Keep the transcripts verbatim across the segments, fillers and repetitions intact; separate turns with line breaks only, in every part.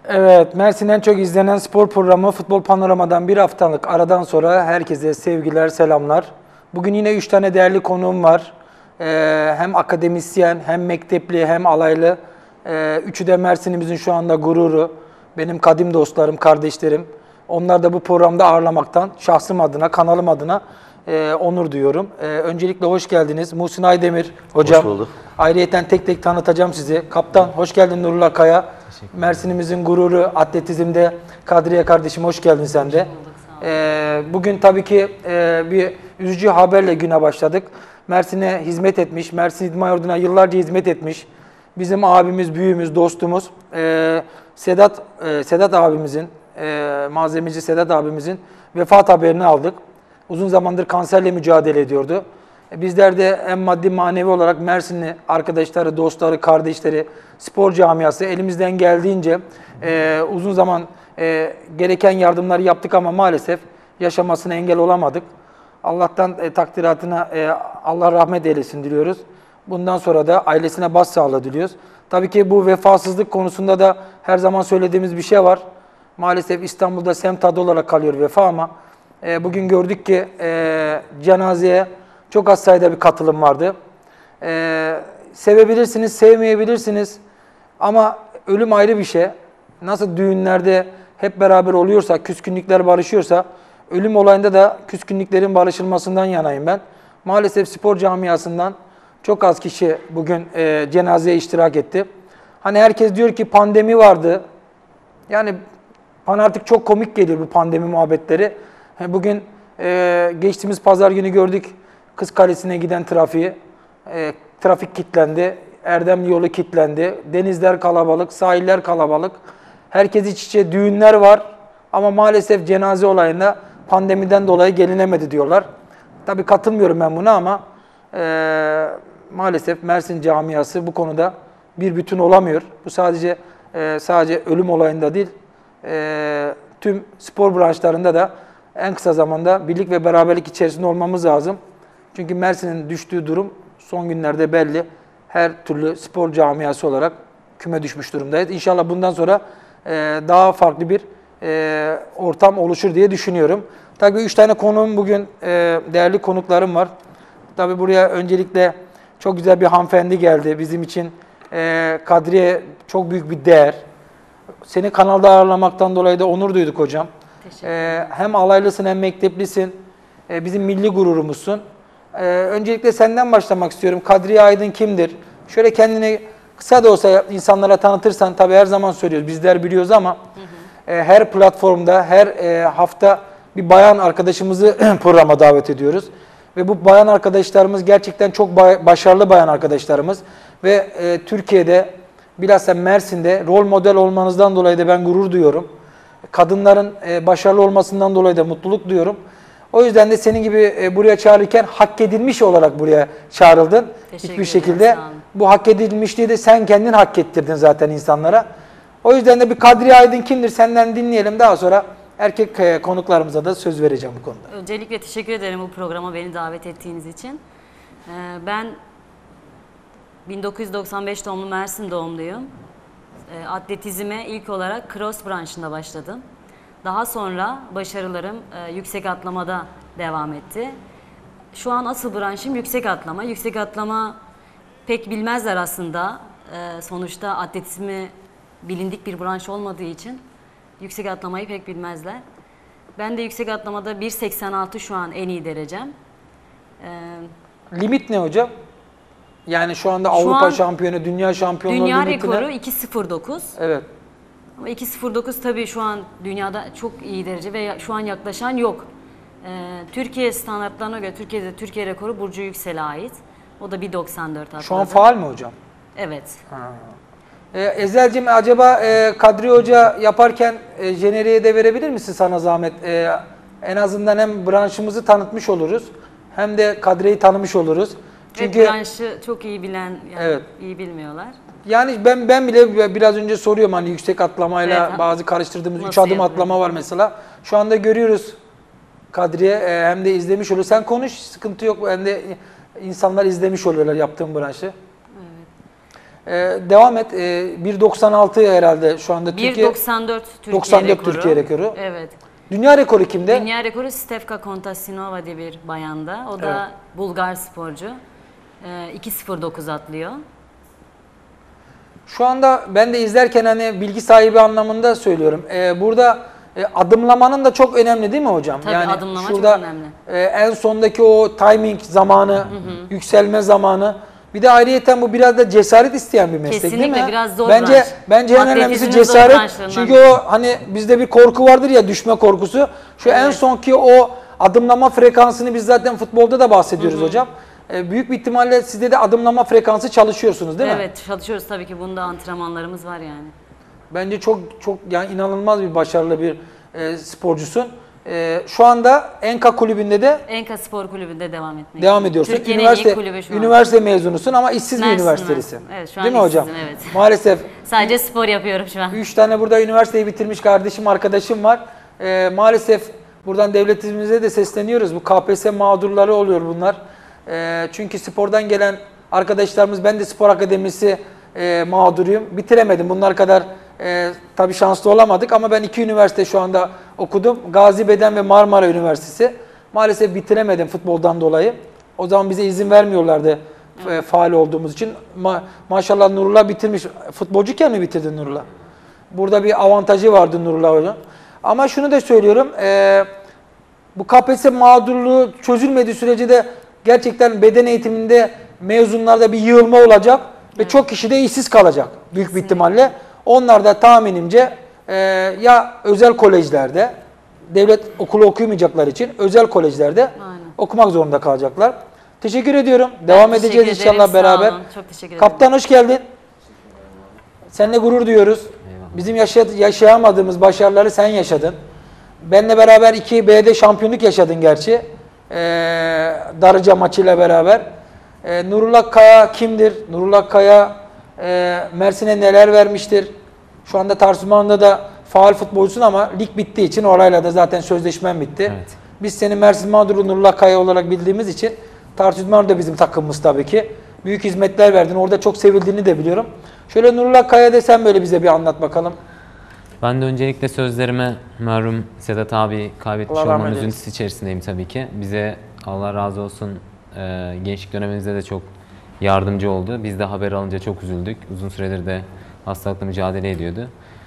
Evet, Mersin'den çok izlenen spor programı Futbol Panorama'dan bir haftalık aradan sonra herkese sevgiler, selamlar. Bugün yine üç tane değerli konuğum var. Ee, hem akademisyen, hem mektepli, hem alaylı. Ee, üçü de Mersin'imizin şu anda gururu. Benim kadim dostlarım, kardeşlerim. Onlar da bu programda ağırlamaktan şahsım adına, kanalım adına e, onur duyuyorum. E, öncelikle hoş geldiniz. Muhsin Aydemir hocam.
Hoş bulduk.
Ayrıyeten tek tek tanıtacağım sizi. Kaptan, hoş geldin Nurullah Kaya. Mersin'imizin gururu, atletizmde Kadriye kardeşim hoş geldin sen de. Ee, bugün tabii ki e, bir üzücü haberle güne başladık. Mersin'e hizmet etmiş, Mersin İdman Yurdu'na yıllarca hizmet etmiş. Bizim abimiz, büyüğümüz, dostumuz e, Sedat e, Sedat abimizin, e, malzemeci Sedat abimizin vefat haberini aldık. Uzun zamandır kanserle mücadele ediyordu. Bizler de hem maddi manevi olarak Mersinli arkadaşları, dostları, kardeşleri, spor camiası elimizden geldiğince e, uzun zaman e, gereken yardımları yaptık ama maalesef yaşamasına engel olamadık. Allah'tan e, takdiratına e, Allah rahmet eylesin diliyoruz. Bundan sonra da ailesine başsağlığı diliyoruz. Tabii ki bu vefasızlık konusunda da her zaman söylediğimiz bir şey var. Maalesef İstanbul'da semt adı olarak kalıyor vefa ama e, bugün gördük ki e, cenazeye çok az sayıda bir katılım vardı. Ee, sevebilirsiniz, sevmeyebilirsiniz ama ölüm ayrı bir şey. Nasıl düğünlerde hep beraber oluyorsa, küskünlükler barışıyorsa, ölüm olayında da küskünlüklerin barışılmasından yanayım ben. Maalesef spor camiasından çok az kişi bugün e, cenazeye iştirak etti. Hani herkes diyor ki pandemi vardı. Yani bana artık çok komik geliyor bu pandemi muhabbetleri. Bugün e, geçtiğimiz pazar günü gördük. Kız Kalesi'ne giden trafiği, e, trafik kilitlendi, Erdemli yolu kilitlendi, denizler kalabalık, sahiller kalabalık, herkes iç içe, düğünler var ama maalesef cenaze olayında pandemiden dolayı gelinemedi diyorlar. Tabii katılmıyorum ben buna ama e, maalesef Mersin camiası bu konuda bir bütün olamıyor. Bu sadece e, sadece ölüm olayında değil, e, tüm spor branşlarında da en kısa zamanda birlik ve beraberlik içerisinde olmamız lazım. Çünkü Mersin'in düştüğü durum son günlerde belli. Her türlü spor camiası olarak küme düşmüş durumdayız. İnşallah bundan sonra e, daha farklı bir e, ortam oluşur diye düşünüyorum. Tabii üç tane konuğum bugün, e, değerli konuklarım var. Tabii buraya öncelikle çok güzel bir hanımefendi geldi. Bizim için e, Kadriye çok büyük bir değer. Seni kanalda ağırlamaktan dolayı da onur duyduk hocam. E, hem alaylısın hem mekteplisin. E, bizim milli gururumuzsun. Ee, öncelikle senden başlamak istiyorum. Kadriye Aydın kimdir? Şöyle kendini kısa da olsa insanlara tanıtırsan, tabii her zaman söylüyoruz, bizler biliyoruz ama hı hı. E, her platformda, her e, hafta bir bayan arkadaşımızı programa davet ediyoruz. Ve bu bayan arkadaşlarımız gerçekten çok başarılı bayan arkadaşlarımız. Ve e, Türkiye'de, bilhassa Mersin'de rol model olmanızdan dolayı da ben gurur duyuyorum. Kadınların e, başarılı olmasından dolayı da mutluluk duyuyorum. O yüzden de senin gibi e, buraya çağırırken hak edilmiş olarak buraya çağrıldın.
Teşekkür
Hiçbir şekilde. Bu hak edilmişliği de sen kendin hak ettirdin zaten insanlara. O yüzden de bir Kadriye Aydın kimdir senden dinleyelim. Daha sonra erkek e, konuklarımıza da söz vereceğim bu konuda.
Öncelikle teşekkür ederim bu programa beni davet ettiğiniz için. Ee, ben bin dokuz yüz doksan beş doğumlu Mersin doğumluyum. Ee, atletizme ilk olarak cross branşında başladım. Daha sonra başarılarım e, yüksek atlamada devam etti. Şu an asıl branşım yüksek atlama. Yüksek atlama pek bilmezler aslında. E, sonuçta atletizmi bilindik bir branş olmadığı için yüksek atlamayı pek bilmezler. Ben de yüksek atlamada bir seksen altı şu an en iyi derecem.
E, Limit ne hocam? Yani şu anda şu Avrupa an şampiyonu, dünya şampiyonluğu
dünya
limitine...
rekoru iki sıfır dokuz.
Evet.
Ama iki sıfır dokuz tabii şu an dünyada çok iyi derece ve şu an yaklaşan yok. Ee, Türkiye standartlarına göre Türkiye'de Türkiye rekoru Burcu Yüksel'e ait. O da bir doksan dört atladı.
Şu an faal mi hocam?
Evet.
Ha. Ee, Ezel'cim acaba e, Kadri Hoca yaparken e, jeneriğe de verebilir misin sana zahmet? E, en azından hem branşımızı tanıtmış oluruz hem de Kadri'yi tanımış oluruz.
Çünkü evet, branşı çok iyi bilen, yani evet. iyi bilmiyorlar.
Yani ben ben bile biraz önce soruyorum hani yüksek atlamayla evet, bazı karıştırdığımız üç adım yapayım? Atlama var mesela. Şu anda görüyoruz Kadriye e, hem de izlemiş oluyor. Sen konuş, sıkıntı yok. Hem de insanlar izlemiş oluyorlar yaptığım branşı. Evet. Ee, devam et. Ee, bir doksan altı herhalde şu anda Türkiye.
bir doksan dört Türkiye
doksan dört
rekoru.
Türkiye rekoru.
Evet.
Dünya rekoru kimde?
Dünya rekoru Stefka Kontasinova diye bir bayanda. O da
Evet.
Bulgar sporcu. Ee, iki sıfır dokuz atlıyor.
Şu anda ben de izlerken hani bilgi sahibi anlamında söylüyorum. Ee, burada e, adımlamanın da çok önemli değil mi hocam?
Tabii adımlama çok
şurada,
önemli.
e, en sondaki o timing zamanı, hı hı. yükselme zamanı. Bir de ayrıyeten bu biraz da cesaret isteyen bir meslek değil mi?
Kesinlikle biraz zor
Bence
branş.
bence en önemlisi
Atletizmin zor
cesaret.
branşlarından
Çünkü
biri.
o hani bizde bir korku vardır ya, düşme korkusu. Şu en
Evet.
sonki o adımlama frekansını biz zaten futbolda da bahsediyoruz hı hı. hocam. E, büyük bir ihtimalle sizde de adımlama frekansı çalışıyorsunuz değil mi?
Evet, çalışıyoruz tabii ki. Bunda antrenmanlarımız var yani.
Bence çok çok yani inanılmaz bir başarılı bir e, sporcusun. E, şu anda Enka kulübünde de
Enka Spor Kulübü'nde devam etmek.
devam ediyorsun.
Türkiye'nin
üniversite
ilk kulübü şu an.
üniversite mezunusun ama işsiz
Mersin
bir üniversitelisin.
Üniversitesi. Evet, şu an
değil mi hocam?
işsizim, evet.
Maalesef
Sadece spor yapıyorum şu an.
üç tane burada üniversiteyi bitirmiş kardeşim, arkadaşım var. E, maalesef buradan devletimize de sesleniyoruz. Bu K P S S mağdurları oluyor bunlar. E, çünkü spordan gelen arkadaşlarımız, ben de spor akademisi e, mağduruyum. Bitiremedim. Bunlar kadar e, tabii şanslı olamadık ama ben iki üniversite şu anda okudum. Gaziantep ve Marmara Üniversitesi. Maalesef bitiremedim futboldan dolayı. O zaman bize izin vermiyorlardı e, faal olduğumuz için. Ma maşallah Nurullah bitirmiş. Futbolcuyken mi bitirdin Nurullah? Burada bir avantajı vardı Nurullah hocam. Ama şunu da söylüyorum. E, bu K P S S mağdurluğu çözülmediği sürece de gerçekten beden eğitiminde mezunlarda bir yığılma olacak ve çok kişi de işsiz kalacak büyük bir ihtimalle. Onlar da tahminimce e, ya özel kolejlerde, devlet okulu okuyamayacaklar için özel kolejlerde
Aynen.
okumak zorunda kalacaklar. Teşekkür ediyorum. Devam
teşekkür
edeceğiz
ederim,
inşallah
sağ
beraber.
olun. Çok teşekkür ederim.
Kaptan hoş geldin. Seninle gurur duyuyoruz. Bizim yaşa yaşayamadığımız başarıları sen yaşadın. Benle beraber iki B'de şampiyonluk yaşadın gerçi. Ee, Darıca maçıyla beraber. Ee, Nurullah Kaya kimdir? Nurullah Kaya e, Mersin'e neler vermiştir? Şu anda Tarsusman'da da faal futbolcusun ama lig bittiği için orayla da zaten sözleşmen bitti.
Evet.
Biz seni Mersin mağduru Nurullah Kaya olarak bildiğimiz için Tarsusman da bizim takımımız tabii ki. Büyük hizmetler verdin. Orada çok sevildiğini de biliyorum. Şöyle Nurullah Kaya de sen böyle bize bir anlat bakalım.
Ben de öncelikle sözlerime merhum Sedat abi kaybetmiş
Allah rahmet
olmanın
eylesin.
üzüntüsü içerisindeyim tabii ki. Bize Allah razı olsun e, gençlik dönemimizde de çok yardımcı oldu. Biz de haber alınca çok üzüldük. Uzun süredir de hastalıkla mücadele ediyordu.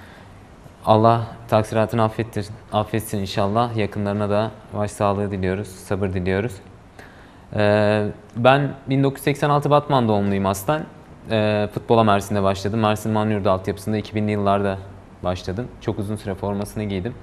Allah taksiratını affettir, affetsin inşallah. Yakınlarına da başsağlığı diliyoruz, sabır diliyoruz. E, ben bin dokuz yüz seksen altı Batman doğumluyum aslen. E, futbola Mersin'de başladım. Mersin Manyur'da altyapısında iki binli yıllarda başladım. Çok uzun süre formasını giydim.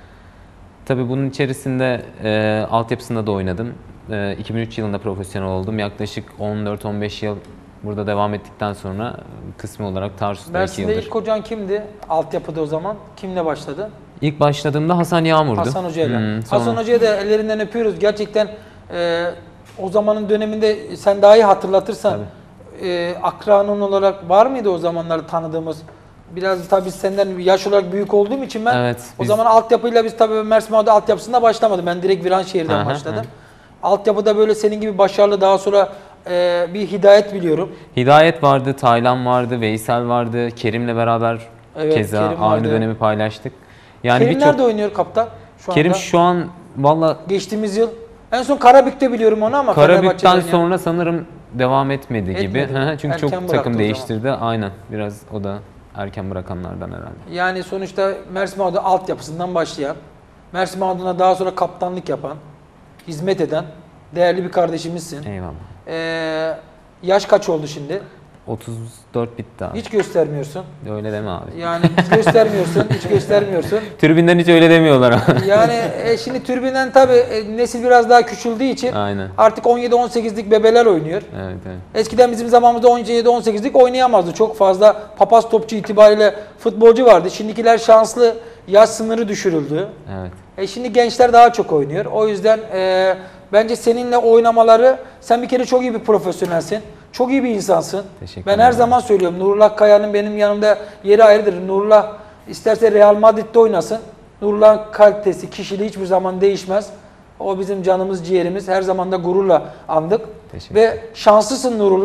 Tabii bunun içerisinde e, altyapısında da oynadım. E, iki bin üç yılında profesyonel oldum. Yaklaşık on dört on beş yıl burada devam ettikten sonra kısmi olarak Tarsus'ta iki
Mersin'de
yıldır.
ilk hocan kimdi? Altyapıda o zaman. Kimle başladı?
İlk başladığımda Hasan Yağmur'du.
Hasan Hoca'yla.
Hmm, sonra-
Hasan Hoca'yı da ellerinden öpüyoruz. Gerçekten e, o zamanın döneminde sen daha iyi hatırlatırsan e, akranın olarak var mıydı o zamanlar tanıdığımız? Biraz tabii senden yaş olarak büyük olduğum için ben
Evet,
o
biz-
zaman altyapıyla biz tabii Mersin Mağda altyapısında başlamadım. Ben direkt Viranşehir'den
Aha,
başladım.
aha.
Altyapıda böyle senin gibi başarılı daha sonra e, bir Hidayet biliyorum.
Hidayet vardı, Taylan vardı, Veysel vardı, Kerim'le beraber
Evet,
keza
Kerim
aynı
vardı.
dönemi paylaştık. Yani
Kerim
birçok
nerede oynuyor kaptan şu
Kerim
anda?
şu an valla
Geçtiğimiz yıl. En son Karabük'te biliyorum onu ama Fenerbahçe'de
Karabük'ten
oynayan.
sonra sanırım devam etmedi gibi.
Etmedi.
Hı hı, Çünkü
Erken
çok
bıraktı o
takım
zaman.
değiştirdi. Aynen. Biraz o da erken bırakanlardan herhalde.
Yani sonuçta Mersin Mağda altyapısından başlayan, Mersin Mağda'na daha sonra kaptanlık yapan, hizmet eden değerli bir kardeşimizsin.
Eyvallah.
Ee, yaş kaç oldu şimdi?
otuz dört bitti abi.
Hiç göstermiyorsun.
Öyle deme abi.
Yani hiç göstermiyorsun, hiç göstermiyorsun.
Tribünden hiç öyle demiyorlar abi.
Yani e, şimdi türbinden tabii e, nesil biraz daha küçüldüğü için
Aynen.
artık on yedi on sekizlik bebeler oynuyor.
Evet evet.
Eskiden bizim zamanımızda on yedi on sekizlik oynayamazdı. Çok fazla papaz topçu itibariyle futbolcu vardı. Şimdikiler şanslı, yaş sınırı düşürüldü.
Evet.
E şimdi gençler daha çok oynuyor. O yüzden e, bence seninle oynamaları, sen bir kere çok iyi bir profesyonelsin. Çok iyi bir insansın.
Teşekkür
Ben her
ederim.
zaman söylüyorum, Nurullah Kaya'nın benim yanımda yeri ayrıdır. Nurullah isterse Real Madrid'de oynasın. Nurullah'ın kalitesi, kişiliği hiçbir zaman değişmez. O bizim canımız, ciğerimiz. Her zaman da gururla andık.
Teşekkür
Ve şanslısın Nurullah.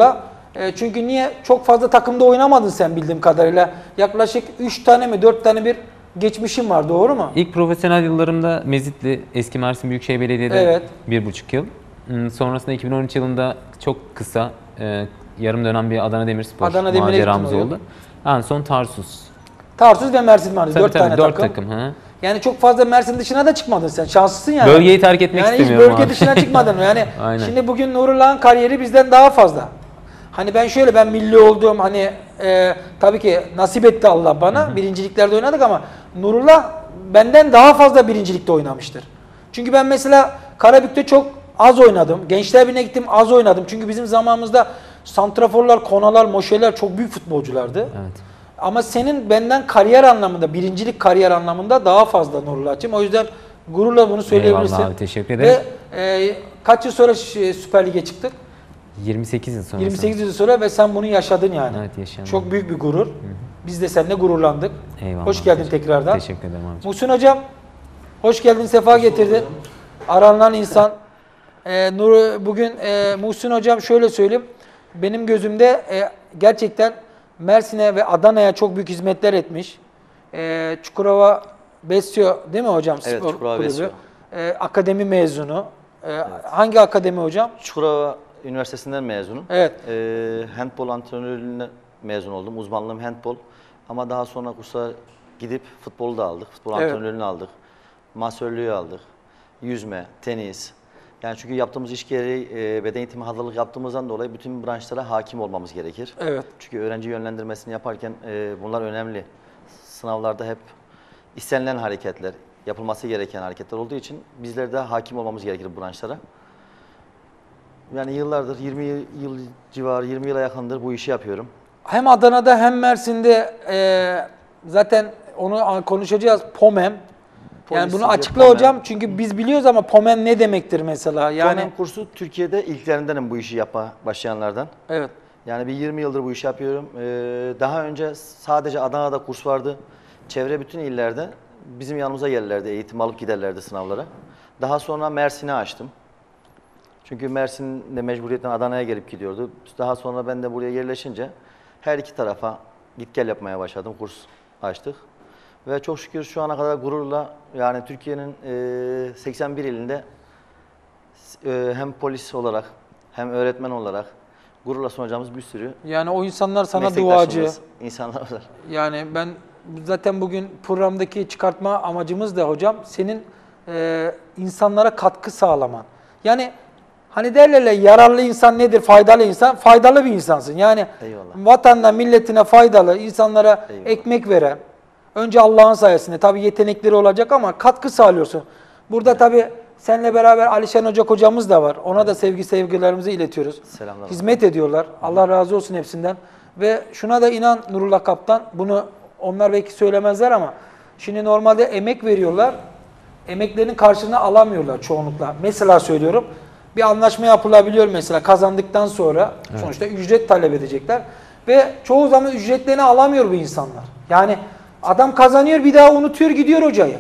E, çünkü niye? Çok fazla takımda oynamadın sen bildiğim kadarıyla. Yaklaşık üç tane mi dört tane bir geçmişim var, doğru mu?
İlk profesyonel yıllarımda Mezitli, eski Mersin Büyükşehir Belediye'de
Evet.
bir buçuk yıl. Hmm, Sonrasında iki bin on üç yılında çok kısa e, yarım dönem bir Adana Demirspor
Adana Demir'e
maceramız
gittin
oldu. En son Tarsus.
Tarsus ve Mersin Mardin.
Tabii
dört
tabii
tane
dört
takım.
takım. Hı.
Yani çok fazla Mersin dışına da çıkmadın sen. Şanslısın yani.
Bölgeyi terk etmek
yani
istemiyorum
hiç bölge
abi.
dışına çıkmadın. Yani
Aynen.
şimdi bugün Nurullah'ın kariyeri bizden daha fazla. Hani ben şöyle, ben milli olduğum hani e, tabii ki nasip etti Allah bana. Hı hı. Birinciliklerde oynadık ama Nurullah benden daha fazla birincilikte oynamıştır. Çünkü ben mesela Karabük'te çok az oynadım. Gençler Birliği'ne gittim, az oynadım. Çünkü bizim zamanımızda santraforlar, konalar, moşeler çok büyük futbolculardı.
Evet.
Ama senin benden kariyer anlamında, birincilik kariyer anlamında daha fazla Nurullah'cığım. O yüzden gururla bunu söyleyebilirsin.
Eyvallah abi, teşekkür ederim.
Ve e, kaç yıl sonra Süper Lig'e çıktık?
yirmi sekiz yıl sonra.
yirmi sekiz yıl sonra ve sen bunu yaşadın yani.
Evet, yaşadım.
Çok büyük bir gurur. Hı hı. Biz de seninle gururlandık.
Eyvallah.
Hoş geldin
teşekkür,
tekrardan.
Teşekkür ederim abi.
Muhsin Hocam, hoş geldin, sefa getirdin. Aranan insan. Ee, Nur, bugün e, Muhsin Hocam şöyle söyleyeyim. Benim gözümde e, gerçekten Mersin'e ve Adana'ya çok büyük hizmetler etmiş. E, Çukurova Besyo değil mi hocam?
Evet,
Spor
Çukurova
kulübü.
Besyo.
E, akademi mezunu. E,
Evet.
Hangi akademi hocam?
Çukurova Üniversitesi'nden mezunum.
Evet.
Ee, handbol antrenörlüğüne mezun oldum. Uzmanlığım handbol. Ama daha sonra kursa gidip futbolu da aldık. Futbol
Evet.
antrenörlüğünü aldık. Masörlüğü aldık. Yüzme, tenis. Yani çünkü yaptığımız iş gereği e, beden eğitimi hazırlık yaptığımızdan dolayı bütün branşlara hakim olmamız gerekir.
Evet.
Çünkü öğrenci yönlendirmesini yaparken e, bunlar önemli. Sınavlarda hep istenilen hareketler, yapılması gereken hareketler olduğu için bizler de hakim olmamız gerekir bu branşlara. Yani yıllardır, yirmi yıl civarı, yirmi yıla yakındır bu işi yapıyorum.
Hem Adana'da hem Mersin'de e, zaten onu konuşacağız. POMEM. Yani
Polis,
bunu açıkla
POMEM.
hocam. Çünkü biz biliyoruz ama POMEM ne demektir mesela? Yani
POMEM kursu Türkiye'de ilklerindenim bu işi yapa başlayanlardan.
evet.
Yani bir yirmi yıldır bu işi yapıyorum. Ee, daha önce sadece Adana'da kurs vardı. Çevre bütün illerde bizim yanımıza gelirlerdi, eğitim alıp giderlerdi sınavlara. Daha sonra Mersin'i açtım. Çünkü Mersin'de mecburiyetten Adana'ya gelip gidiyordu. Daha sonra ben de buraya yerleşince her iki tarafa git gel yapmaya başladım. Kurs açtık. Ve çok şükür şu ana kadar gururla yani Türkiye'nin e, seksen bir ilinde e, hem polis olarak hem öğretmen olarak gururla sunacağımız bir sürü
Yani o insanlar sana
meslektaşımız,
duacı.
insanlar var.
Yani ben zaten bugün programdaki çıkartma amacımız da hocam senin e, insanlara katkı sağlaman. Yani hani derler ya, yararlı insan nedir? Faydalı insan. Faydalı bir insansın. Yani
Eyvallah.
vatanına, milletine faydalı, insanlara
Eyvallah.
ekmek veren. Önce Allah'ın sayesinde tabii yetenekleri olacak ama katkı sağlıyorsun. Burada tabii seninle beraber Alişan Hoca hocamız da var. Ona da sevgi sevgilerimizi iletiyoruz.
Selamlar.
Hizmet ediyorlar. Allah razı olsun hepsinden. Ve şuna da inan Nurullah Kaptan, bunu onlar belki söylemezler ama şimdi normalde emek veriyorlar. Emeklerinin karşılığını alamıyorlar çoğunlukla. Mesela söylüyorum, bir anlaşma yapılabiliyor mesela kazandıktan sonra evet. Sonuçta ücret talep edecekler. Ve çoğu zaman ücretlerini alamıyor bu insanlar. Yani adam kazanıyor, bir daha unutuyor, gidiyor hocayı.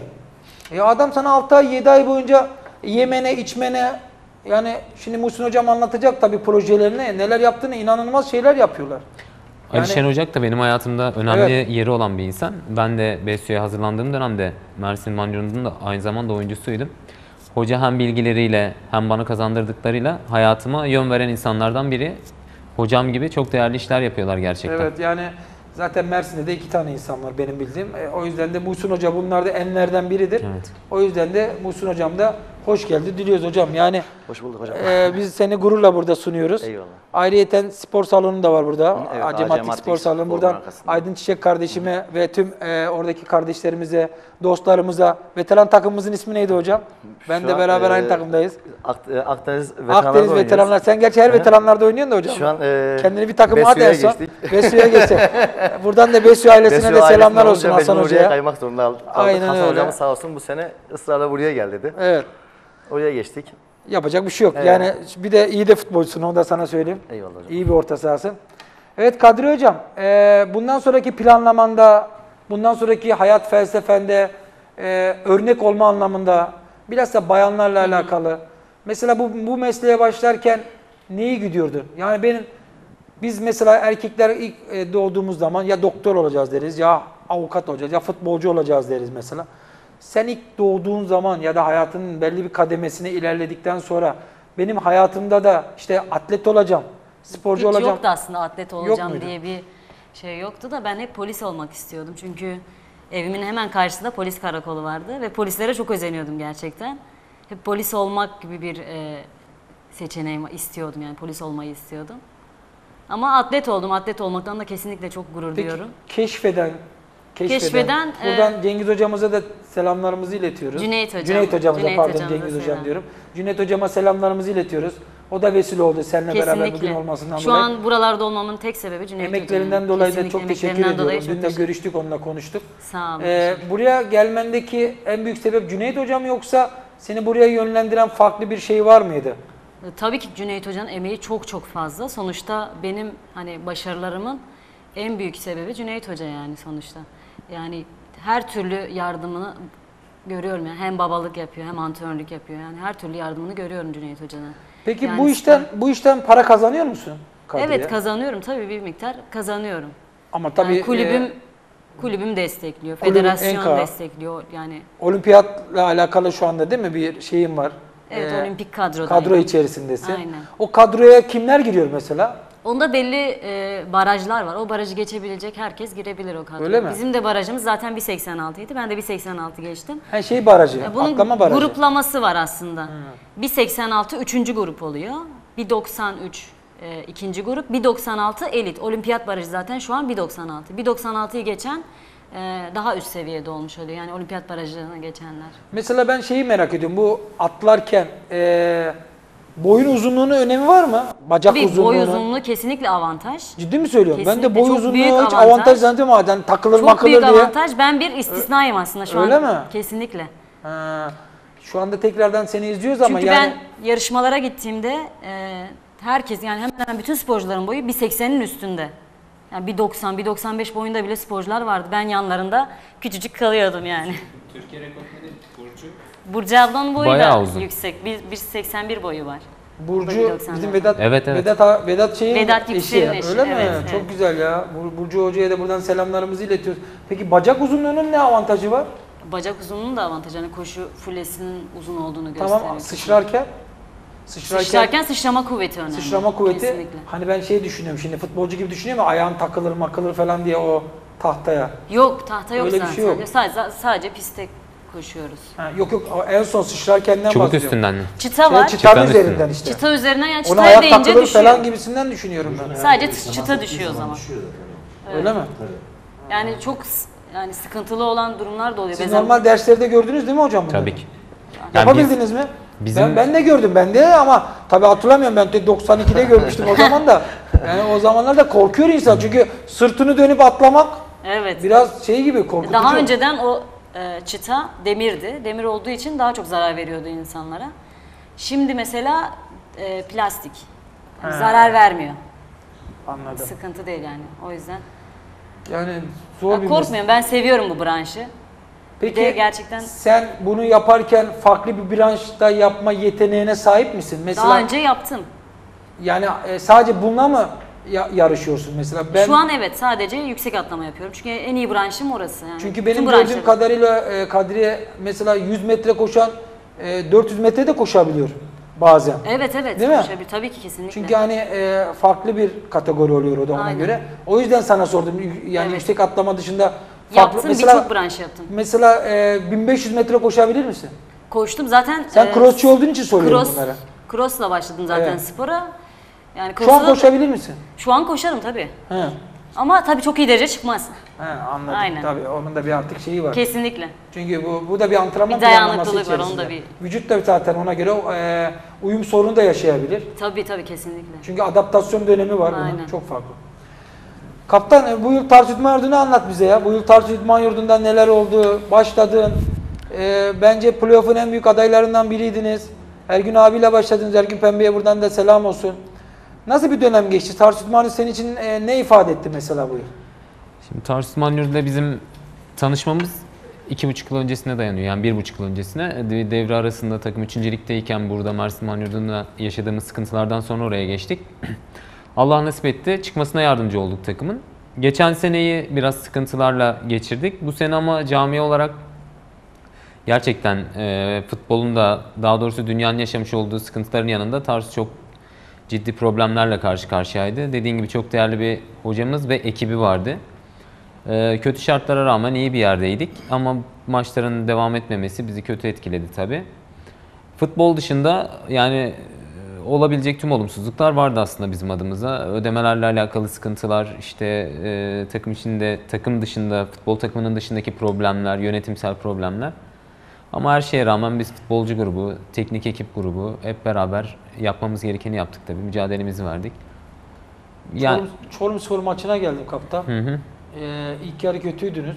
E adam sana altı ay yedi ay boyunca yemene içmene, yani şimdi Muhsin Hocam anlatacak tabii projelerini, neler yaptığını, inanılmaz şeyler yapıyorlar. Yani,
Alişen Ocak da benim hayatımda önemli
Evet.
yeri olan bir insan. Ben de Besyo'ya hazırlandığım dönemde Mersin Mancun'un da aynı zamanda oyuncusuydum. Hoca hem bilgileriyle hem bana kazandırdıklarıyla hayatıma yön veren insanlardan biri. Hocam gibi çok değerli işler yapıyorlar gerçekten.
Evet, yani zaten Mersin'de de iki tane insan var benim bildiğim. E, o yüzden de Muhsin Hoca bunlar da enlerden biridir.
Evet.
O yüzden de Muhsin Hocam da hoş geldi diliyoruz hocam. Yani
Hoş bulduk hocam.
e, biz seni gururla burada sunuyoruz.
Eyvallah.
Ayrıyeten spor salonu da var burada.
Evet,
Acem
Acem
Attik Spor
Attik
Salonu.
Spor
Buradan
markasında.
Aydın Çiçek kardeşime ve tüm e, oradaki kardeşlerimize, dostlarımıza, veteran takımımızın ismi neydi hocam? Ben
Şu
de
an,
beraber
e,
aynı takımdayız.
Ak- e, Akdeniz veteranlarda
Akdeniz
oynuyoruz.
veteranlar. Sen gerçi her
Hı.
veteranlarda oynuyorsun da hocam.
Şu an e,
Kendini bir takıma at
Besyo'ya
en son.
geçtik.
Besyo'ya geçecek. Buradan da Besyo ailesine
Besyo
de selamlar
ailesinden
olsun
olunca
Hasan
mecbur oraya
Hoca'ya.
kaymak zorunda kaldık.
Aynen
Hasan
öyle.
hocamız sağ olsun bu sene ısrarla buraya gel dedi.
Evet.
Oraya geçtik.
Yapacak bir şey yok.
Evet.
Yani bir de iyi de futbolcusun, onu da sana söyleyeyim.
Eyvallah hocam.
İyi bir orta sahasın. Evet Kadri Hocam, e, bundan sonraki planlamanda, bundan sonraki hayat felsefende, e, örnek olma anlamında, bilhassa bayanlarla alakalı. Mesela bu, bu mesleğe başlarken neyi güdüyordun? Yani benim Biz mesela erkekler ilk e, doğduğumuz zaman ya doktor olacağız deriz, ya avukat olacağız, ya futbolcu olacağız deriz mesela. Sen ilk doğduğun zaman ya da hayatının belli bir kademesine ilerledikten sonra benim hayatımda da işte atlet olacağım, sporcu
Hiç
olacağım.
yoktu aslında atlet olacağım
muydu?
diye bir şey yoktu da ben hep polis olmak istiyordum. Çünkü evimin hemen karşısında polis karakolu vardı ve polislere çok özeniyordum gerçekten. Hep polis olmak gibi bir e, seçeneğim istiyordum, yani polis olmayı istiyordum. Ama atlet oldum. Atlet olmaktan da kesinlikle çok gurur
Peki
duyuyorum.
keşfeden, keşfeden,
Keşfeden,
buradan
e,
Cengiz hocamıza da selamlarımızı iletiyoruz.
Cüneyt hocam.
Cüneyt hocamıza
Cüneyt
pardon
hocamıza
Cengiz hocam
selam.
diyorum. Cüneyt hocama selamlarımızı iletiyoruz. O da vesile oldu seninle beraber bugün
Kesinlikle.
olmasından
Şu
dolayı.
an buralarda olmamın tek sebebi Cüneyt
Emeklerinden
hocam.
dolayı da
Kesinlikle
çok teşekkür
emeklerinden
ediyorum.
dolayı çok
Dün de
teşekkür-
görüştük, onunla konuştuk.
Sağ olun.
Ee, buraya gelmendeki en büyük sebep Cüneyt hocam yoksa seni buraya yönlendiren farklı bir şey var mıydı?
Tabii ki Cüneyt Hoca'nın emeği çok çok fazla. Sonuçta benim hani başarılarımın en büyük sebebi Cüneyt Hoca yani sonuçta. Yani her türlü yardımını görüyorum yani, hem babalık yapıyor hem antrenörlük yapıyor. Yani her türlü yardımını görüyorum Cüneyt Hoca'nın.
Peki
Yani
bu işten bu işten para kazanıyor musun Kadriye?
Evet, kazanıyorum tabii, bir miktar kazanıyorum.
Ama tabii
Yani kulübüm
e,
kulübüm destekliyor,
kulübün
federasyon
Enka.
destekliyor yani.
olimpiyatla alakalı şu anda değil mi bir şeyin var?
Evet,
Ee,
olimpik kadrodayım.
Kadro içerisindesin.
Aynen.
O kadroya kimler giriyor mesela?
Onda belli e, barajlar var. O barajı geçebilebilecek herkes girebilir o kadroya.
Öyle mi?
Bizim de barajımız zaten bir seksen altı idi. Ben de bir seksen altı geçtim.
Her şey barajı,
Ya bunun
atlama barajı.
gruplaması var aslında. bir seksen altı üçüncü grup oluyor. bir doksan üç e, ikinci grup. bir doksan altı elit. Olimpiyat barajı zaten şu an bir doksan altı. bir doksan altıyı geçen e, daha üst seviyede olmuş oluyor. Yani olimpiyat barajına geçenler.
Mesela ben şeyi merak ediyorum. Bu atlarken eee boyun uzunluğunun önemi var mı? Bacak
Bir
uzunluğunun.
boy uzunluğu kesinlikle avantaj.
Ciddi mi söylüyorum? Ben de
Kesinlikle
boy
çok
uzunluğu
büyük
hiç
avantaj.
avantaj zannediyorum ama yani takılır
Çok
makılır
büyük
diye.
avantaj. Ben bir istisnayım aslında şu
Öyle
an.
mi?
Kesinlikle.
Ha, şu anda tekrardan seni izliyoruz ama
Çünkü
yani
ben yarışmalara gittiğimde e, herkes, yani hemen hemen bütün sporcuların boyu bir seksenin üstünde. Yani bir doksan, bir doksan beş boyunda bile sporcular vardı. Ben yanlarında küçücük kalıyordum yani.
Türkiye rekoru nedir Burcu?
Burcu ablanın boyu
Bayağı
da
uzun.
yüksek. Bir, bir seksen bir boyu var.
Burcu
bir doksan
bizim
dört.
Vedat
Evet, evet.
Vedat Vedat şeyin
Vedat
eşi.
Yüksel'in eşi,
Öyle mi?
evet,
Çok
evet.
güzel ya. Bur- Burcu Hoca'ya da buradan selamlarımızı iletiyoruz. Peki bacak uzunluğunun ne avantajı var?
Bacak uzunluğunun da avantajı. Hani koşu fulesinin uzun olduğunu gösteriyor.
Tamam sıçrarken sıçrarken,
Sıçrarken sıçrama kuvveti önemli.
sıçrama kuvveti.
Kesinlikle.
Hani ben şey düşünüyorum şimdi futbolcu gibi düşünüyorum ama ayağın takılır makılır falan diye o tahtaya.
Yok, tahta yok
Öyle bir
zaten.
şey yok.
Sadece, sadece pistte koşuyoruz.
Ha, yok yok o en son sıçrarkenden
Çubuk
bahsediyorum.
üstünden mi?
Çıta
Şey,
var.
çıtanın
Çıtanın
üzerinden
üstünden.
işte.
Çıta üzerinden, yani
Ona
çıtaya
ayak
değince
takılır
düşüyor.
falan gibisinden düşünüyorum ben.
Sadece çıta düşüyor o zaman.
Öyle mi?
Yani çok s- yani sıkıntılı olan durumlar da oluyor.
Siz
Bezen-
normal derslerde gördünüz değil mi hocam bunları?
Tabii ki. Yani
Yapabildiniz
biz-
mi?
bizim-
Ben, ben de gördüm ben de ama tabii hatırlamıyorum, ben de doksan ikide görmüştüm o zaman da. Yani o zamanlar da korkuyor insan çünkü sırtını dönüp atlamak
Evet.
biraz şey gibi korkutucu.
Daha önceden o e, çıta demirdi. Demir olduğu için daha çok zarar veriyordu insanlara. Şimdi mesela e, plastik. Yani
He.
zarar vermiyor.
Anladım.
Sıkıntı değil yani. O yüzden.
Yani zor
Ya
bir
korkmuyorum. Ben seviyorum bu branşı.
Peki
de gerçekten-
sen bunu yaparken farklı bir branşta yapma yeteneğine sahip misin? Mesela
Daha önce yaptım.
yani e, sadece bununla mı ya- yarışıyorsun mesela? Ben
Şu an evet, sadece yüksek atlama yapıyorum. Çünkü en iyi branşım orası. Yani.
çünkü
Bütün
benim
branşları.
gördüğüm kadarıyla e, Kadriye mesela yüz metre koşan e, dört yüz metre de koşabiliyor bazen.
Evet evet.
Değil mi?
Koşabilir. Tabii ki, kesinlikle.
Çünkü hani e, farklı bir kategori oluyor o da ona
Aynen.
göre. O yüzden sana sordum. Y- Yani
Evet.
yüksek atlama dışında farklı
Yaptım,
mesela
birçok branş yaptım.
mesela e, bin beş yüz metre koşabilir misin?
Koştum zaten.
Sen
e,
crossçu olduğun için soruyorum
cross,
bunları.
Cross'la başladım zaten
Evet.
spora. Yani
Şu an
cross'u da-
koşabilir misin?
Şu an koşarım tabii.
He.
Ama tabii çok iyi derece çıkmaz.
He, anladım.
Aynen.
Tabii onun da bir artık şeyi var.
Kesinlikle.
Çünkü bu bu da bir antrenman
Bir dayanıklılık
planlaması
var,
içerisinde.
onda bir-
Vücut da zaten ona göre e, uyum sorunu da yaşayabilir.
Tabii tabii, kesinlikle.
Çünkü adaptasyon dönemi var bunun.
Aynen.
Çok farklı. Kaptan e, bu yıl Tarsus İdman Yurdu'nu anlat bize ya. Bu yıl Tarsus İdman Yurdu'nda neler oldu? Başladın. E, bence playoff'un en büyük adaylarından biriydiniz. Ergün abiyle başladınız. Ergün Pembe'ye buradan da selam olsun. Nasıl bir dönem geçti? Tarsus İdman Yurdu senin için e, ne ifade etti mesela bu yıl?
Şimdi Tarsus İdman Yurdu'da bizim tanışmamız iki buçuk yıl öncesine dayanıyor. Yani bir buçuk yıl öncesine. De- Devre arasında takım üçüncü ligdeyken burada Mersin İdman Yurdu'nda yaşadığımız sıkıntılardan sonra oraya geçtik. Allah nasip etti. Çıkmasına yardımcı olduk takımın. Geçen seneyi biraz sıkıntılarla geçirdik. Bu sene ama cami olarak gerçekten e, futbolun da, daha doğrusu dünyanın yaşamış olduğu sıkıntıların yanında Tarsus çok ciddi problemlerle karşı karşıyaydı. Dediğin gibi çok değerli bir hocamız ve ekibi vardı. E, kötü şartlara rağmen iyi bir yerdeydik ama maçların devam etmemesi bizi kötü etkiledi tabii. Futbol dışında yani olabilecek tüm olumsuzluklar vardı aslında bizim adımıza. Ödemelerle alakalı sıkıntılar, işte e, takım içinde, takım dışında, futbol takımının dışındaki problemler, yönetimsel problemler. Ama her şeye rağmen biz futbolcu grubu, teknik ekip grubu hep beraber yapmamız gerekeni yaptık tabii. Mücadelemizi verdik. Yani,
Çorum, Çorumspor maçına geldim kaptan.
hı hı,
Ee, ilk yarı kötüydünüz.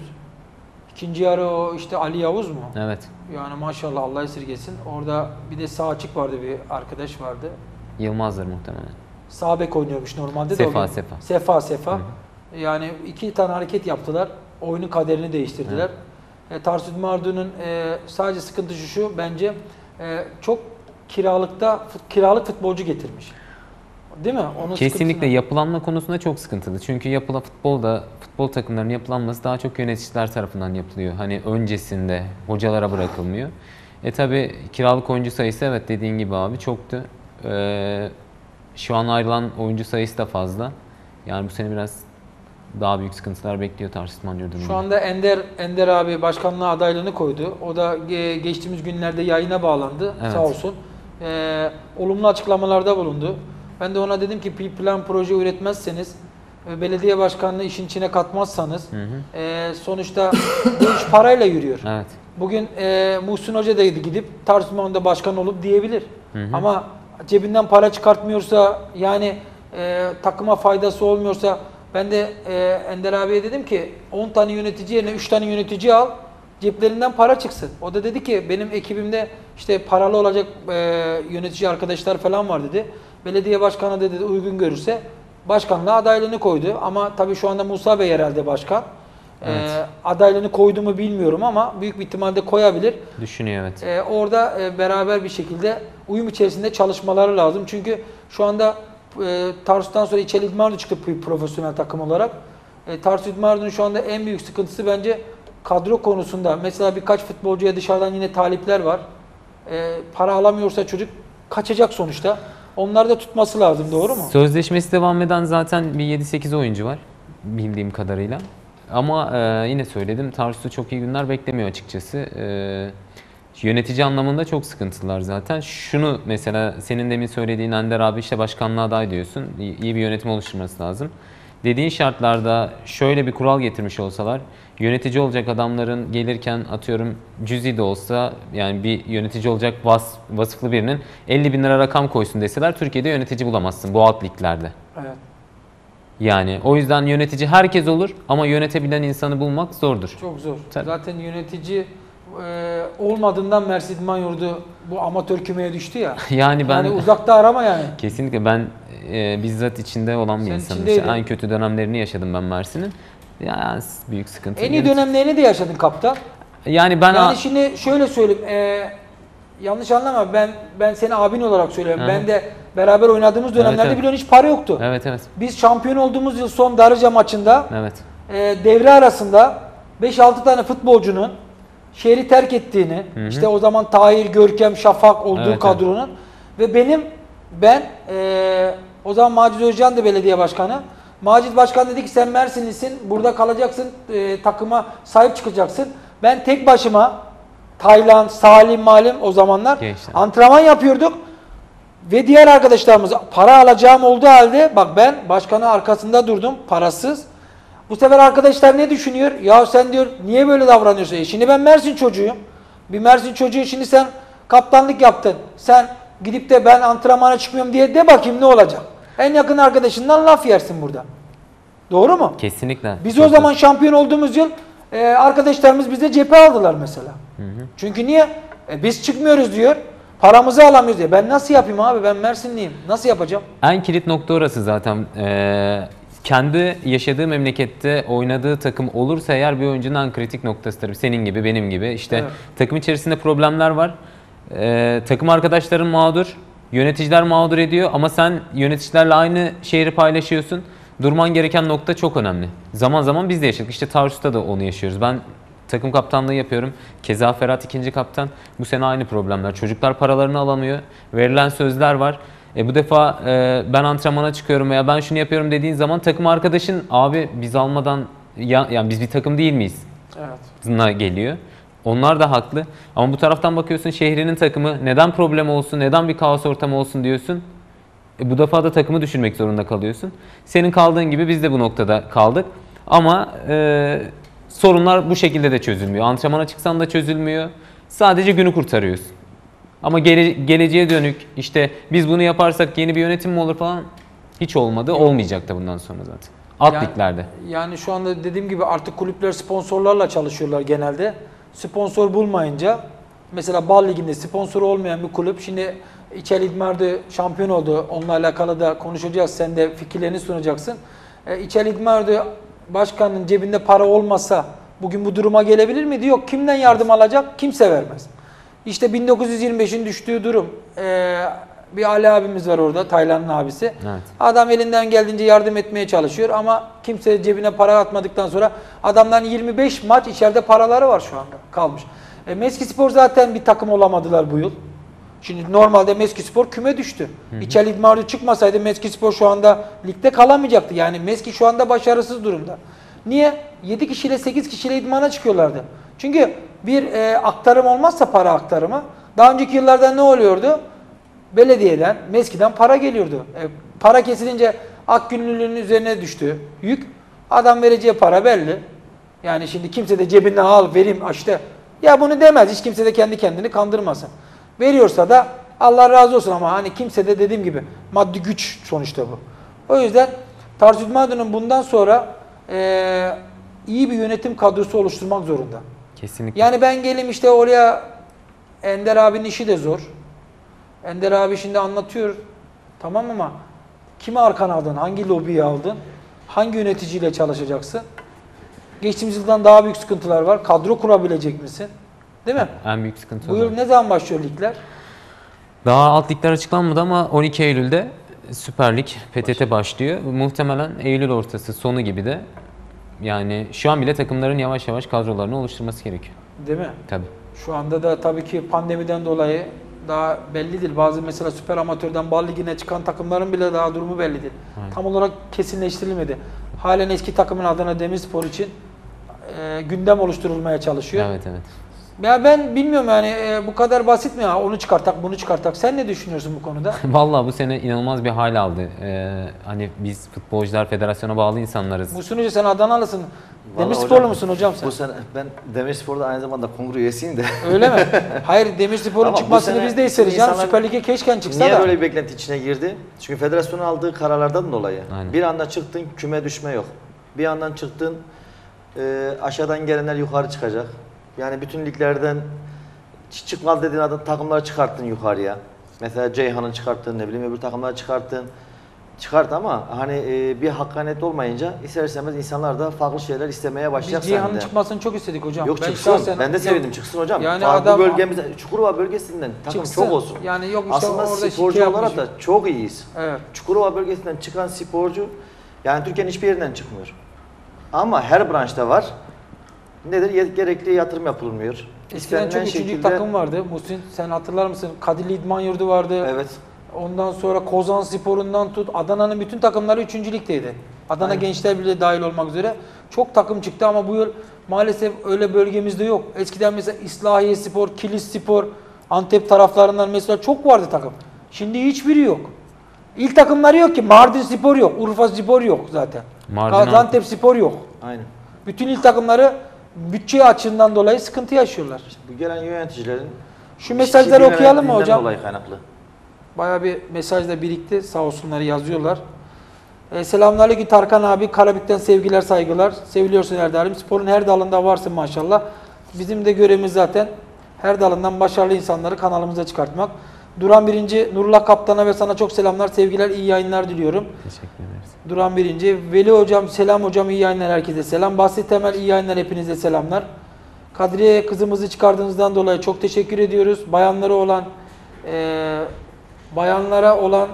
İkinci yarı o işte Ali Yavuz mu?
evet.
Yani maşallah Allah esirgesin. Orada bir de sağ açık vardı, bir arkadaş vardı.
Yılmaz'dır muhtemelen.
Sağ bek oynuyormuş normalde
Sefa,
de. o gün-
Sefa.
Sefa Sefa.
Hı
Yani iki tane hareket yaptılar. Oyunun kaderini değiştirdiler. E, Tarsus Mardun'un e, sadece sıkıntısı şu bence e, çok kiralıkta fut- kiralık futbolcu getirmiş. Değil mi? Onun
Kesinlikle
sıkıntısını-
yapılanma konusunda çok sıkıntılı. Çünkü yapılan futbolda, futbol takımlarının yapılanması daha çok yöneticiler tarafından yapılıyor. Hani öncesinde hocalara bırakılmıyor. E tabi kiralık oyuncu sayısı evet dediğin gibi abi çoktu. Ee, şu an ayrılan oyuncu sayısı da fazla. Yani bu sene biraz daha büyük sıkıntılar bekliyor Tarsus Mancur'da.
Şu anda Ender Ender abi başkanlığa adaylığını koydu. O da ge- geçtiğimiz günlerde yayına bağlandı.
Evet.
Sağ olsun. Ee, olumlu açıklamalarda bulundu. Ben de ona dedim ki bir plan proje üretmezseniz, e, belediye başkanlığı işin içine katmazsanız,
Hı hı.
e, sonuçta bu iş parayla yürüyor.
Evet.
Bugün e, Muhsin Hoca da gidip Tarsus Man'da başkan olup diyebilir.
Hı hı.
Ama cebinden para çıkartmıyorsa, yani e, takıma faydası olmuyorsa, ben de e, Ender abiye dedim ki on tane yönetici yerine üç tane yönetici al, ceplerinden para çıksın. O da dedi ki benim ekibimde işte paralı olacak e, yönetici arkadaşlar falan var dedi. Belediye başkanı da dedi uygun görürse başkanlığa adaylığını koydu. Ama tabii şu anda Musa Bey herhalde başkan.
Evet.
E, adaylığını koydu mu bilmiyorum ama büyük bir ihtimalle koyabilir.
Düşünüyor evet.
E, orada e, beraber bir şekilde uyum içerisinde çalışmaları lazım. Çünkü şu anda e, Tarsus'tan sonra İçeli İdmanlı çıktı bir profesyonel takım olarak. E, Tarsus İdmanlı'nın şu anda en büyük sıkıntısı bence kadro konusunda. Mesela birkaç futbolcuya dışarıdan yine talipler var. E, para alamıyorsa çocuk kaçacak sonuçta. Onları da tutması lazım, doğru mu?
Sözleşmesi devam eden zaten bir yedi sekiz oyuncu var bildiğim kadarıyla. Ama e, yine söyledim Tarsus'ta çok iyi günler beklemiyor açıkçası. E, yönetici anlamında çok sıkıntılar zaten. Şunu mesela senin demin söylediğin Ender abi işte başkanlığa aday diyorsun. İyi iyi bir yönetim oluşturması lazım. Dediğin şartlarda şöyle bir kural getirmiş olsalar yönetici olacak adamların gelirken atıyorum cüzi de olsa yani bir yönetici olacak vas, vasıflı birinin elli bin lira rakam koysun deseler Türkiye'de yönetici bulamazsın bu alt liglerde.
Evet.
Yani o yüzden yönetici herkes olur ama yönetebilen insanı bulmak zordur.
Çok zor.
Tabii.
Zaten yönetici e, olmadığından Mersin İdman Yurdu bu amatör kümeye düştü ya.
Yani ben
Yani uzakta arama yani.
kesinlikle ben e, bizzat içinde olan bir
Sen
insanım.
içindeydin.
En kötü dönemlerini yaşadım ben Mersin'in. Yani büyük sıkıntı.
En iyi dönemlerini de yaşadın kaptan.
Yani ben
Yani şimdi şöyle söyleyeyim. E, yanlış anlama, ben ben seni abin olarak söylüyorum.
Hı.
Ben de beraber oynadığımız dönemlerde
Evet, evet.
biliyorsun hiç para yoktu.
Evet evet.
Biz şampiyon olduğumuz yıl son Darıca maçında
Evet.
e, devre arasında beş altı tane futbolcunun şehri terk ettiğini,
Hı hı.
işte o zaman Tahir, Görkem, Şafak olduğu
Evet,
kadronun ve benim ben e, o zaman Macit Özcan da belediye başkanı. Macit Başkan dedi ki sen Mersinlisin, burada kalacaksın, e, takıma sahip çıkacaksın. Ben tek başıma Taylan, Salim, Malim o zamanlar
Gençler.
antrenman yapıyorduk. Ve diğer arkadaşlarımız para alacağım olduğu halde bak ben başkanın arkasında durdum parasız. Bu sefer arkadaşlar ne düşünüyor? Ya sen diyor niye böyle davranıyorsun? E şimdi ben Mersin çocuğuyum. Bir Mersin çocuğu şimdi sen kaptanlık yaptın. Sen gidip de ben antrenmana çıkmıyorum diye de bakayım ne olacak? En yakın arkadaşından laf yersin burada. Doğru mu?
Kesinlikle.
Biz
Çok
o zaman şampiyon olduğumuz yıl e, arkadaşlarımız bize cephe aldılar mesela.
Hı hı.
Çünkü niye? E, biz çıkmıyoruz diyor. Paramızı alamıyoruz diyor. Ben nasıl yapayım abi? Ben Mersinliyim. Nasıl yapacağım?
En kilit nokta orası zaten. Ee, kendi yaşadığı memlekette oynadığı takım olursa eğer bir oyuncunun en kritik noktasıdır. Senin gibi, benim gibi. İşte
Evet.
takım içerisinde problemler var. Ee, takım arkadaşların mağdur. Yöneticiler mağdur ediyor ama sen yöneticilerle aynı şehri paylaşıyorsun. Durman gereken nokta çok önemli. Zaman zaman biz de yaşadık. İşte Tarsus'ta da onu yaşıyoruz. Ben takım kaptanlığı yapıyorum. Keza Ferhat ikinci kaptan. Bu sene aynı problemler. Çocuklar paralarını alamıyor. Verilen sözler var. E bu defa e, ben antrenmana çıkıyorum veya ben şunu yapıyorum dediğin zaman takım arkadaşın abi biz almadan ya, yani biz bir takım değil miyiz?
Evet.
Geliyor. Onlar da haklı. Ama bu taraftan bakıyorsun şehrinin takımı neden problem olsun, neden bir kaos ortamı olsun diyorsun. E bu defa da takımı düşürmek zorunda kalıyorsun. Senin kaldığın gibi biz de bu noktada kaldık. Ama e, sorunlar bu şekilde de çözülmüyor. Antrenmana çıksan da çözülmüyor. Sadece günü kurtarıyorsun. Ama gele, geleceğe dönük işte biz bunu yaparsak yeni bir yönetim mi olur falan hiç olmadı. Olmayacak da bundan sonra zaten. Alt
Yani-
liglerde.
Yani şu anda dediğim gibi artık kulüpler sponsorlarla çalışıyorlar genelde. Sponsor bulmayınca mesela Bal Ligi'nde sponsoru olmayan bir kulüp şimdi İçel İdmar'da şampiyon oldu. Onunla alakalı da konuşacağız. Sen de fikirlerini sunacaksın. E, İçel İdmar'da başkanın cebinde para olmasa bugün bu duruma gelebilir miydi? Yok. Kimden yardım alacak? Kimse vermez. İşte bin dokuz yüz yirmi beşin düştüğü durum. E, bir Ali abimiz var orada, Taylan'ın abisi.
Evet.
Adam elinden geldiğince yardım etmeye çalışıyor ama kimse cebine para atmadıktan sonra adamların yirmi beş maç içeride paraları var şu anda kalmış. E, Meskispor zaten bir takım olamadılar bu yıl. Şimdi normalde Meskispor küme düştü. İçel İdmar'da çıkmasaydı Meskispor şu anda ligde kalamayacaktı. Yani Meski şu anda başarısız durumda. Niye? yedi kişiyle sekiz kişiyle idmana çıkıyorlardı. Çünkü bir e, aktarım olmazsa para aktarımı daha önceki yıllarda ne oluyordu? Belediyeden, Meski'den para geliyordu. E, para kesilince Akgünlülüğün üzerine düştü yük. Adam vereceği para belli. Yani şimdi kimse de cebinden al vereyim işte. Ya bunu demez. Hiç kimse de kendi kendini kandırmasın. Veriyorsa da Allah razı olsun ama hani kimse de dediğim gibi maddi güç sonuçta bu. O yüzden Tarsus İdman bundan sonra e, iyi bir yönetim kadrosu oluşturmak zorunda.
Kesinlikle.
Yani ben geleyim işte oraya Ender abinin işi de zor. Ender abi şimdi anlatıyor. Tamam ama kimi arkana aldın? Hangi lobiyi aldın? Hangi yöneticiyle çalışacaksın? Geçtiğimiz yıldan daha büyük sıkıntılar var. Kadro kurabilecek misin? Değil mi?
En büyük sıkıntı
Bu
o.
yıl ne zaman başlıyor ligler?
Daha alt ligler açıklanmadı ama on iki Eylül'de Süper Lig P T T başlıyor. Muhtemelen Eylül ortası sonu gibi de yani şu an bile takımların yavaş yavaş kadrolarını oluşturması gerekiyor.
Değil mi?
Tabii.
Şu anda da tabii ki pandemiden dolayı daha belli değil. Bazı mesela süper amatörden Bal Ligi'ne çıkan takımların bile daha durumu belli değil.
Aynen.
Tam olarak kesinleştirilmedi. Halen eski takımın Adana Demirspor için e, gündem oluşturulmaya çalışıyor.
Evet evet.
Ya ben bilmiyorum yani e, bu kadar basit mi ya? Onu çıkartak, bunu çıkartak. Sen ne düşünüyorsun bu konuda?
Vallahi bu sene inanılmaz bir hal aldı. Ee, hani biz futbolcular federasyona bağlı insanlarız.
Musun Hoca sen Adanalısın.
Vallahi
Demirsporlu
hocam,
musun hocam sen?
Bu sene ben Demirspor'da aynı zamanda kongre üyesiyim de.
Öyle mi? Hayır Demirspor'un
Ama bu
çıkmasını
sene
biz de isteriz canım.
insanlar
Süper Lig'e keşken çıksa
Niye
da.
böyle bir beklenti içine girdi? Çünkü federasyonun aldığı kararlardan dolayı.
Aynen.
Bir anda çıktın küme düşme yok. Bir yandan çıktın e, aşağıdan gelenler yukarı çıkacak. Yani bütün liglerden hiç çıkmaz dediğin adam takımları çıkarttın yukarıya. Mesela Ceyhan'ın çıkarttın, ne bileyim öbür takımları çıkarttın. Çıkart ama hani e, bir hakkaniyet olmayınca ister istemez insanlar da farklı şeyler istemeye
Biz
başlayacak
Cihan'ın
zannediyor.
çıkmasını çok istedik hocam.
Yok
Ben
çıksın.
şahsen-
Ben de
Ya-
sevindim çıksın hocam.
Yani
Farklı
adam-
bölgemizde, Çukurova bölgesinden takım
Çıksın.
çok olsun.
Yani yok işte
Aslında
orada şike
sporcu olarak
yapmış.
da çok iyiyiz.
Evet.
Çukurova bölgesinden çıkan sporcu yani Türkiye'nin hiçbir yerinden çıkmıyor. Ama her branşta var. Nedir? Ye- Gerekli yatırım yapılmıyor.
Eskiden
İstenilen
çok üçüncü
şekilde-
takım vardı. Muhsin sen hatırlar mısın? Kadirli İdman Yurdu vardı.
Evet.
Ondan sonra Kozan Spor'undan tut. Adana'nın bütün takımları üçüncü ligdeydi. Adana
Aynen.
Gençler Birliği dahil olmak üzere. Çok takım çıktı ama bu yıl maalesef öyle bölgemizde yok. Eskiden mesela İslahiye Spor, Kilis Spor, Antep taraflarından mesela çok vardı takım. Şimdi hiçbiri yok. İlk takımları yok ki. Mardin Spor yok. Urfa Spor yok zaten.
Mardin
Gaziantep Spor yok.
Aynen.
Bütün ilk takımları bütçe açığından dolayı sıkıntı yaşıyorlar.
Bu gelen yöneticilerin
Şu mesajları
işçi
okuyalım mı
yönetiminden
hocam?
dolayı kaynaklı.
Bayağı bir mesaj da birikti. Sağ olsunlar yazıyorlar. E, selamünaleyküm Tarkan abi. Karabük'ten sevgiler saygılar. Seviliyorsun her daim. Sporun her dalında varsın maşallah. Bizim de görevimiz zaten her dalından başarılı insanları kanalımıza çıkartmak. Duran Birinci, Nurullah Kaptan'a ve sana çok selamlar, sevgiler, iyi yayınlar diliyorum.
Teşekkür ederiz.
Duran Birinci, Veli Hocam selam hocam, iyi yayınlar herkese selam. Bahsi Temel, iyi yayınlar, hepinize selamlar. Kadriye kızımızı çıkardığınızdan dolayı çok teşekkür ediyoruz. Bayanları olan e, bayanlara olan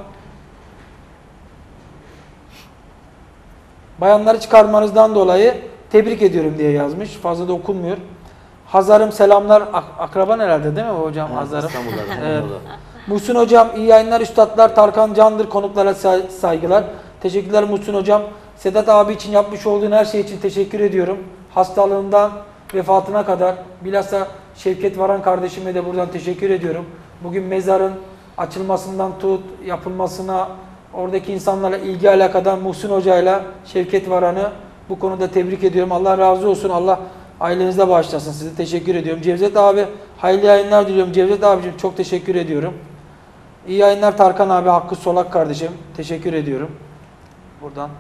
bayanları çıkarmanızdan dolayı tebrik ediyorum diye yazmış. Fazla da okunmuyor. Hazarım selamlar. Ak akraban herhalde değil mi hocam?
Evet,
Hazarım.
İstanbul'da.
Evet.
İstanbul'da.
Muhsin hocam iyi yayınlar üstadlar. Tarkan Candır konuklara say saygılar. Teşekkürler Muhsin hocam. Sedat abi için yapmış olduğun her şey için teşekkür ediyorum. Hastalığından vefatına kadar bilhassa Şevket Varan kardeşime de buradan teşekkür ediyorum. Bugün mezarın açılmasından tut yapılmasına oradaki insanlarla ilgi alakadan Muhsin hocayla Şevket Varan'ı bu konuda tebrik ediyorum. Allah razı olsun. Allah ailenizde bağışlasın. Size teşekkür ediyorum. Cevdet abi hayırlı yayınlar diliyorum. Cevdet abicim çok teşekkür ediyorum. İyi yayınlar Tarkan abi, Hakkı Solak kardeşim. Teşekkür ediyorum. Buradan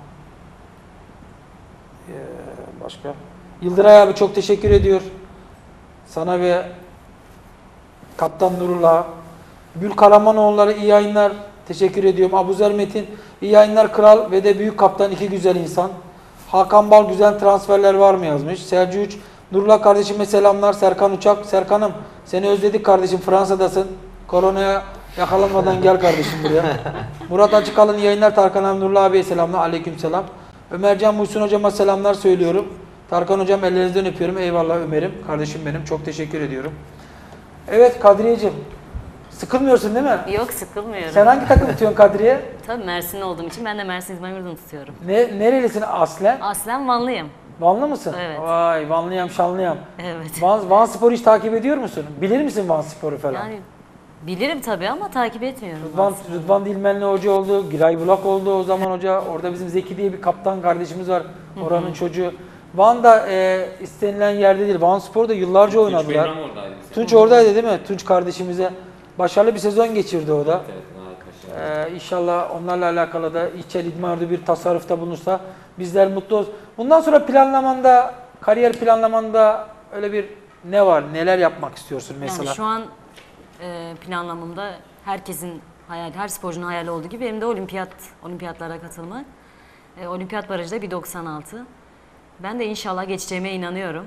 ee, başka. Yıldıray abi çok teşekkür ediyor. Sana ve Kaptan Nurullah. Gül Karamanoğulları iyi yayınlar. Teşekkür ediyorum. Abuzer Metin iyi yayınlar kral ve de büyük kaptan iki güzel insan. Hakan Bal güzel transferler var mı yazmış. Selçuk Uç Nurullah kardeşime selamlar. Serkan Uçak. Serkan'ım seni özledik kardeşim. Fransa'dasın. Koronaya yakalanmadan gel kardeşim buraya. Murat Açıkalın iyi yayınlar. Tarkan abi Nurullah abiye selamlar. Aleyküm selam. Ömercan Muhsin hocama selamlar söylüyorum. Tarkan hocam ellerinizden öpüyorum. Eyvallah Ömer'im. Kardeşim benim. Çok teşekkür ediyorum. Evet Kadriyeciğim. Sıkılmıyorsun değil mi?
Yok, sıkılmıyorum.
Sen hangi takım tutuyorsun Kadriye?
Tabii Mersinli olduğum için ben de Mersin İzmir Yurdu'nu tutuyorum.
Ne, nerelisin aslen?
Aslen Vanlıyım.
Vanlı mısın?
Evet.
Vay Vanlıyam Şanlıyam.
Evet.
Van, Van Spor'u hiç takip ediyor musun? Bilir misin Van Spor'u falan?
Yani bilirim tabii ama takip etmiyorum.
Rıdvan,
aslında.
Rıdvan Dilmenli hoca oldu, Giray Bulak oldu o zaman hoca. Orada bizim Zeki diye bir kaptan kardeşimiz var. Oranın çocuğu. Van da e, istenilen yerde değil. Van Spor'da yıllarca oynadılar.
Tunç Beyram oradaydı.
Tunç oradaydı değil mi? Tunç kardeşimize. Başarılı bir sezon geçirdi o da.
Evet, gayet başarılı.
Ee, inşallah onlarla alakalı da içel idmarda bir tasarrufta bulunursa bizler mutlu oluruz. Bundan sonra planlamanda, kariyer planlamanda öyle bir ne var? Neler yapmak istiyorsun mesela?
Yani şu an e, planlamamda herkesin hayali, her sporcunun hayali olduğu gibi benim de olimpiyat, olimpiyatlara katılmak. E, olimpiyat barajı da bir doksan altı. Ben de inşallah geçeceğime inanıyorum.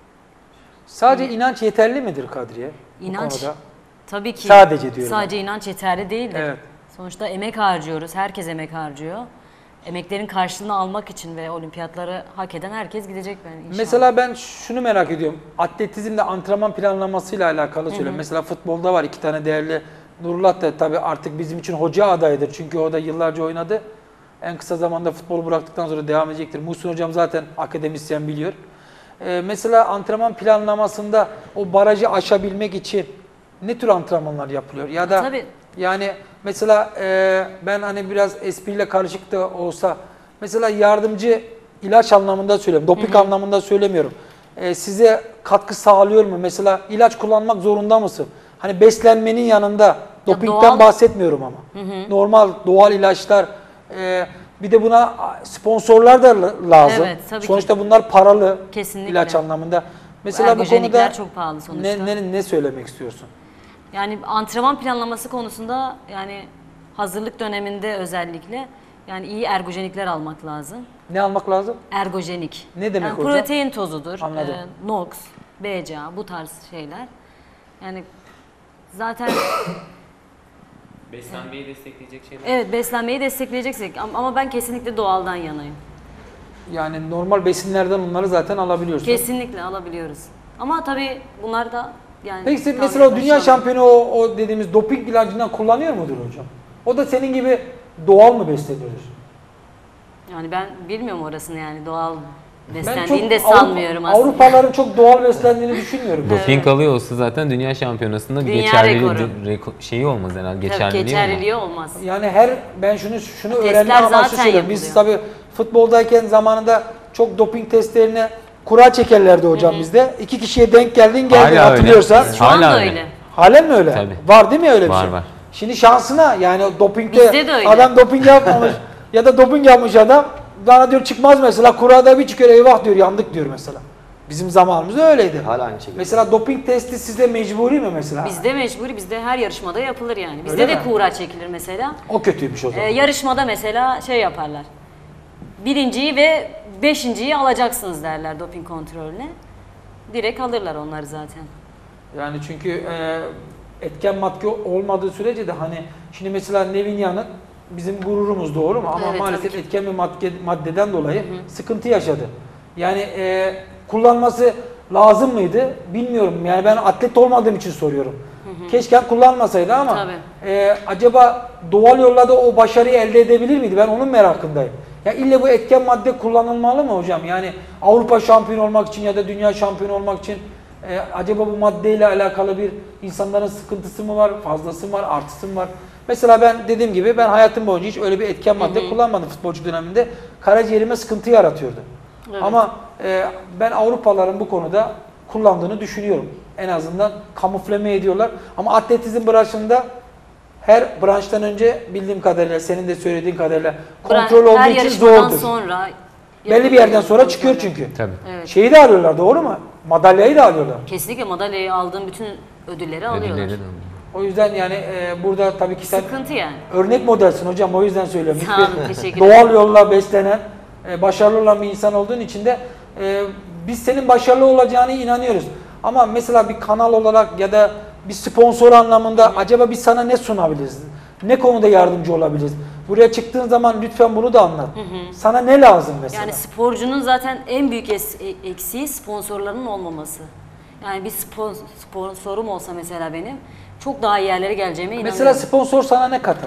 Sadece inanç yeterli midir Kadriye? Bu
İnanç
konuda?
tabii ki
Sadece diyorum
sadece inanç yeterli değildir.
Evet.
Sonuçta emek harcıyoruz. Herkes emek harcıyor. Emeklerin karşılığını almak için ve olimpiyatları hak eden herkes gidecek ben inşallah.
Mesela ben şunu merak ediyorum. Atletizmde antrenman planlamasıyla alakalı söylüyorum. Mesela futbolda var iki tane değerli. Nurullah da tabii artık bizim için hoca adayıdır. Çünkü o da yıllarca oynadı. En kısa zamanda futbolu bıraktıktan sonra devam edecektir. Muhsin hocam zaten akademisyen biliyor. Ee, mesela antrenman planlamasında o barajı aşabilmek için ne tür antrenmanlar yapılıyor? Ya da
Tabii.
yani mesela e, ben hani biraz espriyle karışık da olsa mesela yardımcı ilaç anlamında söylüyorum. Doping anlamında söylemiyorum. E, size katkı sağlıyor mu? Mesela ilaç kullanmak zorunda mısın? Hani beslenmenin yanında dopingten
doğal-
bahsetmiyorum ama. Normal doğal ilaçlar e, bir de buna sponsorlar da la- lazım.
Evet, tabii ki.
Sonuçta bunlar paralı
Kesinlikle.
ilaç anlamında. Mesela bu
ergojenikler
konuda
çok pahalı sonuçta.
ne, ne, ne söylemek istiyorsun?
Yani antrenman planlaması konusunda yani hazırlık döneminde özellikle yani iyi ergojenikler almak lazım.
Ne almak lazım?
Ergojenik.
Ne demek
yani
hocam?
Protein tozudur,
Anladım.
e, Nox, B C A bu tarz şeyler. Yani zaten
Beslenmeyi destekleyecek şeyler.
evet beslenmeyi destekleyeceksek ama- ama ben kesinlikle doğaldan yanayım.
Yani normal besinlerden onları zaten alabiliyorsun.
Kesinlikle alabiliyoruz. Ama tabii bunlar da yani
Peki sen
tabii
mesela o dünya
başka-
şampiyonu o, o dediğimiz doping ilacından kullanıyor mudur hocam? O da senin gibi doğal mı besleniyordur?
Yani ben bilmiyorum orasını yani doğal
Ben
beslendiğini
çok
de
Avrupa-
sanmıyorum aslında.
Avrupalıların çok doğal beslendiğini düşünmüyorum.
Doping alıyor olsa zaten dünya şampiyonasında
Dünya
geçerliliği
rekoru.
reko- şeyi olmaz herhalde.
Tabii
Geçerliliği,
geçerliliği olmaz.
Yani her ben şunu şunu
Testler
öğrenme amaçlı
zaten
söylüyorum. Biz
yapılıyor.
tabii futboldayken zamanında çok doping testlerine kura çekerlerdi hocam bizde. İki kişiye denk geldin geldin
Hala öyle.
hatırlıyorsan.
Şu anda
Hala
öyle.
Halen mi öyle?
Tabii.
Var değil mi öyle bir
Var,
şey?
var.
Şimdi şansına yani o dopingde
Bizde de öyle.
adam doping yapmamış ya da doping yapmış adam bana diyor çıkmaz mesela kurada bir çıkıyor eyvah diyor yandık diyor mesela. Bizim zamanımızda öyleydi.
Hala aynı şekilde.
Mesela doping testi sizde mecburi mi mesela?
Bizde mecburi, bizde her yarışmada yapılır yani. Bizde
Öyle
de
mi?
kura çekilir mesela.
O kötüymüş o
Ee,
zaman.
yarışmada mesela şey yaparlar. Birinciyi ve beşinciyi alacaksınız derler doping kontrolüne. Direkt alırlar onları zaten.
Yani çünkü e, etken madde olmadığı sürece de hani şimdi mesela Nevin Yanık bizim gururumuz, doğru mu? Ama
Evet,
maalesef
tabii ki.
etken bir madde, maddeden dolayı sıkıntı yaşadı. Yani e, kullanması lazım mıydı bilmiyorum. Yani ben atlet olmadığım için soruyorum. Keşke kullanmasaydı ama
Tabii.
e, acaba doğal yolla da o başarıyı elde edebilir miydi? Ben onun merakındayım. Ya illa bu etken madde kullanılmalı mı hocam? Yani Avrupa şampiyonu olmak için ya da dünya şampiyonu olmak için e, acaba bu maddeyle alakalı bir insanların sıkıntısı mı var, fazlası mı var, artısı mı var? Mesela ben dediğim gibi ben hayatım boyunca hiç öyle bir etken madde hı hı. kullanmadım futbolcu döneminde. Karaciğerime sıkıntı yaratıyordu. Evet. Ama e, ben Avrupalıların bu konuda kullandığını düşünüyorum. En azından kamufleme ediyorlar. Ama atletizm branşında her branştan önce bildiğim kadarıyla, senin de söylediğin kadarıyla kontrol olduğu için zordur.
Sonra
belli bir yerden sonra çıkıyor çünkü.
Tabii.
Evet.
Şeyi de alıyorlar, doğru mu? Madalyayı da alıyorlar.
Kesinlikle madalyayı aldığım bütün ödülleri alıyorlar.
Ödülleri de
O yüzden yani e, burada tabii ki sen
Sıkıntı yani.
örnek modelsin hocam, o yüzden söylüyorum.
Sağ olun,
Hiçbir
teşekkür
doğal
ederim.
yolla beslenen, e, başarılı olan bir insan olduğun için de e, biz senin başarılı olacağına inanıyoruz. Ama mesela bir kanal olarak ya da bir sponsor anlamında Hı. acaba biz sana ne sunabiliriz? Ne konuda yardımcı olabiliriz? Buraya çıktığın zaman lütfen bunu da anlat. Hı hı. Sana ne lazım mesela?
Yani sporcunun zaten en büyük es- eksiği sponsorlarının olmaması. Yani bir spon- sponsorum olsa mesela benim çok daha iyi yerlere geleceğime inanıyorum.
Mesela sponsor sana ne katar?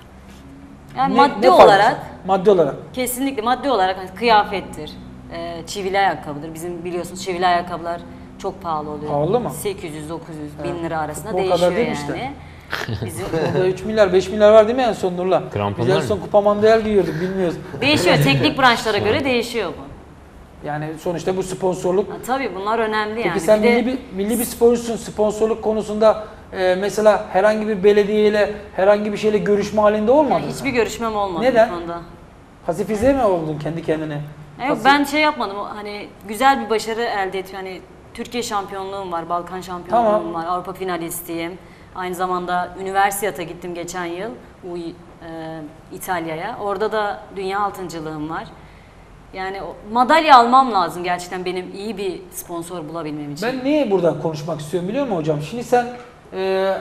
Yani
Ne-
maddi
ne faydası?
olarak
Maddi olarak.
kesinlikle maddi olarak hani kıyafettir, e, çivili ayakkabıdır. Bizim biliyorsunuz çivili ayakkabılar çok pahalı oluyor.
Pahalı mı?
sekiz yüz dokuz yüz bin lira arasında
Futbol
değişiyor
kadar değil
yani.
işte.
Bizim
Orada üç milyar beş milyar var değil mi en son Nurla?
Kramponlar
Biz en
mı?
son kupa mandal giyiyorduk, bilmiyoruz.
değişiyor. Teknik branşlara göre değişiyor bu.
Yani sonuçta bu sponsorluk.
Ha, tabii bunlar önemli
Peki
yani.
sen
Bir de-
milli bir milli bir sporcusun. Sponsorluk konusunda e, mesela herhangi bir belediyeyle herhangi bir şeyle görüşme halinde olmadın
Yani
mı?
hiçbir görüşmem olmadı
Neden?
bu konuda.
Pasifize mi oldun kendi kendine?
Ya Yok
Pasif-
ben şey yapmadım. Hani güzel bir başarı elde et. Hani Türkiye şampiyonluğum var, Balkan şampiyonluğum
Tamam.
var, Avrupa finalistiyim. Aynı zamanda Üniversiyat'a gittim geçen yıl U E, İtalya'ya. Orada da dünya altıncılığım var. Yani o- madalya almam lazım gerçekten benim iyi bir sponsor bulabilmem için.
Ben niye buradan konuşmak istiyorum biliyor musun hocam? Şimdi sen e,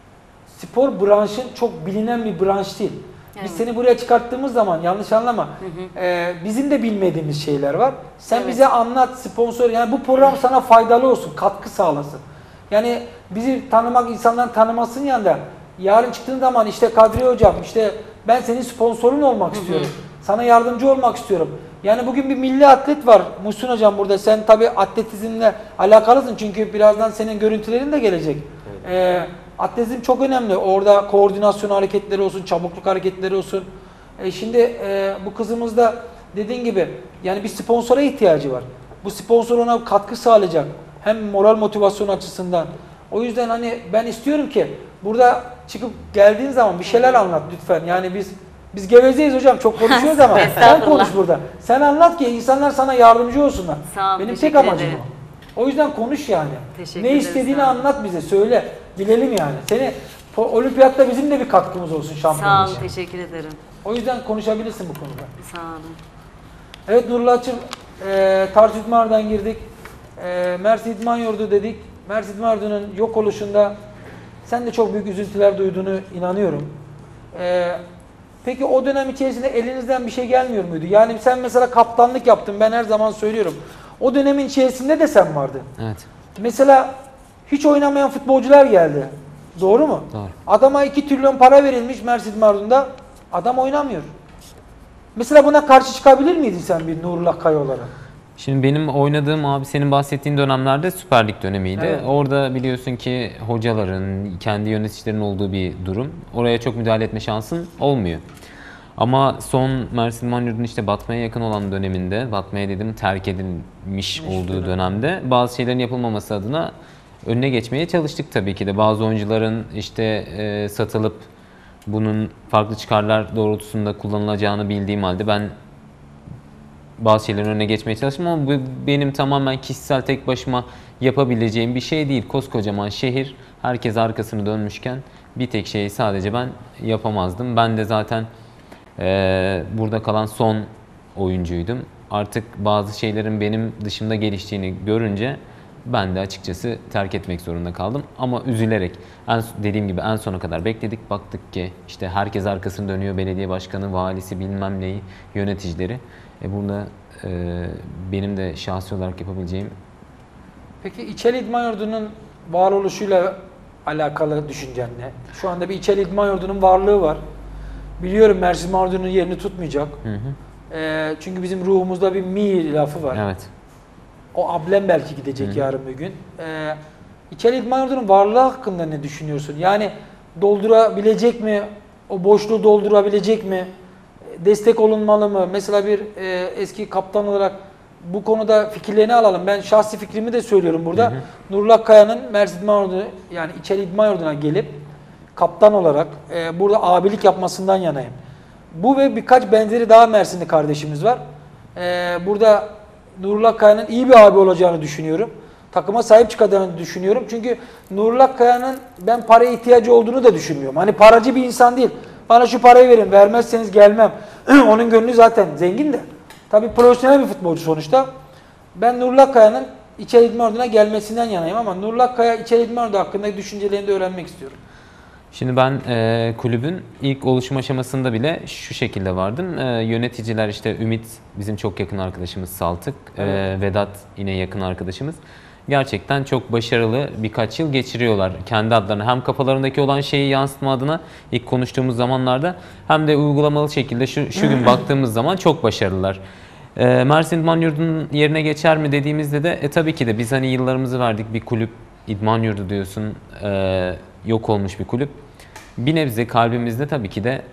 spor branşın çok bilinen bir branş değil. Biz
Evet.
seni buraya çıkarttığımız zaman yanlış anlama. e, bizim de bilmediğimiz şeyler var. Sen
Evet.
bize anlat, sponsor. Yani bu program sana faydalı olsun, katkı sağlasın. Yani bizi tanımak, insanların tanımasının yanında yarın çıktığın zaman işte Kadriye hocam, işte ben senin sponsorun olmak istiyorum. Sana yardımcı olmak istiyorum. Yani bugün bir milli atlet var. Muhsin hocam burada. Sen tabii atletizmle alakalısın çünkü birazdan senin görüntülerin de gelecek.
Evet.
Ee, atletizm çok önemli. Orada koordinasyon hareketleri olsun, çabukluk hareketleri olsun. E şimdi e, bu kızımız da dediğin gibi yani bir sponsora ihtiyacı var. Bu sponsor ona katkı sağlayacak. Hem moral motivasyon açısından. O yüzden hani ben istiyorum ki burada çıkıp geldiğin zaman bir şeyler anlat lütfen. Yani biz biz gevezeyiz hocam, çok konuşuyoruz ama sen
Estağfurullah.
konuş burada. Sen anlat ki insanlar sana yardımcı olsunlar.
Sağ ol,
Benim tek
teşekkür
amacım
ederim.
o. O yüzden konuş yani.
Teşekkür
ne
ederim,
istediğini
sağ ol.
anlat bize, söyle. Bilelim yani. Seni po- olimpiyatta bizim de bir katkımız olsun şampiyonluğa.
Sağ olun, teşekkür ederim.
O yüzden konuşabilirsin bu konuda.
Sağ olun.
Evet Nurullah'cığım, e, Tarsus İdman'dan girdik. E, Mersin İdman Yurdu dedik. Mersin İdman Yurdu'nun yok oluşunda sen de çok büyük üzüntüler duyduğunu inanıyorum. E, peki o dönem içerisinde elinizden bir şey gelmiyor muydu? Yani sen mesela kaptanlık yaptın, ben her zaman söylüyorum. O dönemin içerisinde de sen vardın.
Evet.
Mesela hiç oynamayan futbolcular geldi. Doğru mu?
Doğru.
Adama iki trilyon para verilmiş Mersin Mardun'da. Adam oynamıyor. Mesela buna karşı çıkabilir miydin sen bir Nurullah Kaya olarak?
Şimdi benim oynadığım abi senin bahsettiğin dönemlerde Süper Lig dönemiydi.
Evet.
Orada biliyorsun ki hocaların, kendi yöneticilerin olduğu bir durum. Oraya çok müdahale etme şansın olmuyor. Ama son Mersin Manyur'un işte batmaya yakın olan döneminde, batmaya dedim terk edilmiş olduğu dönemde bazı şeylerin yapılmaması adına önüne geçmeye çalıştık tabii ki de. Bazı oyuncuların işte e, satılıp bunun farklı çıkarlar doğrultusunda kullanılacağını bildiğim halde ben bazı şeylerin önüne geçmeye çalıştım ama bu benim tamamen kişisel tek başıma yapabileceğim bir şey değil. Koskocaman şehir, herkes arkasını dönmüşken bir tek şeyi sadece ben yapamazdım. Ben de zaten e, burada kalan son oyuncuydum. Artık bazı şeylerin benim dışımda geliştiğini görünce ben de açıkçası terk etmek zorunda kaldım. Ama üzülerek, en, dediğim gibi en sona kadar bekledik. Baktık ki işte herkes arkasını dönüyor. Belediye başkanı, valisi, bilmem neyi, yöneticileri. E burada e, benim de şahsi olarak yapabileceğim...
Peki İçeli İdman Yurdu'nun varoluşuyla alakalı düşüncen ne? Şu anda bir İçeli İdman Yurdu'nun varlığı var. Biliyorum Mersin İdman Yurdu'nun yerini tutmayacak.
Hı hı.
E, çünkü bizim ruhumuzda bir mi lafı var.
Evet.
O ablem belki gidecek
Hı.
yarın bir gün. Ee, İçeri İdman Yurdu'nun varlığı hakkında ne düşünüyorsun? Yani doldurabilecek mi? O boşluğu doldurabilecek mi? Destek olunmalı mı? Mesela bir e, eski kaptan olarak bu konuda fikirlerini alalım. Ben şahsi fikrimi de söylüyorum burada.
Hı hı.
Nurullah Kaya'nın Mersin İdman Yurdu, yani İçeri İdman Yurdu'na gelip kaptan olarak e, burada abilik yapmasından yanayım. Bu ve birkaç benzeri daha Mersinli kardeşimiz var. E, burada Nurullah Kaya'nın iyi bir abi olacağını düşünüyorum. Takıma sahip çıkacağını düşünüyorum. Çünkü Nurullah Kaya'nın ben paraya ihtiyacı olduğunu da düşünmüyorum. Hani paracı bir insan değil. Bana şu parayı verin, vermezseniz gelmem. Onun gönlü zaten zengin de. Tabii profesyonel bir futbolcu sonuçta. Ben Nurullah Kaya'nın İçeri İdman Yurdu'na gelmesinden yanayım ama Nurullah Kaya İçeri İdman Yurdu hakkındaki düşüncelerini de öğrenmek istiyorum.
Şimdi ben e, kulübün ilk oluşum aşamasında bile şu şekilde vardım. E, yöneticiler işte Ümit bizim çok yakın arkadaşımız, Saltık, e, Vedat yine yakın arkadaşımız. Gerçekten çok başarılı birkaç yıl geçiriyorlar kendi adlarına. Hem kafalarındaki olan şeyi yansıtma adına ilk konuştuğumuz zamanlarda hem de uygulamalı şekilde şu, şu gün baktığımız zaman çok başarılılar. E, Mersin İdman Yurdu'nun yerine geçer mi dediğimizde de e, tabii ki de biz hani yıllarımızı verdik, bir kulüp İdman Yurdu diyorsun, e, yok olmuş bir kulüp. Bir nebze kalbimizde tabii ki de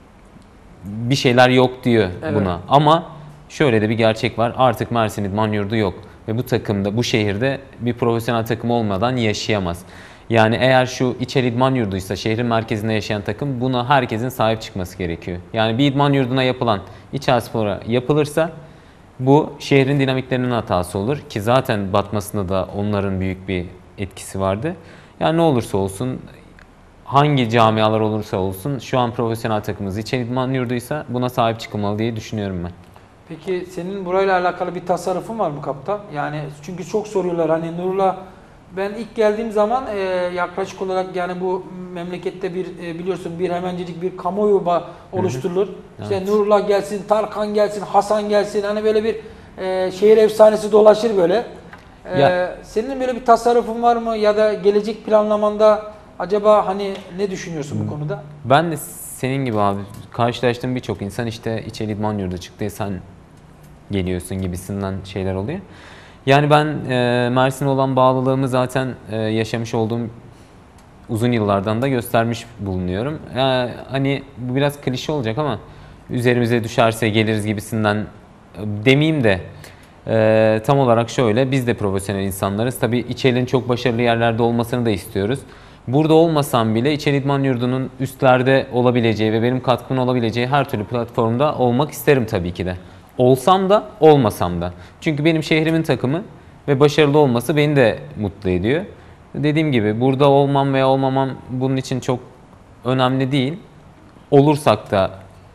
bir şeyler yok diyor
Evet.
buna. Ama şöyle de bir gerçek var. Artık Mersin İdman Yurdu yok. Ve bu takımda, bu şehirde bir profesyonel takım olmadan yaşayamaz. Yani eğer şu İçeri İdman Yurdu'ysa, şehrin merkezinde yaşayan takım, buna herkesin sahip çıkması gerekiyor. Yani bir idman yurduna yapılan İçerispor'a yapılırsa bu şehrin dinamiklerinin hatası olur. Ki zaten batmasında da onların büyük bir etkisi vardı. Yani ne olursa olsun, hangi camialar olursa olsun şu an profesyonel takımımız İçeri İdman Yurdu'ysa buna sahip çıkılmalı diye düşünüyorum ben.
Peki senin burayla alakalı bir tasarrufun var mı kaptan? Yani çünkü çok soruyorlar hani Nurullah, ben ilk geldiğim zaman e, yaklaşık olarak yani bu memlekette bir e, biliyorsun bir hemencecik bir kamuoyu ba- oluşturulur. İşte
Evet.
Nurullah gelsin, Tarkan gelsin, Hasan gelsin, hani böyle bir e, şehir efsanesi dolaşır böyle. E,
Ya-
Senin böyle bir tasarrufun var mı ya da gelecek planlamanda acaba hani ne düşünüyorsun bu konuda?
Ben de senin gibi abi karşılaştığım birçok insan işte İçeri İdman Yurdu çıktı, sen geliyorsun gibisinden şeyler oluyor. Yani ben e, Mersin'e olan bağlılığımı zaten e, yaşamış olduğum uzun yıllardan da göstermiş bulunuyorum. Yani hani bu biraz klişe olacak ama üzerimize düşerse geliriz gibisinden e, demeyeyim de e, tam olarak şöyle, biz de profesyonel insanlarız. Tabii İçeri'nin çok başarılı yerlerde olmasını da istiyoruz. Burada olmasam bile İçeri İdman Yurdu'nun üstlerde olabileceği ve benim katkımın olabileceği her türlü platformda olmak isterim tabii ki de. Olsam da olmasam da. Çünkü benim şehrimin takımı ve başarılı olması beni de mutlu ediyor. Dediğim gibi burada olmam veya olmamam bunun için çok önemli değil. Olursak da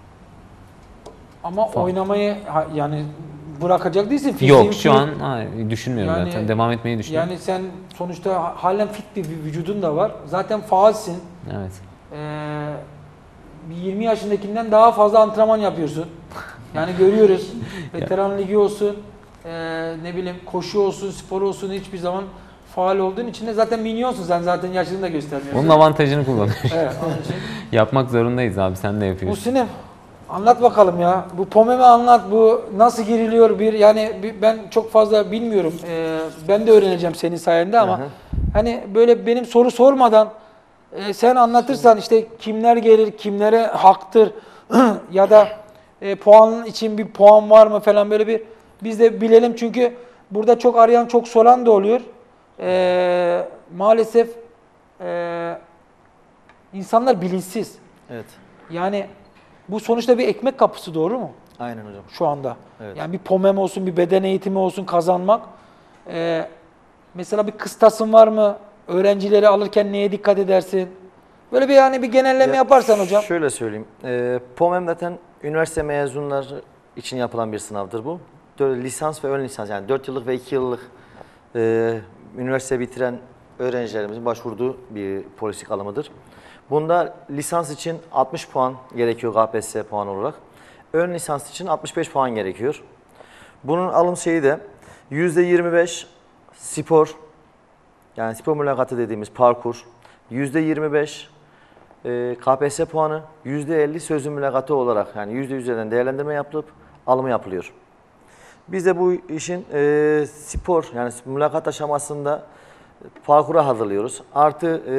Ama oynamayı ha- yani bırakacak değilsin. Fiziğin
yok şu
fit-
an hayır, düşünmüyorum
Yani-
zaten. Devam etmeyi düşünüyorum.
Yani sen sonuçta halen fit bir vücudun da var. Zaten faalsin.
Evet.
Ee, bir yirmi yaşındakinden daha fazla antrenman yapıyorsun. Yani görüyoruz. Veteran ligi olsun, ee, ne bileyim koşu olsun, spor olsun, hiçbir zaman faal olduğun için de zaten minyonsun, sen zaten yaşını da göstermiyorsun.
Onun avantajını kullanıyor.
Evet, onun için.
Yapmak zorundayız abi, sen de yapıyorsun.
Muhsin'im anlat bakalım ya. Bu Pomem'i anlat. Bu nasıl giriliyor bir yani bir- ben çok fazla bilmiyorum. Ee, ben de öğreneceğim senin sayende ama
Hı hı.
hani böyle benim soru sormadan e, sen anlatırsan işte kimler gelir, kimlere haktır ya da e, puanın için bir puan var mı falan böyle bir biz de bilelim çünkü burada çok arayan çok soran da oluyor. Ee, maalesef e, insanlar bilinçsiz.
Evet.
Yani bu sonuçta bir ekmek kapısı, doğru mu?
Aynen hocam.
Şu anda.
Evet.
Yani bir pomem olsun, bir beden eğitimi olsun kazanmak. Ee, mesela bir kıstasın var mı? Öğrencileri alırken neye dikkat edersin? Böyle bir yani bir genelleme
Ya,
yaparsan hocam.
Şöyle söyleyeyim. E, POMEM zaten üniversite mezunları için yapılan bir sınavdır bu. Dö- Lisans ve ön lisans yani dört yıllık ve iki yıllık e, üniversite bitiren öğrencilerimizin başvurduğu bir polislik alımıdır. Bunda lisans için altmış puan gerekiyor K P S S puan olarak. Ön lisans için altmış beş puan gerekiyor. Bunun alım şeyi de yüzde yirmi beş spor, yani spor mülakatı dediğimiz parkur, yüzde yirmi beş e, K P S S puanı, yüzde elli sözlü mülakatı olarak, yani yüzde yüzden değerlendirme yapılıp alımı yapılıyor. Biz de bu işin e, spor, yani mülakat aşamasında parkura hazırlıyoruz. Artı e,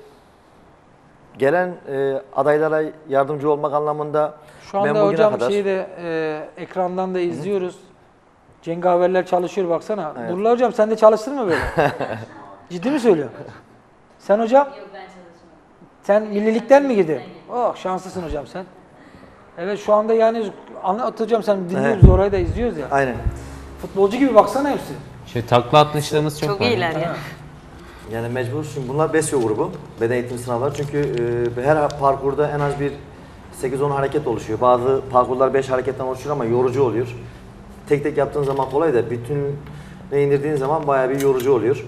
gelen e, adaylara yardımcı olmak anlamında
Şu anda
ben bugüne
hocam
kadar...
şeyi de e, ekrandan da izliyoruz. Cengaverler çalışıyor baksana.
Evet.
Nurullah hocam sen de çalıştın mı böyle? Ciddi mi söylüyorsun? Sen hocam?
Yok ben çalışmadım.
Sen millilikten mi girdin? Oh şanslısın hocam sen. Evet şu anda yani anlat hocam sen dinliyoruz
Evet.
orayı da izliyoruz ya.
Aynen.
Futbolcu gibi baksana hepsi.
Şöyle takla atmışlığımız çok,
Çok
var.
iyiler ya.
Yani mecbur. Şimdi bunlar BESYO grubu. Beden eğitim sınavları. Çünkü e, her parkurda en az bir sekiz on hareket oluşuyor. Bazı parkurlar beş hareketten oluşuyor ama yorucu oluyor. Tek tek yaptığın zaman kolay da bütününe indirdiğin zaman bayağı bir yorucu oluyor.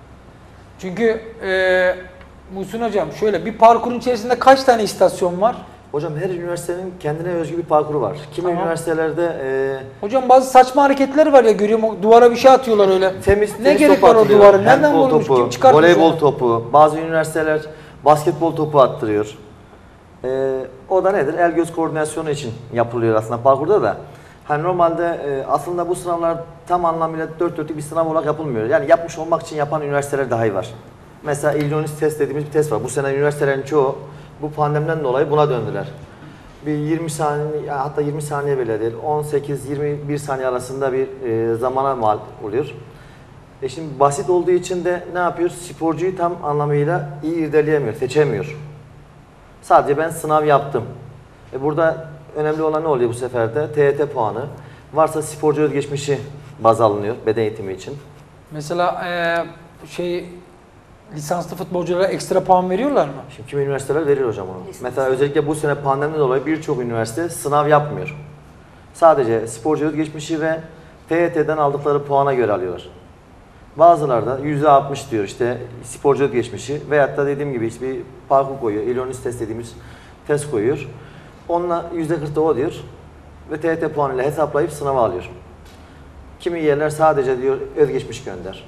Çünkü e, Muhsin hocam şöyle bir parkurun içerisinde kaç tane istasyon var?
Hocam her üniversitenin kendine özgü bir parkuru var. Kimi
Tamam.
üniversitelerde e,
Hocam bazı saçma hareketler var ya görüyorum o duvara bir şey atıyorlar öyle.
temiz,
Ne
tenis
gerek
topu
var o
atılıyor,
duvarın? Nereden
handbol
vurmuş?
topu,
Kim çıkartmış
voleybol
onu?
topu, bazı üniversiteler basketbol topu attırıyor. Ee, o da nedir? El göz koordinasyonu için yapılıyor aslında parkurda da. Hani normalde e, aslında bu sınavlar tam anlamıyla dört dörtlük bir sınav olarak yapılmıyor. Yani yapmış olmak için yapan üniversiteler dahi var. Mesela Illinois test dediğimiz bir test var. Bu sene üniversitelerin çoğu bu pandemiden dolayı buna döndüler. Bir yirmi saniye, hatta yirmi saniye bile değil, on sekiz yirmi bir saniye arasında bir e, zamana mal oluyor. E şimdi basit olduğu için de ne yapıyor? Sporcuyu tam anlamıyla iyi irdeleyemiyor, seçemiyor. Sadece ben sınav yaptım. E burada önemli olan ne oluyor bu sefer de? T Y T puanı. Varsa sporcu özgeçmişi baz alınıyor beden eğitimi için.
Mesela e, şey lisanslı futbolculara ekstra puan veriyorlar mı?
Şimdi kimi üniversiteler verir hocam onu. Mesela özellikle bu sene pandemiden dolayı birçok üniversite sınav yapmıyor. Sadece sporcu özgeçmişi ve T Y T'den aldıkları puana göre alıyorlar. Bazıları da yüzde altmış diyor işte sporcu özgeçmişi veyahut da dediğim gibi işte bir parkur koyuyor. Illinois test dediğimiz test koyuyor. Onunla yüzde kırk da o diyor ve T Y T puanıyla hesaplayıp sınava alıyor. Kimi yerler sadece diyor özgeçmiş gönder.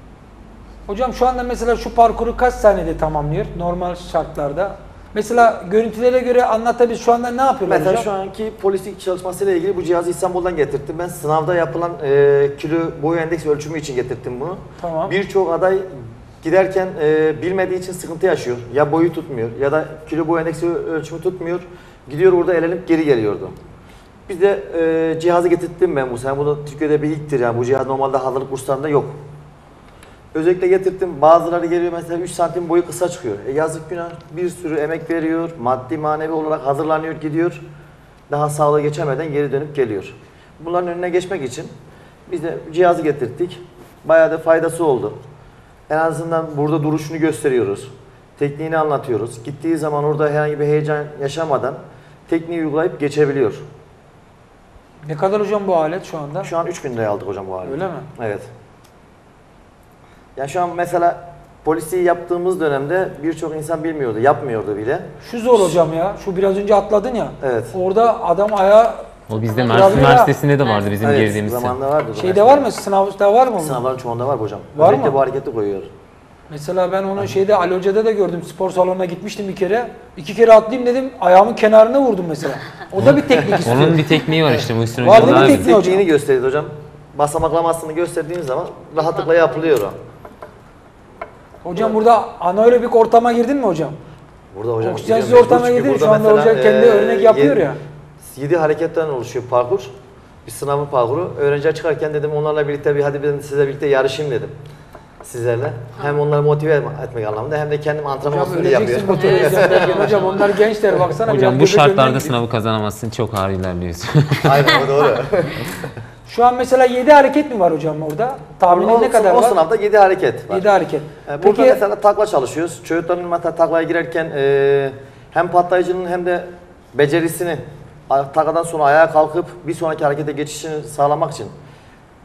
Hocam şu anda mesela şu parkuru kaç saniyede tamamlıyor normal şartlarda? Mesela görüntülere göre anlatabilir. Şu anda ne yapıyorlar
Mesela
hocam?
şu anki polislik çalışmasıyla ilgili bu cihazı İstanbul'dan getirttim. Ben sınavda yapılan e, kilo boy endeks ölçümü için getirttim bunu.
Tamam.
Birçok aday giderken e, bilmediği için sıkıntı yaşıyor. Ya boyu tutmuyor ya da kilo boy endeksi ölçümü tutmuyor. Gidiyor orada elenip geri geliyordu. Biz de e, cihazı getirttim ben bu sene. Bu da Türkiye'de bir ilktir yani. Bu cihaz normalde hazırlık kurslarında yok. Özellikle getirttim. Bazıları geliyor mesela üç santim boyu kısa çıkıyor. E yazık günah. Bir sürü emek veriyor. Maddi manevi olarak hazırlanıyor gidiyor. Daha sağlığa geçemeden geri dönüp geliyor. Bunların önüne geçmek için biz de cihazı getirttik. Bayağı da faydası oldu. En azından burada duruşunu gösteriyoruz. Tekniğini anlatıyoruz. Gittiği zaman orada herhangi bir heyecan yaşamadan tekniği uygulayıp geçebiliyor.
Ne kadar hocam bu alet şu anda?
Şu an üç bin liraya aldık hocam bu aleti.
Öyle mi?
Evet. Yani şu an mesela polisiyi yaptığımız dönemde birçok insan bilmiyordu, yapmıyordu bile.
Şu zor hocam ya. Şu biraz önce atladın ya.
Evet.
Orada adam ayağı
O bizde
Tabii
Mersin
ya.
Üniversitesi'nde de vardı bizim
Evet,
girdiğimiz sene.
zamanında vardı. bu
şeyde
mesela.
var mı? Sınavda var mı? onun?
Sınavların çoğunda var hocam.
Var
Özellikle
mı?
bu hareketi koyuyor.
Mesela ben onu şeyde Ali Hoca'da da gördüm. Spor salonuna gitmiştim bir kere. İki kere atlayayım dedim. Ayağımın kenarına vurdum mesela. O da bir teknik istiyor.
Onun bir tekniği var işte Muhsin
Var
Hocam.
değil mi
daha
tekniği?
bilir.
hocam.
Tekniğini gösterdi hocam. Basamaklamasını gösterdiğiniz zaman rahatlıkla yapılıyor o.
Hocam burada anaerobik ortama girdin mi hocam?
Burada hocam.
Oksijensiz
gidiyor,
ortama
mecbur. Çünkü
girdin. Şu
burada
anda
mesela,
hoca kendi
eee,
örnek yapıyor ya.
yedi hareketten oluşuyor parkur. Bir sınavın parkuru. Öğrenciler çıkarken dedim onlarla birlikte bir hadi ben size birlikte yarışayım dedim. Sizlerle. Hem onları motive etmek anlamında hem de kendim antrenman
Hocam
olsun diye
öleceksin
yapıyorum.
motive edeceğim. Hocam onlar gençler baksana.
Hocam
biraz
bu
göbek önüne
şartlarda
gidiyor.
sınavı kazanamazsın. Çok ağır ilerliyorsun.
Aynen o doğru.
Şu an mesela yedi hareket mi var hocam orada? Tahmini
o,
ne kadar
o
var?
sınavda yedi hareket var.
yedi hareket.
Ee,
Peki
Burada mesela takla çalışıyoruz. Çocukların mesela taklaya girerken e, hem patlayıcının hem de becerisini a- takladan sonra ayağa kalkıp bir sonraki harekete geçişini sağlamak için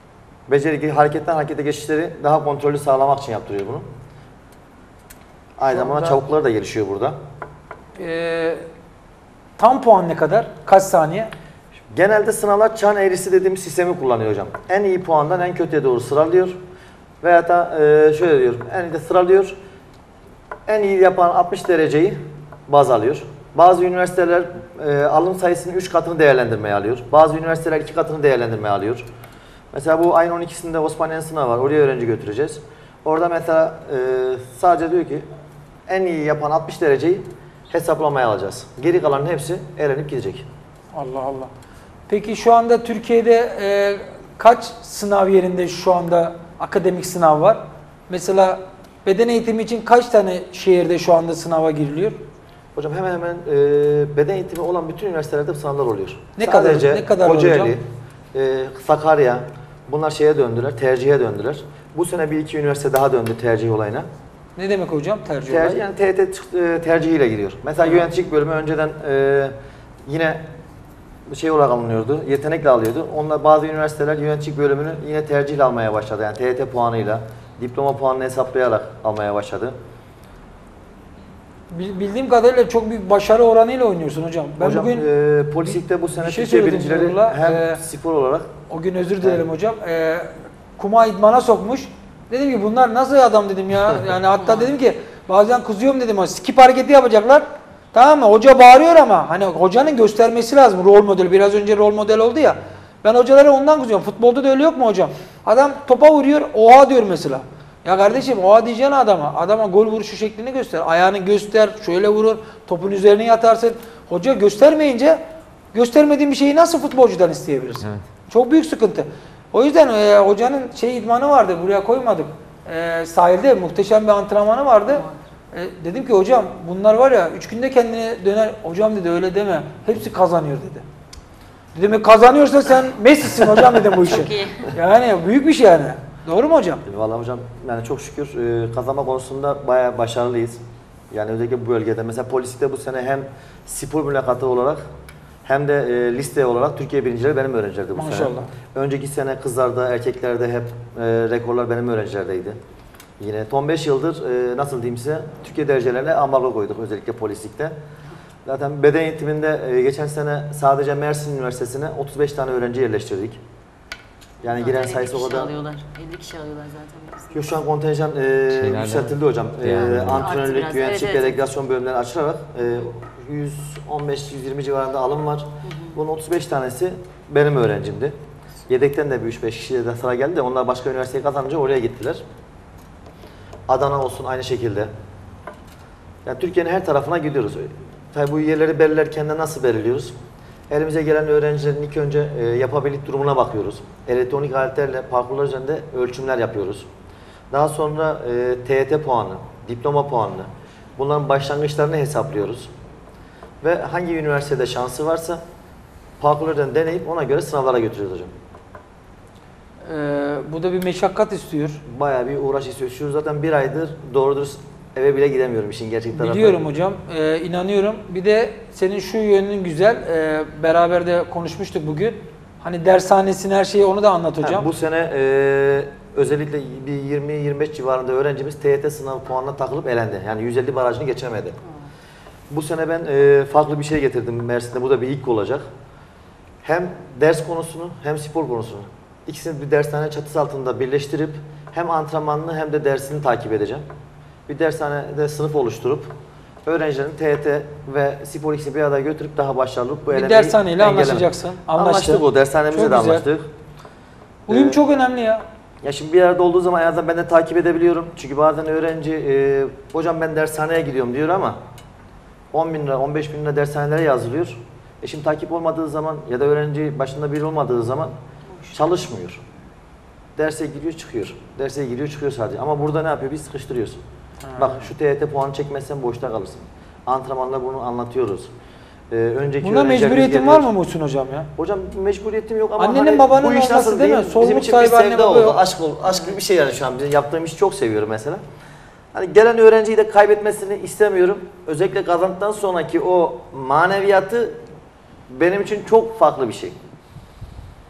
becerikli hareketten harekete geçişleri daha kontrollü sağlamak için yaptırıyor bunu. Aynı
Şu
zamanda
anda-
çabukları da gelişiyor burada.
Ee, tam puan ne kadar? Kaç saniye?
Genelde sınavlar çan eğrisi dediğimiz sistemi kullanıyor hocam. En iyi puandan en kötüye doğru sıralıyor. Veya da e, şöyle diyor, en iyi de sıralıyor. En iyi yapan altmış dereceyi baz alıyor. Bazı üniversiteler e, alım sayısının üç katını değerlendirmeye alıyor. Bazı üniversiteler iki katını değerlendirmeye alıyor. Mesela bu ayın on ikisinde Osmaniye sınavı var. Oraya öğrenci götüreceğiz. Orada mesela e, sadece diyor ki en iyi yapan altmış dereceyi hesaplamaya alacağız. Geri kalanın hepsi elenip gidecek.
Allah Allah. Peki şu anda Türkiye'de e, kaç sınav yerinde şu anda akademik sınav var? Mesela beden eğitimi için kaç tane şehirde şu anda sınava giriliyor?
Hocam hemen hemen e, beden eğitimi olan bütün üniversitelerde sınavlar oluyor.
Ne kadar-
Sadece
ne kadar
Kocaeli,
hocam?
e, Sakarya bunlar şeye döndüler, tercihe döndüler. Bu sene bir iki üniversite daha döndü tercih olayına.
Ne demek hocam tercih
Tercih
olayı?
yani T Y T çık- e, tercihiyle giriyor. Mesela yöneticilik bölümü önceden e, yine şey olarak alınıyordu, yetenekle alıyordu. Onlar bazı üniversiteler yöneticilik bölümünü yine tercihle almaya başladı. Yani T Y T puanıyla, diploma puanını hesaplayarak almaya başladı.
Bil- Bildiğim kadarıyla çok büyük başarı oranıyla oynuyorsun hocam. Ben
Hocam
bugün
e, polislikte bu sene
bir şey
Türkiye
söyledim
birincileri
Nurullah.
hem
Ee,
spor olarak
o gün özür dilerim hocam. Ee, kuma idmana sokmuş. Dedim ki bunlar nasıl adam dedim ya. Yani hatta dedim ki bazen kızıyorum dedim. Skip hareketi yapacaklar. Tamam mı? Hoca bağırıyor ama hani hocanın göstermesi lazım rol model. Biraz önce rol model oldu ya. Ben hocalara ondan kızıyorum. Futbolda da öyle yok mu hocam? Adam topa vuruyor, oha diyor mesela. Ya kardeşim oha diyeceksin adama. Adama gol vuruşu şeklini göster. Ayağını göster, şöyle vurur, topun üzerine yatarsın. Hoca göstermeyince göstermediğin bir şeyi nasıl futbolcudan isteyebilirsin?
Evet.
Çok büyük sıkıntı. O yüzden e, hocanın şey idmanı vardı, buraya koymadık. E, sahilde muhteşem bir antrenmanı vardı. E, dedim ki hocam bunlar var ya üç günde kendine döner. Hocam dedi öyle deme. Hepsi kazanıyor dedi. Dedim e, kazanıyorsa sen Messi'sin hocam dedim bu işin.
Çok iyi.
Yani büyük bir şey yani. Doğru mu hocam?
Vallahi hocam yani çok şükür e, kazanma konusunda bayağı başarılıyız. Yani özellikle bu bölgede. Mesela polislikte bu sene hem spor mülakatı olarak hem de e, liste olarak Türkiye birincileri benim öğrencilerdi bu sene.
Maşallah.
Önceki sene kızlarda, erkeklerde hep e, rekorlar benim öğrencilerdeydi. Yine son beş yıldır e, nasıl diyeyim size Türkiye derecelerine ambargo koyduk özellikle polislikte. Zaten beden eğitiminde e, geçen sene sadece Mersin Üniversitesi'ne otuz beş tane öğrenci yerleştirdik. Yani giren
Zaten
sayısı
elli
o
kişi
kadar.
alıyorlar. elli kişi alıyorlar zaten. hepsini.
Yo, şu an kontenjan e,
Şeylerden-
yükseltildi hocam. E,
Yani-
Arttı
antrenörlük,
biraz.
yöneticilik,
Evet, evet.
delegasyon bölümleri açılarak e, yüz on beş yüz yirmi civarında alım var. Bunun otuz beş tanesi benim öğrencimdi. Yedekten de bir üç beş kişiye de sıra geldi de onlar başka üniversiteye kazanınca oraya gittiler. Adana olsun aynı şekilde. Yani Türkiye'nin her tarafına gidiyoruz. Tabii bu yerleri belirlerken de nasıl belirliyoruz? Elimize gelen öğrencilerin ilk önce e, yapabilik durumuna bakıyoruz. Elektronik aletlerle parkurlar üzerinde ölçümler yapıyoruz. Daha sonra e, T Y T puanı, diploma puanını, bunların başlangıçlarını hesaplıyoruz. Ve hangi üniversitede şansı varsa parkurlardan deneyip ona göre sınavlara götürüyoruz hocam.
Ee, bu da bir meşakkat istiyor.
Bayağı bir uğraş istiyor. Şu zaten bir aydır doğru dürüst eve bile gidemiyorum işin gerçek tarafı.
Biliyorum hocam, e, inanıyorum. Bir de senin şu yönün güzel, e, beraber de konuşmuştuk bugün. Hani dershanesin her şeyi onu da anlat hocam.
Ha, bu sene e, özellikle bir yirmi yirmi beş civarında öğrencimiz T Y T sınav puanına takılıp elendi. Yani yüz elli barajını geçemedi. Bu sene ben e, farklı bir şey getirdim Mersin'de. Bu da bir ilk olacak. Hem ders konusunu hem spor konusunu. İkisini bir dershane çatısı altında birleştirip hem antrenmanını hem de dersini takip edeceğim. Bir dershanede sınıf oluşturup öğrencilerin T Y T ve spor ikisini bir araya götürüp daha başarılı bu
bir
elemeyi
dershaneyle
engellemek.
anlaşacaksın. Anlaştı.
Anlaştık o dershanemizle
Çok
de
güzel.
anlaştık.
Uyum
Ee,
çok önemli ya.
Ya şimdi bir arada olduğu zaman en azından ben de takip edebiliyorum. Çünkü bazen öğrenci e, hocam ben dershaneye gidiyorum diyor ama on bin lira on beş bin lira dershanelere yazılıyor. E şimdi takip olmadığı zaman ya da öğrenci başında biri olmadığı zaman çalışmıyor. Derse giriyor çıkıyor. Derse giriyor çıkıyor sadece. Ama burada ne yapıyor? Biz sıkıştırıyoruz. Bak şu T Y T puanı çekmezsen boşta kalırsın. Antrenmanda bunu anlatıyoruz. Ee, önceki
Bunda
öğrencilerimiz
mecburiyetin
geliyor.
var mı Muhsin hocam ya?
Hocam mecburiyetim yok ama
Annenin,
hani
babanın
bu iş
olması
nasıl
değil mi?
diyeyim?
Sorumluluk
Bizim için bir
sahibi anne
sevda
baba
oldu.
yok.
Aşk, ol- aşk gibi bir şey yani şu an. Bizim yaptığım işi çok seviyorum mesela. Hani gelen öğrenciyi de kaybetmesini istemiyorum. Özellikle kazandıktan sonraki o maneviyatı benim için çok farklı bir şey.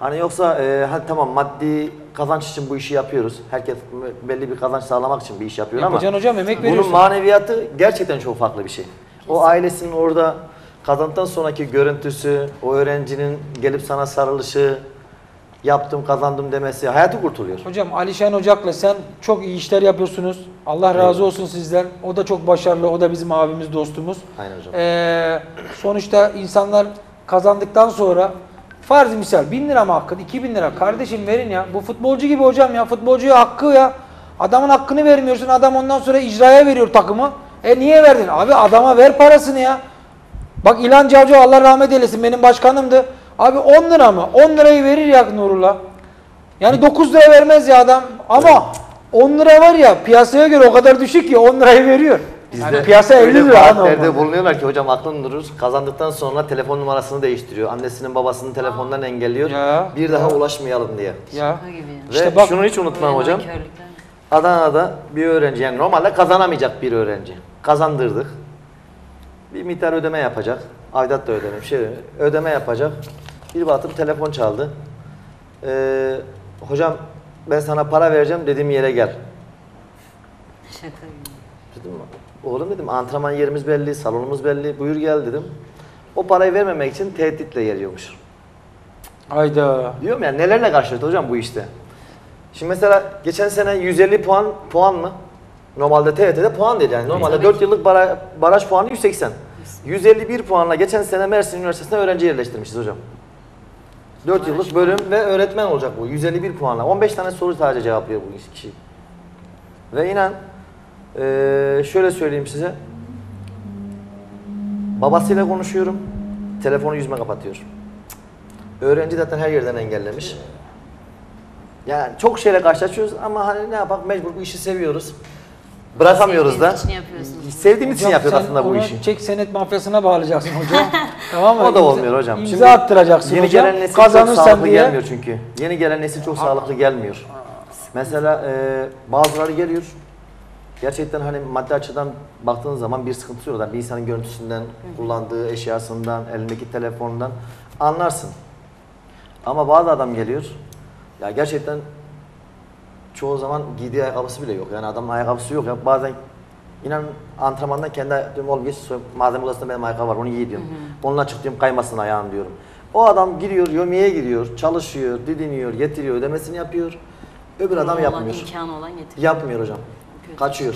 Hani yoksa e, hadi tamam maddi kazanç için bu işi yapıyoruz. Herkes belli bir kazanç sağlamak için bir iş yapıyor ama
Yapacaksın hocam, emek
bunun
veriyorsun.
maneviyatı gerçekten çok farklı bir şey. O ailesinin orada kazandıktan sonraki görüntüsü, o öğrencinin gelip sana sarılışı, yaptım kazandım demesi hayatı kurtuluyor.
Hocam Alişan Ocak'la sen çok iyi işler yapıyorsunuz. Allah razı olsun sizden. O da çok başarılı. O da bizim abimiz, dostumuz.
Aynen hocam.
Ee, sonuçta insanlar kazandıktan sonra farz misal bin lira mı hakkın, iki bin lira kardeşim verin ya. Bu futbolcu gibi hocam ya. Futbolcuya hakkı ya. Adamın hakkını vermiyorsun. Adam ondan sonra icraya veriyor takımı. E niye verdin? Abi adama ver parasını ya. Bak İlhan Cavcı Allah rahmet eylesin benim başkanımdı. Abi on lira mı? on lirayı verir ya Nurullah. Yani dokuz lira vermez ya adam. Ama on lira var ya piyasaya göre o kadar düşük ki on lirayı veriyor. Yani
Bizde
piyasa elli
öyle
lira. ha
vaatlerde
normal.
bulunuyorlar ki hocam aklın durur. Kazandıktan sonra telefon numarasını değiştiriyor. Annesinin babasının telefonlarını engelliyor.
Ya,
bir daha ulaşmayalım diye.
Ya.
Şaka gibi ya.
Ve
İşte bak-
şunu hiç unutmam hocam.
Nankörlükler.
Adana'da bir öğrenci yani normalde kazanamayacak bir öğrenci. Kazandırdık. Bir miktar ödeme yapacak. Aidat da ödeme, bir şey ödeme yapacak. Bir baktım telefon çaldı. Ee, hocam ben sana para vereceğim dediğim yere gel.
Şaka gibi.
Dedim oğlum dedim antrenman yerimiz belli, salonumuz belli. Buyur gel dedim. O parayı vermemek için tehditle geliyormuş.
Hayda.
Diyorum ya nelerle karşılaştı hocam bu işte. Şimdi mesela geçen sene yüz elli puan puan mı? Normalde T Y T'de puan değil yani. Normalde
Tabii
dört
ki.
yıllık bara- baraj puanı yüz seksen. yüz elli bir puanla geçen sene Mersin Üniversitesi'ne öğrenci yerleştirmişiz hocam. dört yıllık bölüm ve öğretmen olacak bu. yüz elli bir puanla. on beş tane soru sadece cevaplıyor bu kişi. Ve inan eee, şöyle söyleyeyim size. Babasıyla konuşuyorum. Telefonu yüzüme kapatıyor. Öğrenci zaten her yerden engellemiş. Yani çok şeyle karşılaşıyoruz ama hani ne yapak mecbur bu işi seviyoruz. Bırakamıyoruz da.
Sevdiğiniz için yapıyorsunuz.
Sevdiğimiz için
Hocam
yapıyoruz
sen
aslında bu
onu
işi.
çek senet mafyasına bağlayacaksın hocam. Tamam mı?
O da
İmza-
olmuyor hocam.
İmza
Şimdi
attıracaksın
Yeni
hocam.
gelen nesil çok
Kazanırsan
sağlıklı
diye.
gelmiyor çünkü. Yeni gelen nesil çok sağlıklı gelmiyor. Mesela e, bazıları geliyor. Gerçekten hani maddi açıdan baktığın zaman bir sıkıntı yok. Bir insanın görüntüsünden, kullandığı eşyasından, elindeki telefonundan anlarsın. Ama bazı adam geliyor. Ya gerçekten çoğu zaman giydiği ayakkabısı bile yok. Yani adamın ayakkabısı yok. Ya bazen inan antrenmandan kendi diyorum oğlum geç malzeme odasında benim ayakkabı var onu giy diyorum. Onunla çık diyorum kaymasın ayağın diyorum. O adam giriyor, yömeye giriyor, çalışıyor, didiniyor, getiriyor, ödemesini yapıyor. Öbür adam
Olan,
yapmıyor.
imkanı olan getiriyor.
Yapmıyor hocam.
Kötü.
Kaçıyor.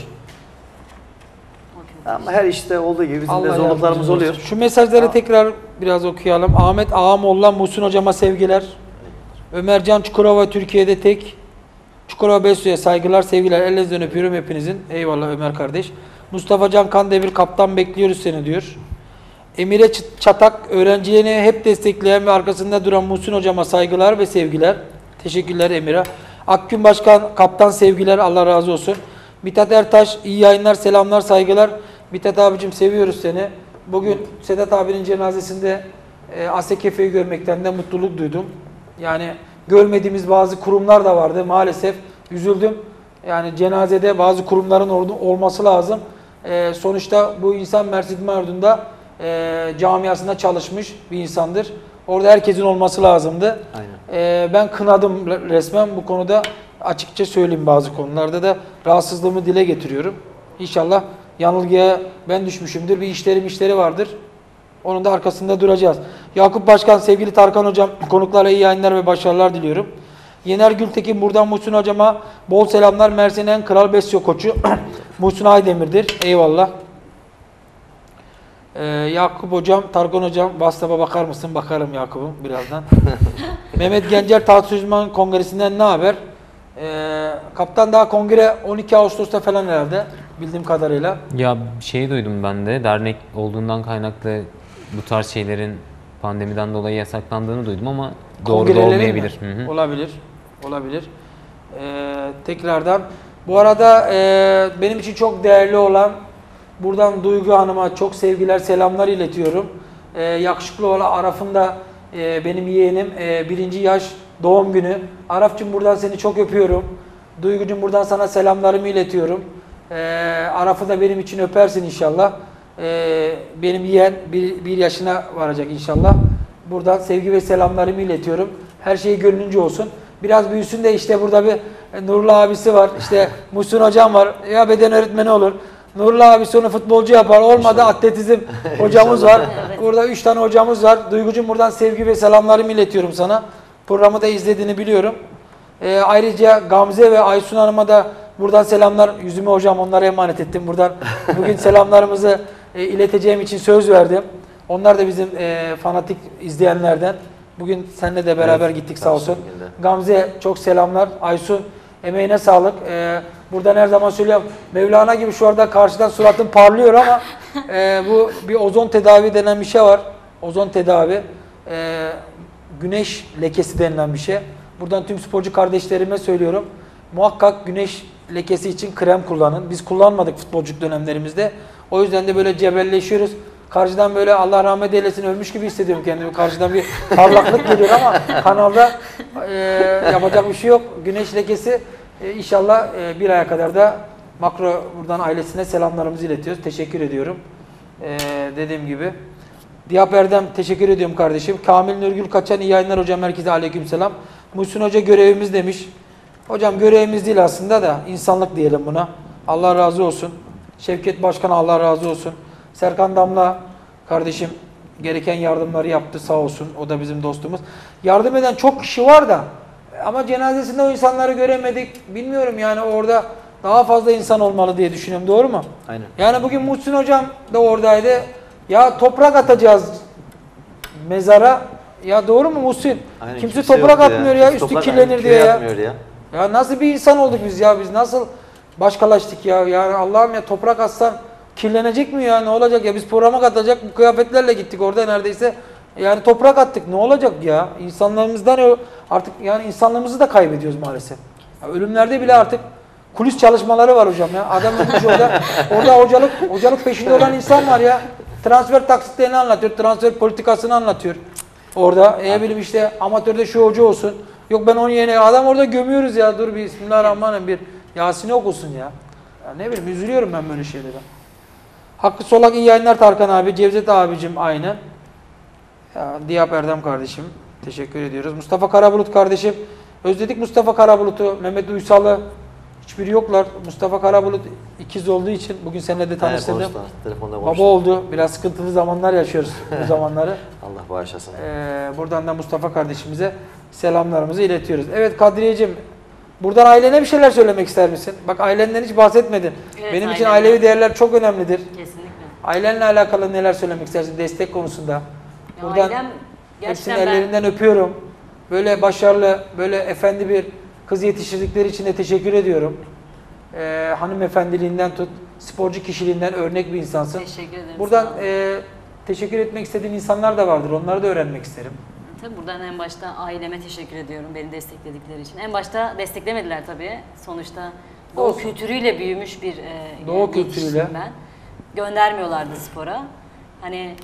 O kötü.
Ama her işte olduğu gibi bizim de
Allah
zorluklarımız
yardımcınız
oluyor.
olsun. Şu mesajları tekrar biraz okuyalım. Ahmet Ağamoğlu'na Muhsin hocama sevgiler. Ömercan Çukurova Türkiye'de tek. Çukurova Besu'ya saygılar, sevgiler. Ellerinizden öpüyorum hepinizin. Eyvallah Ömer kardeş. Mustafa Can Kandemir kaptan bekliyoruz seni diyor. Emire Ç- Çatak öğrencilerini hep destekleyen ve arkasında duran Muhsin hocama saygılar ve sevgiler. Teşekkürler Emir'e. Akgün Başkan kaptan sevgiler, Allah razı olsun. Mithat Ertaş iyi yayınlar, selamlar, saygılar. Mithat abicim seviyoruz seni. Bugün Sedat abinin cenazesinde e, Asekefe'yi görmekten de mutluluk duydum. Yani görmediğimiz bazı kurumlar da vardı maalesef. Üzüldüm. Yani cenazede bazı kurumların orada olması lazım. E, sonuçta bu insan Mersin Mardun'da e, camiasında çalışmış bir insandır. Orada herkesin olması lazımdı.
Aynen.
E, ben kınadım resmen bu konuda, açıkça söyleyeyim, bazı konularda da rahatsızlığımı dile getiriyorum. İnşallah yanılgıya ben düşmüşümdür. Bir işlerim işleri vardır. Onun da arkasında duracağız. Yakup Başkan, sevgili Tarkan Hocam, konuklara iyi yayınlar ve başarılar diliyorum. Yener Gültekin buradan Muhsin Hocama bol selamlar. Mersin'in en kral besyo koçu Muhsin Aydemir'dir. Eyvallah. Ee, Yakup Hocam, Tarkan Hocam, WhatsApp'a bakar mısın? Bakarım Yakup'um birazdan. Mehmet Gencer Tahtı Uzman Kongresi'nden ne haber? Ee, kaptan daha kongre on iki Ağustos'ta falan herhalde bildiğim kadarıyla.
Ya şey duydum ben de, dernek olduğundan kaynaklı bu tarz şeylerin pandemiden dolayı yasaklandığını duydum ama doğru da
Kongreleri mi?
olmayabilir. Hı hı.
Olabilir. Olabilir. Ee, tekrardan. Bu arada e, benim için çok değerli olan, buradan Duygu Hanım'a çok sevgiler, selamlar iletiyorum. Ee, yakışıklı olan Araf'ın da e, benim yeğenim. E, birinci yaş doğum günü. Araf'cığım buradan seni çok öpüyorum. Duygucuğum buradan sana selamlarımı iletiyorum. Ee, Araf'ı da benim için öpersin inşallah. Ee, benim yeğen bir, bir yaşına varacak inşallah. Buradan sevgi ve selamlarımı iletiyorum. Her şey gönlünce olsun. Biraz büyüsün de işte burada bir e, Nurullah abisi var. İşte Muhsin hocam var. Ya beden öğretmeni olur. Nurullah abisi onu futbolcu yapar. Olmadı atletizm hocamız var. Burada üç tane hocamız var. Duygucuğum buradan sevgi ve selamlarımı iletiyorum sana. Programı da izlediğini biliyorum. Ee, ayrıca Gamze ve Aysun Hanım'a da buradan selamlar. Yüzüme hocam onlara emanet ettim. Buradan bugün selamlarımızı e, ileteceğim için söz verdim. Onlar da bizim e, fanatik izleyenlerden. Bugün seninle de beraber
Evet,
gittik sağ olsun.
şekilde.
Gamze çok selamlar. Aysun emeğine sağlık. Ee, buradan her zaman söylüyorum. Mevlana gibi şu anda karşıdan suratın parlıyor ama e, bu bir ozon tedavi denen bir şey var. Ozon tedavi. E, güneş lekesi denilen bir şey. Buradan tüm sporcu kardeşlerime söylüyorum. Muhakkak güneş lekesi için krem kullanın. Biz kullanmadık futbolculuk dönemlerimizde. O yüzden de böyle cebelleşiyoruz. Karşıdan böyle Allah rahmet eylesin ölmüş gibi hissediyorum kendimi. Karşıdan bir parlaklık geliyor ama kanalda e, yapacak bir şey yok. Güneş lekesi e, inşallah e, bir aya kadar da Makro buradan ailesine selamlarımızı iletiyoruz. Teşekkür ediyorum. E, dediğim gibi. Diyap Erdem teşekkür ediyorum kardeşim. Kamil Nurgül Kaçan iyi yayınlar hocam, herkese aleykümselam. Muhsin Hoca görevimiz demiş. Hocam görevimiz değil aslında da insanlık diyelim buna. Allah razı olsun. Şevket Başkan Allah razı olsun. Serkan Damla kardeşim gereken yardımları yaptı sağ olsun. O da bizim dostumuz. Yardım eden çok kişi var da ama cenazesinde o insanları göremedik. Bilmiyorum yani orada daha fazla insan olmalı diye düşünüyorum. Doğru mu?
Aynen.
Yani bugün Muhsin hocam da oradaydı. Ya toprak atacağız mezara. Ya doğru mu Muhsin?
Aynen,
Kimse,
kimse
toprak
yoktu
atmıyor
ya.
ya.
Kimse
Üstü
toprak-
kirlenir
aynen,
diye
köye
ya.
atmıyor ya.
Ya nasıl bir insan olduk biz ya? Biz nasıl başkalaştık ya? Yani Allah'ım ya toprak atsan kirlenecek mi ya? Ne olacak ya? Biz programa katacak bu kıyafetlerle gittik orada neredeyse. Yani toprak attık. Ne olacak ya? İnsanlığımızdan o- artık yani insanlığımızı da kaybediyoruz maalesef. Ya ölümlerde bile artık kulis çalışmaları var hocam ya. Adam ölmüş orada. Orada hocalık hocalık peşinde olan insan var ya. Transfer taksitlerini anlatıyor. Transfer politikasını anlatıyor. Orada ne bileyim işte amatörde şu hoca olsun. Yok ben onu yeni adam orada gömüyoruz ya. Dur bir Bismillahirrahmanirrahim bir Yasin'i okusun ya. Ya ne bileyim üzülüyorum ben böyle şeylere. Hakkı Solak iyi yayınlar Tarkan abi. Cevdet abicim aynı. Ya, Diyap Erdem kardeşim. Teşekkür ediyoruz. Mustafa Karabulut kardeşim. Özledik Mustafa Karabulut'u. Mehmet Uysal'ı. Hiçbiri yoklar. Mustafa Karabulut ikiz olduğu için bugün seninle de tanıştırdım.
Evet, konuştular. Telefonda
Baba
konuştular.
oldu. Biraz sıkıntılı zamanlar yaşıyoruz bu zamanları.
Allah bağışlasın.
Ee, buradan da Mustafa kardeşimize selamlarımızı iletiyoruz. Evet Kadriyeciğim, buradan ailene bir şeyler söylemek ister misin? Bak ailenden hiç bahsetmedin.
Evet,
Benim için
ailemden.
ailevi değerler çok önemlidir.
Kesinlikle.
Ailenle alakalı neler söylemek istersin destek konusunda?
Ya
Buradan
ailem
hepsinin
gerçekten ben
ellerinden öpüyorum. Böyle başarılı, böyle efendi bir kız yetiştirdikleri için de teşekkür ediyorum. Ee, hanımefendiliğinden tut, sporcu kişiliğinden örnek bir insansın.
teşekkür ederim.
Buradan
sağ olun.
e, teşekkür etmek istediğin insanlar da vardır. Onları da öğrenmek isterim.
Tabii buradan en başta aileme teşekkür ediyorum beni destekledikleri için. En başta desteklemediler tabii. Sonuçta Doğu
Olsun.
kültürüyle büyümüş bir e,
Doğu
yani
kültürüyle.
yetiştim ben. Göndermiyorlardı spora. Hani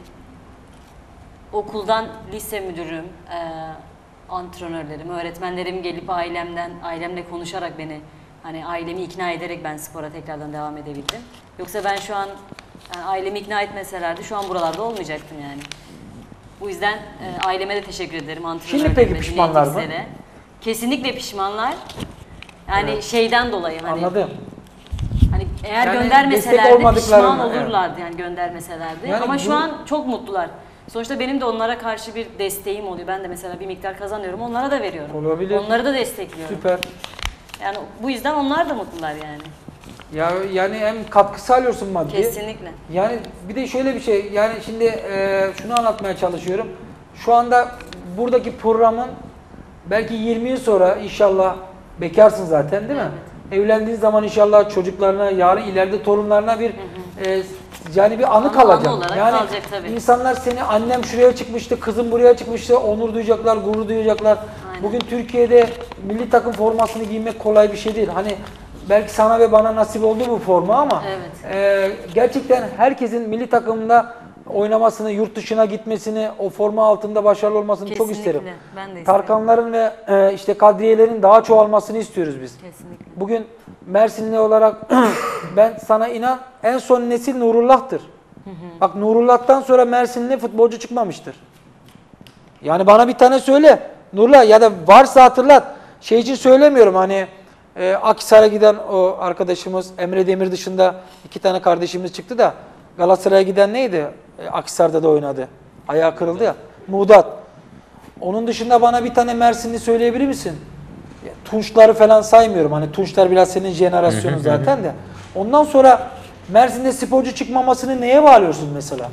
okuldan lise müdürüm, e, antrenörlerim, öğretmenlerim gelip ailemden, ailemle konuşarak beni hani ailemi ikna ederek ben spora tekrardan devam edebildim. Yoksa ben şu an yani ailemi ikna etmeselerdi şu an buralarda olmayacaktım yani. Bu yüzden e, aileme de teşekkür ederim.
Şimdi peki
antrenörlerime,
pişmanlar mı?
dinleyicilere. Kesinlikle pişmanlar. Yani
Evet.
şeyden dolayı hani
Anladım.
hani eğer
Yani
göndermeselerdi
destek olmadıklarını,
pişman
evet.
olurlardı yani göndermeselerdi.
Yani
Ama
bu-
şu an çok mutlular. Sonuçta benim de onlara karşı bir desteğim oluyor. Ben de mesela bir miktar kazanıyorum. Onlara da veriyorum.
Olabilir.
Onları da destekliyorum.
Süper.
Yani bu yüzden onlar da mutlular yani.
Ya yani hem katkı sağlıyorsun maddi.
Kesinlikle.
Yani bir de şöyle bir şey. Yani şimdi e, şunu anlatmaya çalışıyorum. Şu anda buradaki programın belki yirmi yıl sonra inşallah bekarsın zaten değil mi? Evlendiğin zaman inşallah çocuklarına, yarın ileride torunlarına bir e, yani bir anı
Anı-
kalacak.
anı olarak
yani
kalacak tabii.
insanlar seni annem şuraya çıkmıştı, kızım buraya çıkmıştı, onur duyacaklar, gurur duyacaklar.
Aynen.
Bugün Türkiye'de milli takım formasını giymek kolay bir şey değil. Hani belki sana ve bana nasip oldu bu forma ama
Evet.
e, gerçekten herkesin milli takımda oynamasını, yurt dışına gitmesini, o forma altında başarılı olmasını çok
Kesinlikle.
isterim.
Ben de isterim.
Tarkanların ve e, işte kadriyelerin daha çoğalmasını istiyoruz biz.
Kesinlikle.
Bugün Mersinli olarak ben sana inan en son nesil Nurullah'tır. Bak Nurullah'tan sonra Mersinli futbolcu çıkmamıştır. Yani bana bir tane söyle. Nurla ya da varsa hatırlat. Şey için söylemiyorum hani e, Akhisar'a giden o arkadaşımız Emre Demir dışında iki tane kardeşimiz çıktı da Galatasaray'a giden neydi? E, Akhisar'da da oynadı. Ayağı kırıldı ya. Muğdat. Onun dışında bana bir tane Mersinli söyleyebilir misin? Ya, Tunçları falan saymıyorum. Hani Tunçlar biraz senin jenerasyonun zaten de. Ondan sonra Mersin'de sporcu çıkmamasını neye bağlıyorsun mesela?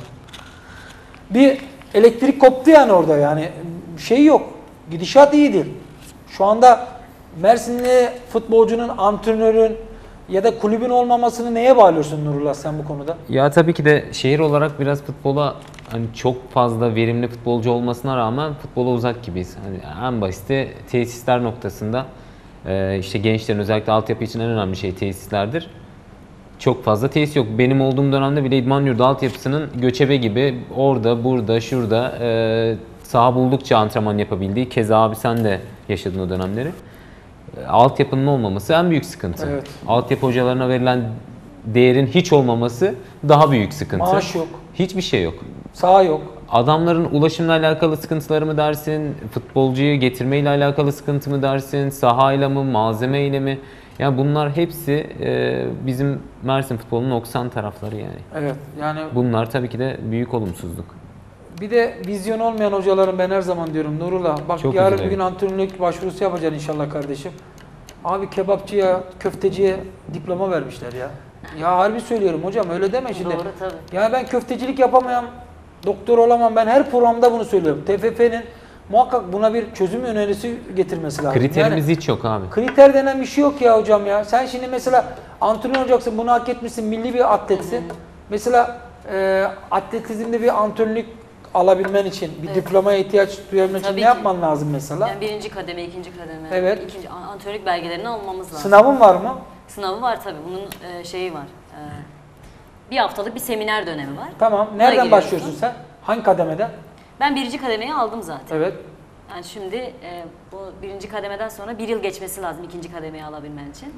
Bir elektrik koptu yani orada yani şey yok. Gidişat iyidir. Şu anda Mersinli futbolcunun, antrenörün ya da kulübün olmamasını neye bağlıyorsun Nurullah sen bu konuda?
Ya tabii ki de şehir olarak biraz futbola hani çok fazla verimli futbolcu olmasına rağmen futbola uzak gibiyiz. Hani en basiti tesisler noktasında e, işte gençlerin özellikle altyapı için en önemli şey tesislerdir. Çok fazla tesis yok. Benim olduğum dönemde bile idman yurdu altyapısının göçebe gibi orada, burada, şurada e, saha buldukça antrenman yapabildiği. Keza abi sen de yaşadın o dönemleri. E, altyapının olmaması en büyük sıkıntı.
Evet.
Altyapı hocalarına verilen değerin hiç olmaması daha büyük sıkıntı.
Maaş yok.
Hiçbir şey yok.
Saha yok.
Adamların ulaşımla alakalı sıkıntıları mı dersin, futbolcuyu getirmeyle alakalı sıkıntı mı dersin, sahayla mı, malzemeyle mi? Yani bunlar hepsi e, bizim Mersin futbolunun noksan tarafları yani.
Evet yani
Bunlar tabii ki de büyük olumsuzluk.
bir de vizyon olmayan hocaların ben her zaman diyorum Nurullah bak
Çok
yarın bir
üzülüyorum.
gün antrenörlük başvurusu yapacaksın inşallah kardeşim. Abi kebapçıya, köfteciye diploma vermişler ya. Ya harbi söylüyorum hocam öyle deme şimdi.
Doğru tabii.
Ya ben köftecilik yapamayan, doktor olamam ben her programda bunu söylüyorum. T F F'nin muhakkak buna bir çözüm önerisi getirmesi lazım.
Kriterimiz
Yani
hiç yok abi.
kriter denen bir şey yok ya hocam ya. Sen şimdi mesela antrenör olacaksın, bunu hak etmişsin, milli bir atletsin. Mesela e, atletizmde bir antrenörlük alabilmen için, bir
Evet.
diplomaya ihtiyaç duyabilmen için
Tabii
ne
ki.
yapman lazım mesela?
Yani birinci kademe, ikinci kademe,
Evet.
ikinci an- antrenörlük belgelerini almamız lazım.
Sınavın var mı?
Sınavı var tabii. Bunun e, şeyi var. E, bir haftalık bir seminer dönemi var.
Tamam.
Buna
Nereden
giriyorsun.
başlıyorsun sen? Hangi kademeden?
Ben birinci kademeyi aldım zaten.
Evet.
Yani şimdi e, bu birinci kademeden sonra bir yıl geçmesi lazım ikinci kademeyi alabilmen için.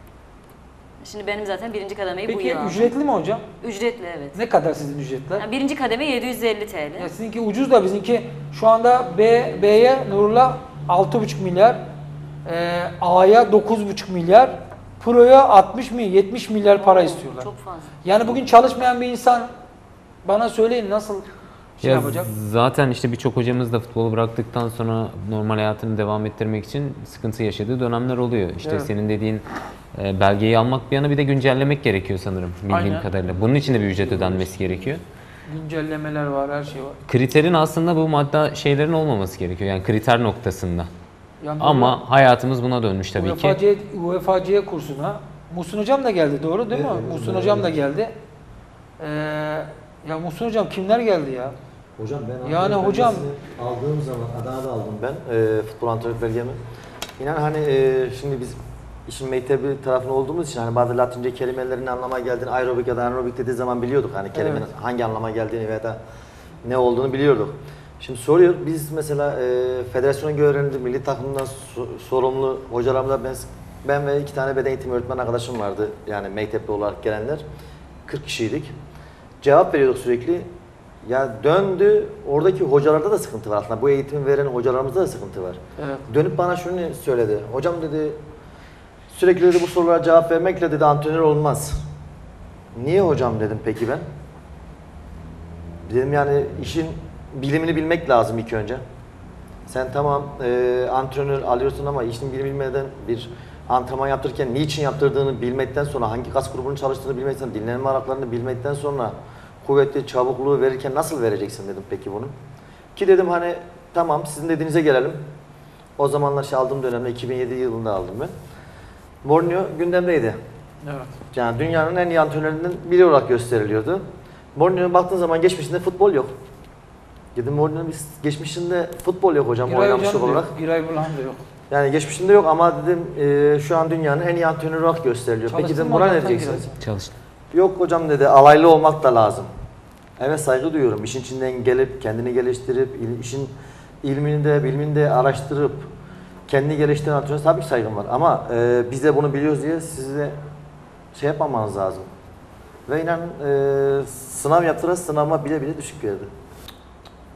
Şimdi benim zaten birinci kademeyi bu
Peki
yıl aldım.
ücretli mi hocam?
Ücretli evet.
Ne kadar sizin ücretler?
Yani birinci kademe yedi yüz elli T L.
Ya sizinki ucuz da bizimki şu anda B, B'ye Nurullah altı buçuk milyar, e, A'ya dokuz buçuk milyar, Pro'ya altmış mı yetmiş milyar para
Oo,
istiyorlar.
Çok fazla.
Yani bugün çalışmayan bir insan bana söyleyin nasıl şey
Ya
yapacak?
zaten işte birçok hocamız da futbolu bıraktıktan sonra normal hayatını devam ettirmek için sıkıntı yaşadığı dönemler oluyor. İşte
Evet.
senin dediğin e, belgeyi almak bir yana bir de güncellemek gerekiyor sanırım bildiğim
Aynen.
kadarıyla. Bunun için de bir ücret ödenmesi gerekiyor.
Güncellemeler var, her şey var.
Kriterin aslında bu madde şeylerin olmaması gerekiyor. Yani kriter noktasında.
Yani
Ama hayatımız buna dönmüş tabii ki.
U E F A C, U E F A C kursuna Muhsin hocam da geldi doğru değil mi? Muhsin hocam da geldi. Ee, ya Muhsin hocam kimler geldi ya?
Hocam ben
Yani
antrenör
hocam-
belgesini aldığım zaman Adana'da aldım ben e, futbol antrenör belgemi. İnan hani e, şimdi biz işin mektebi tarafında olduğumuz için hani bazı Latince kelimelerin ne anlama geldiğini aerobik ya da anaerobik dediği zaman biliyorduk hani kelimenin
Evet.
hangi anlama geldiğini veya da ne olduğunu biliyorduk. Şimdi soruyor biz mesela e, federasyonun görevlerinde milli takımdan so- sorumlu hocalarımla ben ben ve iki tane beden eğitimi öğretmen arkadaşım vardı yani mektepli olarak gelenler kırk kişiydik. Cevap veriyorduk sürekli. Ya döndü, oradaki hocalarda da sıkıntı var aslında. Bu eğitimi veren hocalarımızda da sıkıntı var.
Evet.
Dönüp bana şunu söyledi. Hocam dedi, sürekli dedi bu sorulara cevap vermekle dedi antrenör olmaz. Niye hocam dedim peki ben. Dedim yani işin bilimini bilmek lazım ilk önce. Sen tamam e, antrenör alıyorsun ama işin bilimini bilmeden bir antrenman yaptırırken niçin yaptırdığını bilmekten sonra, hangi kas grubunun çalıştığını bilmekten, dinlenme aralıklarını bilmekten sonra kuvvetli çabukluğu verirken nasıl vereceksin dedim peki bunu. Ki dedim hani tamam sizin dediğinize gelelim. O zamanlar şey aldığım dönemde iki bin yedi yılında aldım ben. Mourinho gündemdeydi.
Evet.
Yani dünyanın en iyi antrenörlerinden biri olarak gösteriliyordu. Mourinho'ya baktığın zaman geçmişinde futbol yok. Dedim Mourinho'nun biz geçmişinde futbol yok hocam
Giray
oynamışlık
hocam da
olarak.
yok. Giray Burhan da yok.
Yani geçmişinde yok ama dedim e, şu an dünyanın en iyi antrenörü olarak gösteriliyor. Peki
Çalıştın
dedim
mı
buna
hocam
ne
sen
diyeceksiniz?
Çalıştım.
Yok hocam dedi alaylı olmak da lazım. Evet saygı duyuyorum. İşin içinden gelip kendini geliştirip il- işin ilmini de bilimini de araştırıp kendini geliştiren antrenör tabii ki saygım var. Ama e, biz de bunu biliyoruz diye size şey yapmamanız lazım. Ve inan e, sınav yaptıran sınavıma bile bile düşük geldi.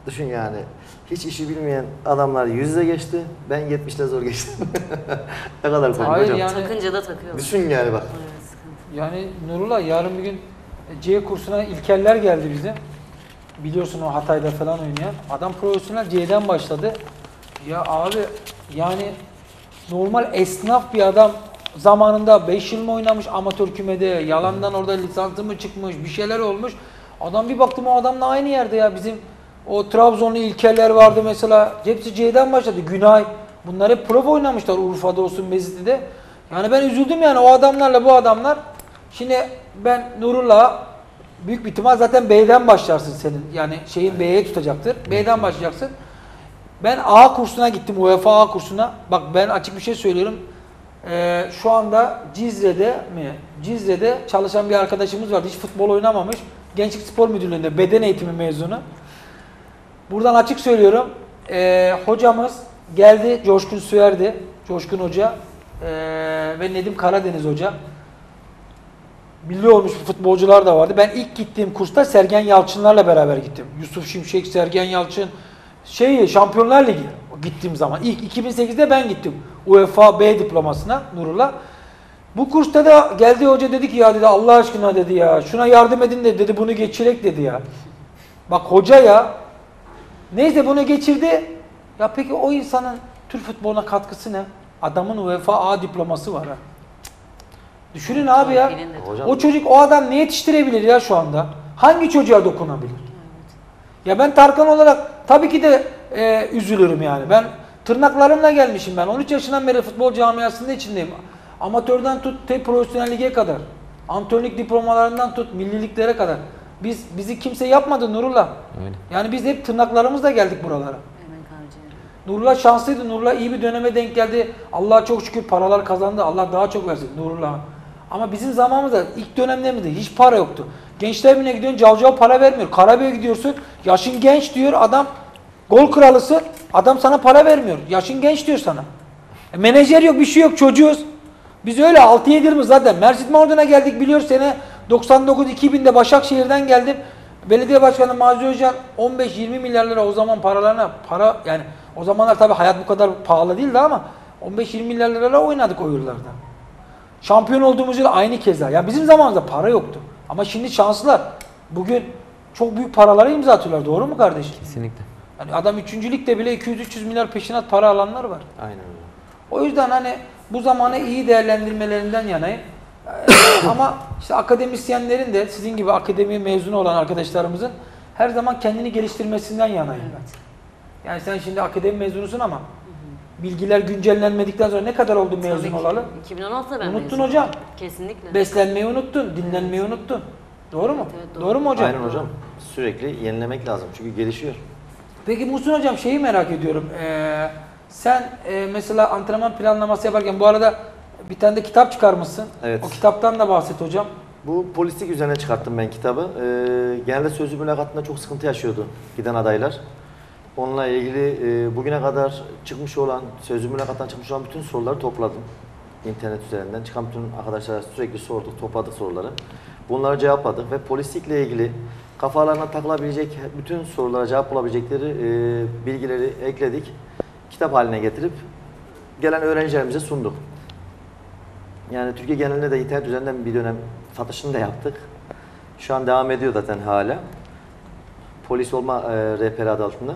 Düşün yani. Hiç işi bilmeyen adamlar yüzde geçti. Ben yetmişte zor geçtim. Ne kadar komik
Hayır
hocam.
yani-
Takınca da takıyorlar.
Düşün yani bak.
Evet, sıkıntı.
Yani Nurullah yarın bir gün C kursuna İlkerler geldi bizim. Biliyorsun o Hatay'da falan oynayan. Adam profesyonel C'den başladı. Ya abi yani normal esnaf bir adam zamanında beş yıl mı oynamış amatör kümede, yalandan orada lisanslı mı çıkmış, bir şeyler olmuş. Adam bir baktım o adamla aynı yerde ya bizim o Trabzonlu İlkerler vardı mesela. Hepsi C'den başladı. Günay. Bunlar hep prof oynamışlar Urfa'da olsun, Mezitli'de. Yani ben üzüldüm yani o adamlarla bu adamlar. Şimdi ben Nurullah büyük bir ihtimal zaten B'den başlarsın senin. Yani şeyin B'ye tutacaktır. B'den başlayacaksın. Ben A kursuna gittim, UEFA A kursuna. Bak ben açık bir şey söylüyorum. Ee, şu anda Cizre'de mi? Cizre'de çalışan bir arkadaşımız vardı. Hiç futbol oynamamış. Gençlik Spor Müdürlüğü'nde beden eğitimi mezunu. Buradan açık söylüyorum. Ee, hocamız geldi, Coşkun Süer'di. Coşkun Hoca ee, ve Nedim Karadeniz Hoca. Milli olmuş futbolcular da vardı. Ben ilk gittiğim kursta Sergen Yalçınlarla beraber gittim. Yusuf Şimşek, Sergen Yalçın. Şey, Şampiyonlar Ligi gittiğim zaman. İlk iki bin sekizde ben gittim. UEFA B diplomasına Nurullah. Bu kursta da geldi hoca dedi ki ya dedi Allah aşkına dedi ya şuna yardım edin de dedi bunu geçirek dedi ya. Bak hoca ya. Neyse bunu geçirdi. Ya peki o insanın Türk futboluna katkısı ne? Adamın UEFA A diploması var ha. Düşünün abi ya.
Hocam,
O çocuk o adam ne yetiştirebilir ya şu anda? Hangi çocuğa dokunabilir? Ya ben Tarkan olarak tabii ki de e, üzülürüm yani. Ben tırnaklarımla gelmişim ben. on üç yaşından beri futbol camiasında içindeyim. Amatörden tut te profesyonel lige kadar. Antrenörlük diplomalarından tut milliliklere kadar. Biz bizi kimse yapmadı Nurullah.
Öyle.
Yani biz hep tırnaklarımızla geldik buralara.
Emek harcıyorum.
Nurullah şanslıydı. Nurullah iyi bir döneme denk geldi. Allah'a çok şükür paralar kazandı. Allah daha çok versin Nurullah'a. Ama bizim zamanımızda ilk dönemlerimizde hiç para yoktu. Gençler Birliği'ne gidiyorsun cavcav para vermiyor. Karabük'e gidiyorsun yaşın genç diyor adam gol kralısın adam sana para vermiyor. Yaşın genç diyor sana. E, menajer yok bir şey yok çocuğuz. Biz öyle altı yedi yılımız zaten Mersin Mardin'e geldik biliyor sene doksan dokuz iki binde Başakşehir'den geldim. Belediye Başkanı Mazi Özcan on beş yirmi milyar lira o zaman paralarına para yani o zamanlar tabii hayat bu kadar pahalı değildi ama on beş yirmi milyar lirayla oynadık o yıllarda. Şampiyon olduğumuz yıl aynı keza. Ya bizim zamanımızda para yoktu. Ama şimdi şanslılar. Bugün çok büyük paralara imza atıyorlar. Doğru mu kardeşim?
Kesinlikle.
Yani adam üçüncü ligde bile iki yüz üç yüz milyar peşinat para alanlar var.
aynen öyle.
O yüzden hani bu zamanı iyi değerlendirmelerinden yanayım. Ee, ama işte akademisyenlerin de sizin gibi akademi mezunu olan arkadaşlarımızın her zaman kendini geliştirmesinden yanayım ben. Yani sen şimdi akademi mezunusun ama bilgiler güncellenmedikten sonra ne kadar oldu mezun
Tabii ki.
olalı?
iki bin on altıda ben
Unuttun
mezunum.
hocam.
Kesinlikle.
Beslenmeyi unuttun, dinlenmeyi unuttun. Doğru mu?
Evet, evet, doğru.
doğru mu hocam?
Aynen hocam. Sürekli yenilemek lazım çünkü gelişiyor.
Peki Muhsin hocam şeyi merak ediyorum. Ee, sen e, mesela antrenman planlaması yaparken bu arada bir tane de kitap çıkarmışsın.
Evet.
O kitaptan da bahset hocam.
Bu polislik üzerine çıkarttım ben kitabı. Ee, genelde sözlü mülakatında çok sıkıntı yaşıyordu giden adaylar. Onunla ilgili e, bugüne kadar çıkmış olan, sözlü mülakattan çıkmış olan bütün soruları topladım. İnternet üzerinden çıkan bütün arkadaşlara sürekli sorduk, topladık soruları. Bunları cevapladık ve polislikle ilgili kafalarına takılabilecek bütün sorulara cevap bulabilecekleri e, bilgileri ekledik. Kitap haline getirip gelen öğrencilerimize sunduk. Yani Türkiye genelinde de internet üzerinden bir dönem satışını da yaptık. Şu an devam ediyor zaten hala. Polis olma e, rehberi adı altında.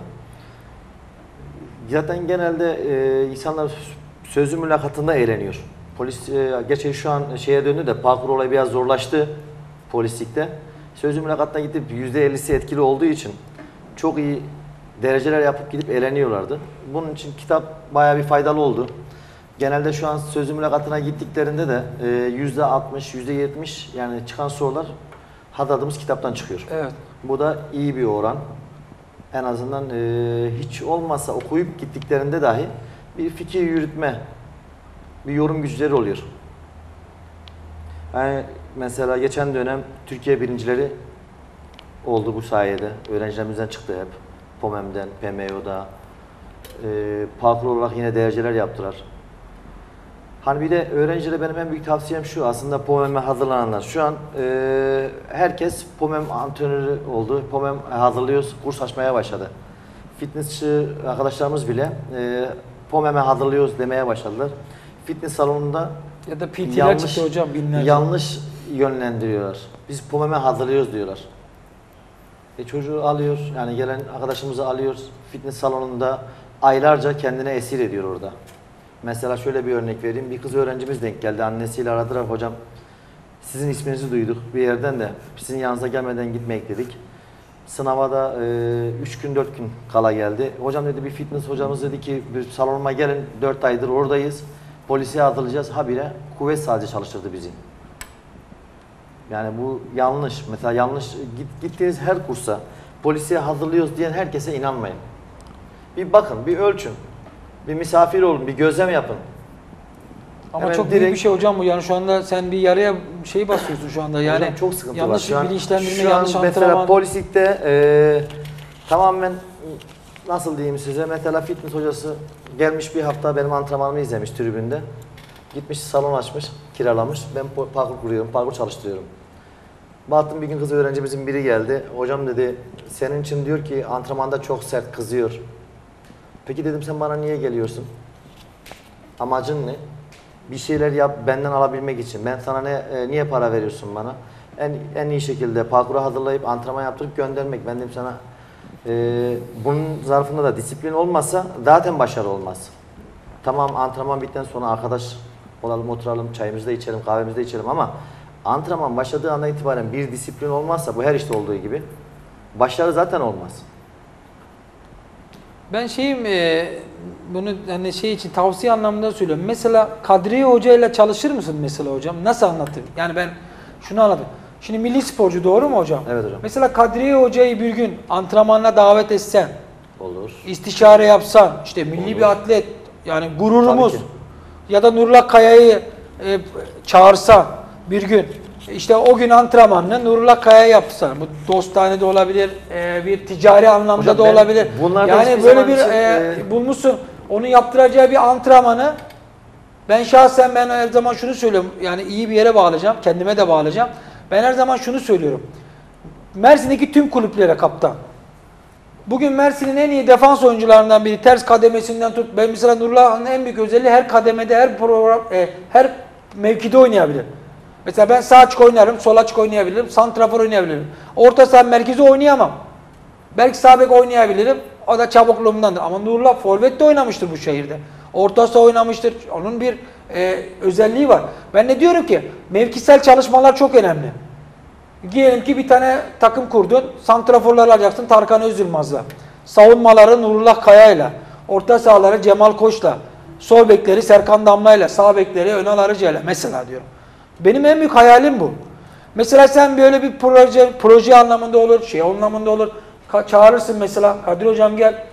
Zaten genelde e, insanlar sözlü mülakatında eğleniyor. Polis e, gerçi şu an şeye döndü de parkur olayı biraz zorlaştı polislikte. Sözlü mülakatına gidip yüzde ellisi etkili olduğu için çok iyi dereceler yapıp gidip eğleniyorlardı. Bunun için kitap bayağı bir faydalı oldu. Genelde şu an sözlü mülakatına gittiklerinde de yüzde altmış, yüzde yetmiş yani çıkan sorular hazırladığımız kitaptan çıkıyor.
Evet.
Bu da iyi bir oran. En azından e, hiç olmazsa okuyup gittiklerinde dahi bir fikir yürütme, bir yorum güçleri oluyor. Yani mesela geçen dönem Türkiye birincileri oldu bu sayede. Öğrencilerimizden çıktı hep. POMEM'den, P M O'da. E, parkur olarak yine dereceler yaptılar. Hani bir de öğrencilere benim en büyük tavsiyem şu aslında POMEM'e hazırlananlar. Şu an e, herkes POMEM antrenörü oldu. POMEM hazırlıyoruz, kurs açmaya başladı. fitnessçi arkadaşlarımız bile e, POMEM'e hazırlıyoruz demeye başladılar. Fitness salonunda
Ya da P T'ler
yanlış,
çıktı hocam binlerce.
yanlış yönlendiriyorlar. Biz POMEM'e hazırlıyoruz diyorlar. E çocuğu alıyor, yani gelen arkadaşımızı alıyoruz. Fitness salonunda aylarca kendine esir ediyor orada. Mesela şöyle bir örnek vereyim. Bir kız öğrencimiz denk geldi. Annesiyle aradılar. Hocam sizin isminizi duyduk bir yerden de sizin yanınıza gelmeden gitmeyek dedik. Sınava da üç gün dört gün kala geldi. Hocam dedi bir fitness hocamız dedi ki bir salonuma gelin, dört aydır oradayız. Polisiye hazırlayacağız. Habire kuvvet sadece çalıştırdı bizi. Yani bu yanlış. Mesela yanlış gittiğiniz her kursa polisiye hazırlıyoruz diyen herkese inanmayın. Bir bakın, bir ölçün. Bir misafir olun, bir gözlem yapın.
Ama
Hemen
çok büyük
direkt-
bir şey hocam bu. Yani şu anda sen bir yarıya şey basıyorsun şu anda. Yani
Hocam çok sıkıntı
yanlış
var. Şu an-
bilinçlendirme,
şu an
yanlış
mesela
antrenman.
polislikte e, tamamen nasıl diyeyim size, mesela fitness hocası gelmiş bir hafta benim antrenmanımı izlemiş tribünde. Gitmiş salon açmış, kiralamış. Ben po- parkur kuruyorum, parkur çalıştırıyorum. Baktım bir gün kız öğrencimizin biri geldi. Hocam dedi, senin için diyor ki antrenmanda çok sert kızıyor. Peki dedim, sen bana niye geliyorsun? Amacın ne? Bir şeyler yap benden alabilmek için. Ben sana ne e, niye para veriyorsun bana? En en iyi şekilde parkuru hazırlayıp antrenman yaptırıp göndermek. Ben dedim sana e, bunun zarfında da disiplin olmazsa zaten başarı olmaz. Tamam, antrenman bittikten sonra arkadaş olalım, oturalım, çayımızı da içelim, kahvemizi de içelim ama antrenman başladığı andan itibaren bir disiplin olmazsa, bu her işte olduğu gibi, başarı zaten olmaz.
Ben şeyim e, bunu hani şey için tavsiye anlamında söylüyorum. Mesela Kadriye Hoca ile çalışır mısın mesela hocam? Nasıl anlatayım? Yani ben şunu anladım. Şimdi milli sporcu doğru mu hocam?
Evet hocam.
Mesela Kadriye Hoca'yı bir gün antrenmanına davet etsen,
Olur.
istişare yapsan, işte milli
Olur.
bir atlet, yani gururumuz,
Tabii ki.
ya da Nurullah Kaya'yı e, çağırsan bir gün, işte o gün antrenmanını Nurullah Kaya yapsan, bu dostane de olabilir, e, bir ticari anlamda
Hocam
da
ben
olabilir.
bunlardan
Yani
hiçbir
böyle
zaman
bir
için,
e,
e,
bulmuşsun, onun yaptıracağı bir antrenmanı, ben şahsen ben her zaman şunu söylüyorum, yani iyi bir yere bağlayacağım, kendime de bağlayacağım. Ben her zaman şunu söylüyorum, Mersin'deki tüm kulüplere kaptan. Bugün Mersin'in en iyi defans oyuncularından biri, ters kademesinden tut. Ben mesela Nurullah'ın en büyük özelliği her kademede, her program, e, her mevkide oynayabilir. Mesela ben sağ açık oynarım, sol açık oynayabilirim, santrafor oynayabilirim. Orta saha merkezi oynayamam. Belki sağ bek oynayabilirim. O da çabukluğumdandır. Ama Nurullah forvet de oynamıştır bu şehirde. Orta saha oynamıştır. Onun bir e, özelliği var. Ben ne diyorum ki, mevkisel çalışmalar çok önemli. Diyelim ki bir tane takım kurdun, santraforlar alacaksın Tarkan Özyılmaz'la. Savunmaları Nurullah Kaya'yla, orta sahaları Cemal Koç'la, sol bekleri Serkan Damla'yla, sağ bekleri Önal Arıcı'yla mesela diyorum. Benim en büyük hayalim bu. Mesela sen böyle bir proje proje anlamında olur, şey anlamında olur. Ka- çağırırsın mesela, Kadir hocam gel.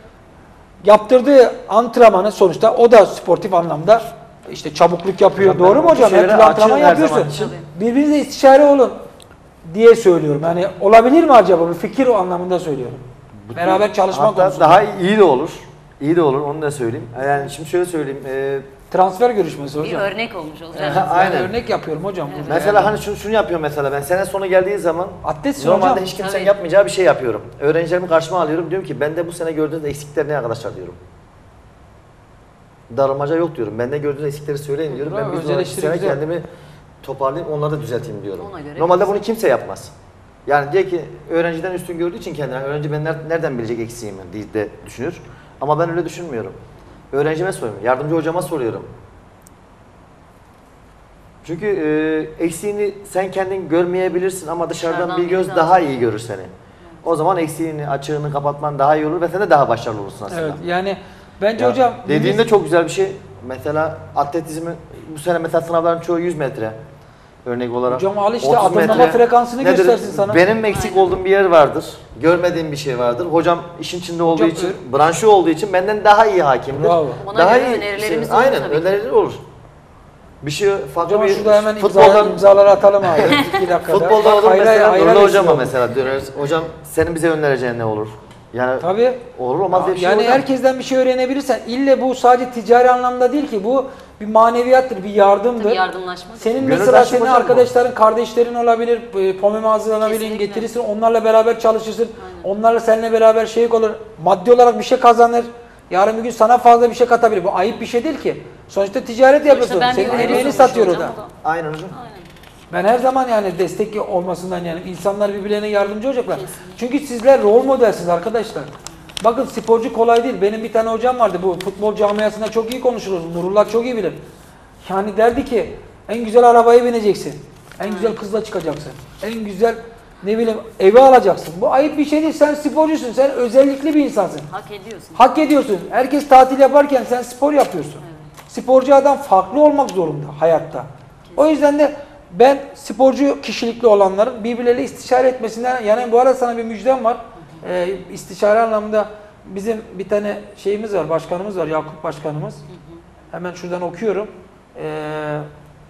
Yaptırdığı antrenmanı sonuçta o da sportif anlamda işte çabukluk yapıyor.
Hocam ben
Doğru mu
bu
hocam? Her
şeylere
türlü antrenman
açığım her
yapıyorsun.
zaman için.
Birbirinizle istişare olun diye söylüyorum. Yani olabilir mi acaba? Bir fikir o anlamında söylüyorum. Beraber çalışma
Hatta
konusunda.
daha iyi de olur. İyi de olur, onu da söyleyeyim. Yani şimdi şöyle söyleyeyim. E,
Transfer görüşmesi
Bir
hocam.
örnek olmuş olacak.
Ben
aynen.
örnek yapıyorum hocam. burada
Mesela
yani.
hani şunu, şunu yapıyorum mesela ben. Sene sonu geldiği zaman
Atletsin
normalde
hocam.
hiç kimsenin
Tabii.
yapmayacağı bir şey yapıyorum. Öğrencilerimi karşıma alıyorum. Diyorum ki bende bu sene gördüğünüz eksikler ne arkadaşlar diyorum. Darılmaca yok diyorum. Bende gördüğünüz eksikleri söyleyin diyorum.
Bravo,
Ben bir
öz
sonraki
eleştiri
sene
güzel.
kendimi toparlayayım, onları da düzelteyim diyorum.
Ona göre
Normalde
güzel.
bunu kimse yapmaz. Yani diye ki öğrenciden üstün gördüğü için kendini, öğrenci ben ner- nereden bilecek eksiğimi diye de düşünür. Ama ben öyle düşünmüyorum. Öğrencime soruyorum, yardımcı hocama soruyorum. Çünkü e, eksiğini sen kendin görmeyebilirsin ama dışarıdan,
Dışarıdan
bir göz
biri
daha
daha
iyi görür seni. O zaman eksiğini, açığını kapatman daha iyi olur ve sen de daha başarılı olursun aslında.
Evet yani bence
Ya,
hocam
dediğinde çok güzel bir şey. Mesela atletizmi bu sene mesela sınavların çoğu yüz metre örnek olarak.
Hocam al işte
otuz
adımlama
metre.
frekansını
Nedir?
göstersin sana.
Benim eksik
Aynen.
olduğum bir yer vardır. Görmediğim bir şey vardır. Hocam işin içinde olduğu
Hocam,
için, branşı olduğu için benden daha iyi hakimdir.
Bravo.
Ona
daha
göre
iyi
önerilerimiz
şey-
olur
Aynen,
tabii ki.
önerileri olur. Bir şey farklı
Hocam
bir
şurada hemen
futboldan
imza, imzaları atalım abi. iki dakikada.
futbolda olur
Hayır, hayır,
mesela
hayır,
Nurlu
hayır,
hocama
hayır.
mesela döneriz. Hocam senin bize önereceğin ne olur? Yani
Tabii.
olur olmaz diye bir şey
Yani
hocam.
herkesten bir şey öğrenebilirsen ille bu sadece ticari anlamda değil ki, bu bir maneviyattır, bir yardımdır.
Tabii yardımlaşma.
Senin
Gönül
mesela
taşı
senin
hocam bu.
arkadaşların, kardeşlerin olabilir, e, pomeme hazırlanabilir,
Kesinlikle.
getirirsin, onlarla beraber çalışırsın. Onlarla seninle beraber şey olur, maddi olarak bir şey kazanır. Yarın bir gün sana fazla bir şey katabilir. Bu ayıp bir şey değil ki. Sonuçta ticaret yapıyorsun.
ben bir
Senin
ürün
emeğini
satmış
satıyor o
olacağım,
da.
o da.
Aynen hocam.
Ben her zaman yani destek olmasından yani insanlar birbirlerine yardımcı olacaklar. Çünkü sizler rol modelsiniz arkadaşlar. Bakın sporcu kolay değil. Benim bir tane hocam vardı, bu futbol camiasında çok iyi konuşuruz. Nurullah çok iyi bilir. Yani derdi ki en güzel arabaya bineceksin. En güzel kızla çıkacaksın. En güzel ne bileyim evi alacaksın. Bu ayıp bir şey değil. Sen sporcusun. Sen özellikli bir insansın.
Hak ediyorsun.
Hak ediyorsun. Herkes tatil yaparken sen spor yapıyorsun. Sporcu adam farklı olmak zorunda hayatta. O yüzden de ben sporcu kişilikli olanların birbirleriyle istişare etmesinden yani bu arada sana bir müjdem var. Ee, istişare anlamında bizim bir tane şeyimiz var, başkanımız var, Yakup Başkanımız. Hemen şuradan okuyorum. Ee,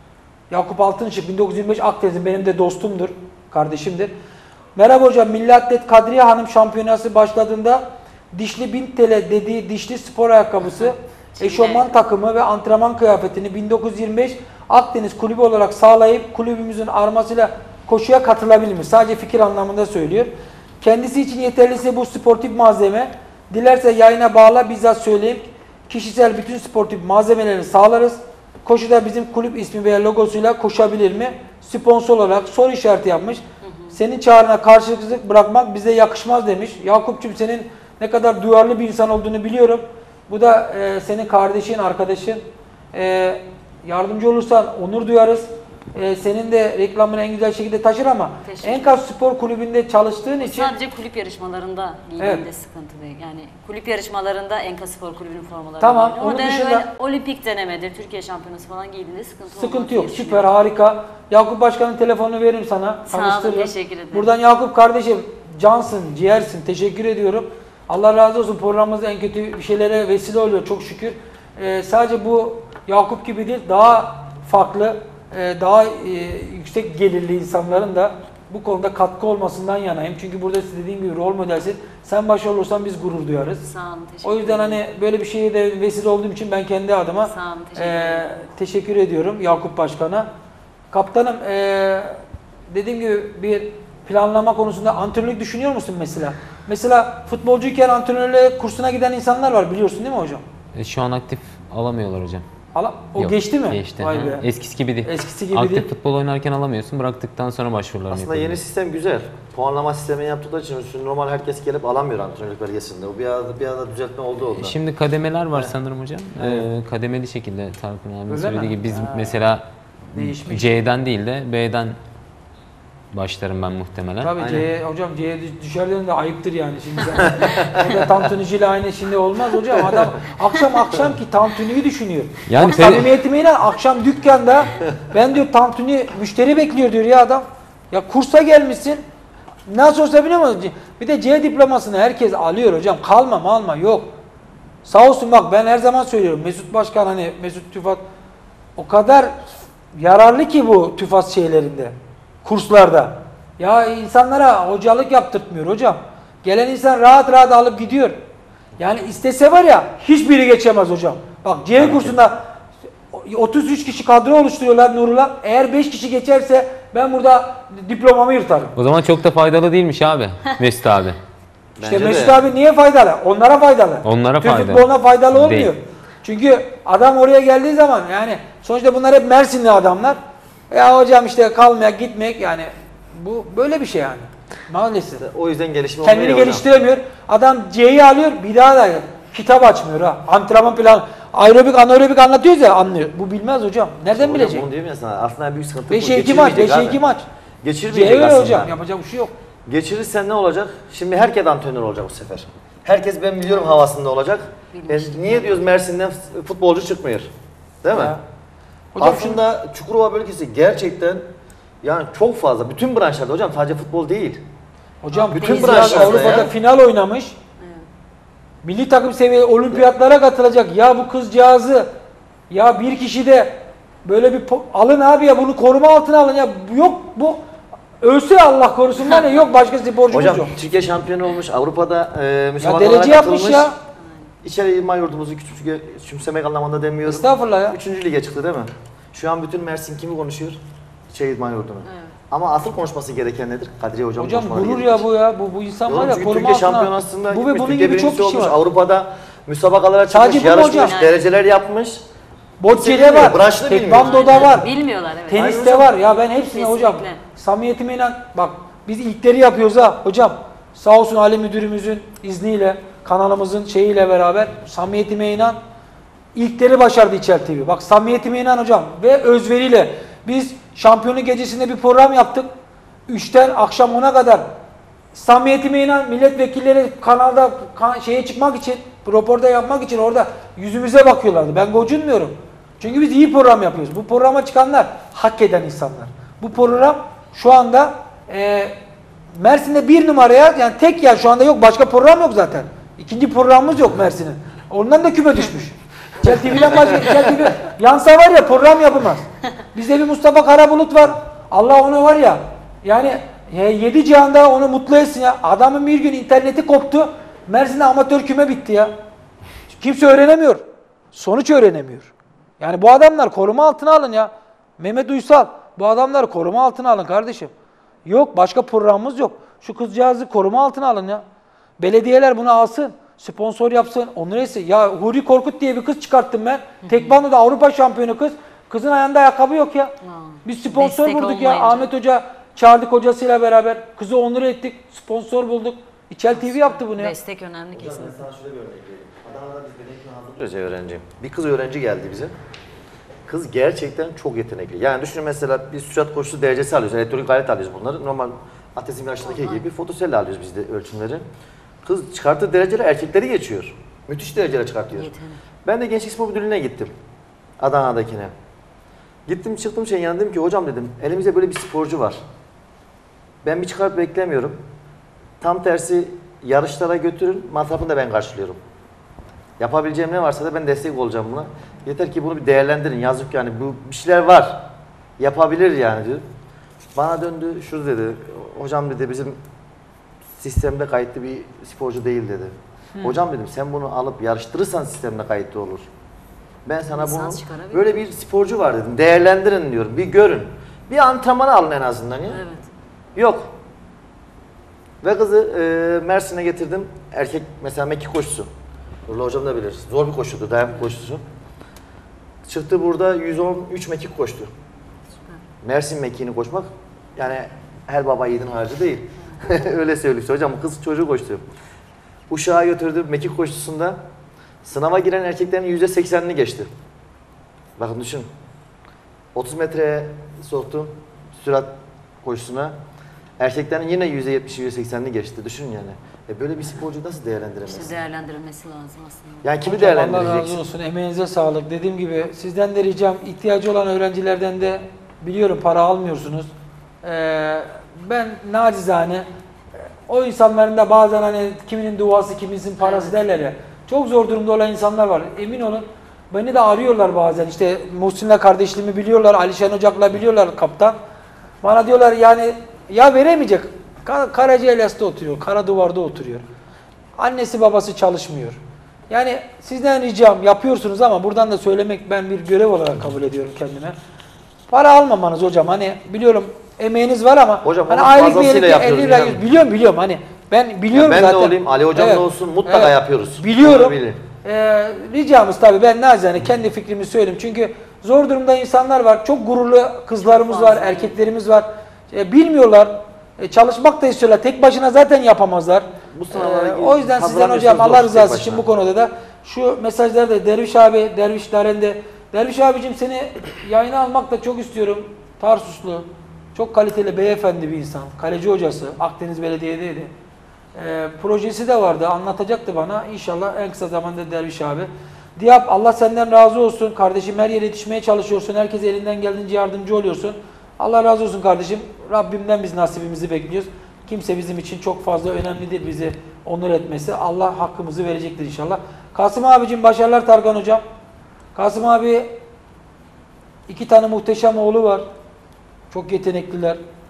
Yakup Altınışık bin dokuz yüz yirmi beş Akdeniz'in benim de dostumdur, kardeşimdir. Merhaba hocam, Milli Atlet Kadriye Hanım şampiyonası başladığında dişli bin T L dediği dişli spor ayakkabısı, eşofman takımı ve antrenman kıyafetini bin dokuz yüz yirmi beş Akdeniz kulübü olarak sağlayıp kulübümüzün armasıyla koşuya katılabilir mi? Sadece fikir anlamında söylüyor. Kendisi için yeterliyse bu sportif malzeme, dilerse yayına bağla bizzat söyleyip kişisel bütün sportif malzemelerini sağlarız. Koşuda bizim kulüp ismi veya logosuyla koşabilir mi? Sponsor olarak soru işareti yapmış. Hı hı. Senin çağrına karşılıksız bırakmak bize yakışmaz demiş. Yakup'cum senin ne kadar duyarlı bir insan olduğunu biliyorum. Bu da e, senin kardeşin, arkadaşın. E, yardımcı olursan onur duyarız. E, senin de reklamını en güzel şekilde taşır ama Enkaz Spor Kulübü'nde çalıştığın için...
Sadece kulüp yarışmalarında giydiğinde
Evet.
sıkıntı değil. Yani kulüp yarışmalarında Enkaz Spor Kulübü'nün formalarını
Tamam,
giyiyor. Ama
onun
deneme-
dışında-
olimpik denemedir, Türkiye şampiyonası falan giydiğinde sıkıntı olmaz
Sıkıntı
diye
yok. Süper,
düşünüyorum.
harika. Yakup Başkan'ın telefonunu veririm sana.
Sağ olun,
Tanıştırırım.
teşekkür ederim.
Buradan Yakup kardeşim, cansın, ciğersin. Teşekkür ediyorum. Allah razı olsun. Programımız en kötü bir şeylere vesile oluyor çok şükür. Ee, sadece bu Yakup gibi değil, daha farklı, e, daha e, yüksek gelirli insanların da bu konuda katkı olmasından yanayım. Çünkü burada dediğim gibi rol modelsin. Sen başarılı olursan biz gurur duyarız.
Sağ olun, teşekkür
O yüzden
ederim.
hani böyle bir şeye de vesile olduğum için ben kendi adıma
Sağ olun, teşekkür
eee,
ederim.
teşekkür ediyorum Yakup Başkan'a. Kaptanım, eee, dediğim gibi bir planlama konusunda antrenörlük düşünüyor musun mesela? Mesela futbolcuyken antrenörlüğe kursuna giden insanlar var, biliyorsun değil mi hocam?
E, Şu an aktif alamıyorlar hocam.
Ala, o
Yok,
geçti mi?
Geçti.
Vay
ha.
be.
Eskisi gibi değil.
Eskisi gibi
Aktif
değil.
futbol oynarken alamıyorsun. Bıraktıktan sonra başvurularını
Aslında yeni
yapabiliyorsun.
sistem güzel. Puanlama sistemini yaptıkları için şimdi normal herkes gelip alamıyor antrenörlük belgesinde. O bir arada bir arada düzeltme oldu orada.
Şimdi kademeler var sanırım hocam. Ee, kademeli şekilde Tarkan abi
Öyle
söylediği
mi?
gibi biz
Ha.
mesela
Değişmiş.
C'den değil de B'den başlarım ben muhtemelen.
Tabii
Aynen.
C'ye, hocam C'ye düş- düşerlerin de ayıptır yani şimdi sen. Orada tantuniciyle aynı şimdi olmaz hocam. Adam akşam akşam ki tantuniyi düşünüyor.
Yani
Bak,
te-
samimiyetime inan, akşam dükkanda ben diyor tantuni müşteri bekliyor diyor ya adam. Ya kursa gelmişsin. Nasıl olsa biliyor musun? Bir de C diplomasını herkes alıyor hocam. Kalma alma yok. Sağ olsun bak ben her zaman söylüyorum. Mesut Başkan hani Mesut Tüfat o kadar yararlı ki bu TÜFAS şeylerinde. Kurslarda. Ya insanlara hocalık yaptırtmıyor hocam. Gelen insan rahat rahat alıp gidiyor. Yani istese var ya hiçbiri geçemez hocam. Bak C kursunda otuz üç kişi kadro oluşturuyorlar Nurullah. Eğer beş kişi geçerse ben burada diplomamı yırtarım.
O zaman çok da faydalı değilmiş abi Mesut abi.
İşte
Bence
Mesut
de.
abi niye faydalı? Onlara faydalı.
Onlara
Türk
faydalı.
futboluna faydalı olmuyor.
Değil.
Çünkü adam oraya geldiği zaman yani sonuçta bunlar hep Mersinli adamlar. Ya hocam işte kalmaya gitmek yani bu böyle bir şey yani. Maalesef.
O yüzden gelişme
Kendini
olmuyor hocam.
geliştiremiyor. Adam C'yi alıyor bir daha da kitap açmıyor ha. Antrenman plan aerobik anaerobik anlatıyoruz ya anlıyor. Bu bilmez hocam. Nereden
Hocam
bilecek?
Bunu diyorum ya sana. Aslında büyük sıkıntı bu.
beşe iki maç,
Geçirmeyecek
beşe
abi.
iki maç.
Geçirmeyecek
C öyle
aslında.
hocam. Yapacak bir şey yok.
Geçirirsen ne olacak? Şimdi herkes antrenör olacak bu sefer. Herkes ben biliyorum havasında olacak. E, niye diyoruz Mersin'den futbolcu çıkmıyor? Değil mi?
Ya. Hocam şimdi
Aslında Çukurova bölgesi gerçekten yani çok fazla. Bütün branşlarda hocam sadece futbol değil.
hocam
bütün
bütün
branşlarda
Avrupa'da
ya.
final oynamış. Milli takım seviye olimpiyatlara katılacak. Ya bu kızcağızı ya bir kişi de böyle bir po- alın abi ya bunu koruma altına alın ya. Bu- Yok bu Ölse Allah korusun var ya, yok başka sporcumuz
Hocam
yok.
Türkiye şampiyonu olmuş, Avrupa'da e,
Ya
müsabakalara
derece yapmış
katılmış.
ya.
İçeri idman yurdumuzu küçümse- küçümsemek anlamında demiyorum.
Estağfurullah ya.
Üçüncü lige çıktı değil mi? Şu an bütün Mersin kimi konuşuyor? İçeri idman yurdunu.
Evet.
Ama asıl konuşması gereken nedir? Kadriye hocam
Hocam
konuşmaları
gurur
gerekiyor.
ya bu ya. Bu, bu insan var
Oğlum
ya,
çünkü
koruma
Türkiye
altına.
şampiyonasında
Bu ve
gitmiş,
bunun
Türkiye
gibi çok
birincisi
kişi
olmuş,
var.
Avrupa'da müsabakalara çıkmış,
Sadece bu mu
yarışmış,
hocam?
dereceler yapmış.
Bocce'de var,
Branşını
tekvando'da var,
Bilmiyorlar evet.
teniste var. Ya ben hepsine hocam
Kesinlikle.
samimiyetime inan. Bak biz ilkleri yapıyoruz ha hocam. Sağ olsun Ali müdürümüzün izniyle, kanalımızın şeyiyle beraber samimiyetime inan. İlkleri başardı İçel T V. Bak samimiyetime inan hocam ve özveriyle. Biz şampiyonluk gecesinde bir program yaptık. üçten akşam ona kadar. Samimiyetime inan, milletvekilleri kanalda kan- şeye çıkmak için, röportaj yapmak için orada yüzümüze bakıyorlardı. Ben gocunmuyorum. Çünkü biz iyi program yapıyoruz. Bu programa çıkanlar hak eden insanlar. Bu program şu anda e, Mersin'de bir numaraya, yani tek yer şu anda yok. Başka program yok zaten. İkinci programımız yok Mersin'in. Ondan da küme düşmüş. İçel T V'den başka İçel T V yansa var ya, program yapılmaz. Bizde bir Mustafa Karabulut var. Allah onu var ya, yani e, yedi cihanda onu mutlu etsin ya. Adamın bir gün interneti koptu. Mersin'de amatör küme bitti ya. Kimse öğrenemiyor. Sonuç öğrenemiyor. Yani bu adamlar koruma altına alın ya. Mehmet Uysal, bu adamları koruma altına alın kardeşim. Yok, başka programımız yok. Şu kızcağızı koruma altına alın ya. Belediyeler bunu alsın. Sponsor yapsın. Onu neyse. Ya Huri Korkut diye bir kız çıkarttım ben. Tekvando'da Avrupa şampiyonu kız. Kızın ayağında ayakkabı yok ya. Biz sponsor
Destek
bulduk ya.
olmayınca.
Ahmet Hoca çağırdık hocasıyla beraber. Kızı onur ettik. Sponsor bulduk. İçel T V yaptı bunu ya.
Destek önemli kesinlikle.
Ben sana şöyle bir örnek vereyim. Adana'da biz beden eğitimi hazırlıyoruz ya öğrenci. Bir kız öğrenci geldi bize. Kız gerçekten çok yetenekli. Yani düşünün mesela bir sürat koşusu derecesi alıyoruz. Elektronik alet alıyoruz bunları. Normal atletizm yarışındaki gibi fotoselle alıyoruz biz de ölçümleri. Kız çıkarttığı dereceler erkekleri geçiyor. Müthiş dereceler çıkartıyor.
Yetenek.
Ben de Gençlik Spor Müdürlüğü'ne gittim. Adana'dakine. Gittim çıktım şeyin yanına, dedim ki hocam dedim elimizde böyle bir sporcu var. Ben bir çıkarıp beklemiyorum. Tam tersi yarışlara götürün, masrafını da ben karşılıyorum. Yapabileceğim ne varsa da ben destek olacağım buna. Yeter ki bunu bir değerlendirin. Yazık yani, bu bir şeyler var. Yapabilir yani diyor. Bana döndü, şu dedi. Hocam dedi bizim sistemde kayıtlı bir sporcu değil dedi.
Hı.
Hocam dedim sen bunu alıp yarıştırırsan sistemde kayıtlı olur. Ben sana
Lisans
bunu
çıkarabilir.
böyle bir sporcu var dedim. Değerlendirin diyorum. Bir görün. Bir antrenmanı alın en azından ya.
Evet.
Yok. Ve kızı e, Mersin'e getirdim. Erkek mesela mekik koşusu. Urla hocam da bilir. Zor bir koşudu, dayanık koşusu. Çıktı burada yüz on üç mekik koştu. Mersin mekiğini koşmak yani her baba yiğidin harcı değil. Öyle söylüyor. Hocam kız çocuğu koştu. Uşağı götürdü mekik koşusunda sınava giren erkeklerin yüzde seksenini geçti. Bakın düşün. otuz metreye soktu sürat koşusuna. Erkeklerin yine yüzde yetmişi yüzde seksenini geçti. Düşün yani. E böyle bir sporcu nasıl değerlendiremezsin?
İşte değerlendirilmesi lazım aslında.
Yani kimi
Hocam Allah
değerlendireceksin?
razı olsun. Emeğinize sağlık. Dediğim gibi sizden de ricam, ihtiyacı olan öğrencilerden de biliyorum para almıyorsunuz. Ee, ben nacizane e, o insanların da bazen hani kiminin duası kimisinin parası derler ya. Çok zor durumda olan insanlar var. Emin olun beni de arıyorlar bazen. İşte Muhsin'le kardeşliğimi biliyorlar. Alişan Ocak'la biliyorlar kaptan. Bana diyorlar yani ya veremeyecek. Kar Karacaelias'ta oturuyor. Karaduvar'da oturuyor. Annesi babası çalışmıyor. Yani sizden ricam yapıyorsunuz ama buradan da söylemek ben bir görev olarak kabul ediyorum kendime. Para almamanız hocam. Hani biliyorum emeğiniz var ama
Hocam
hani
onun
aylık
fazlasıyla
bir
yapıyoruz,
elli lira
inanın.
yüz- biliyorum biliyorum hani ben biliyorum
Ya ben de
zaten.
olayım, Ali hocam da olsun, mutlaka yapıyoruz.
Biliyorum.
Bunu bilin.
Ee, ricamız tabii ben nacizane kendi fikrimi söyleyeyim. Çünkü zor durumda insanlar var. Çok gururlu kızlarımız var, erkeklerimiz var. Ee, bilmiyorlar. Ee, çalışmak da istiyorlar. Tek başına zaten yapamazlar.
Bu sınavlara
Ee, o yüzden sizden
hazırlanıyorsunuz
hocam
zor,
Allah
tek
rızası
başına.
için bu konuda da şu mesajları da Derviş abi, Derviş Daren'de. Derviş abicim seni yayına almak da çok istiyorum. Tarsuslu, çok kaliteli beyefendi bir insan. Kaleci hocası, Akdeniz Belediye'deydi. Ee, projesi de vardı, anlatacaktı bana. İnşallah en kısa zamanda Derviş abi. Diyap Allah senden razı olsun. Kardeşim her yere yetişmeye çalışıyorsun. Herkes elinden geldiğince yardımcı oluyorsun. Allah razı olsun kardeşim. Rabbimden biz nasibimizi bekliyoruz. Kimse bizim için çok fazla önemli değil bizi onur etmesi. Allah hakkımızı verecektir inşallah. Kasım abicim başarılar Tarkan hocam. Kasım abi iki tane muhteşem oğlu var. Çok yetenekliler.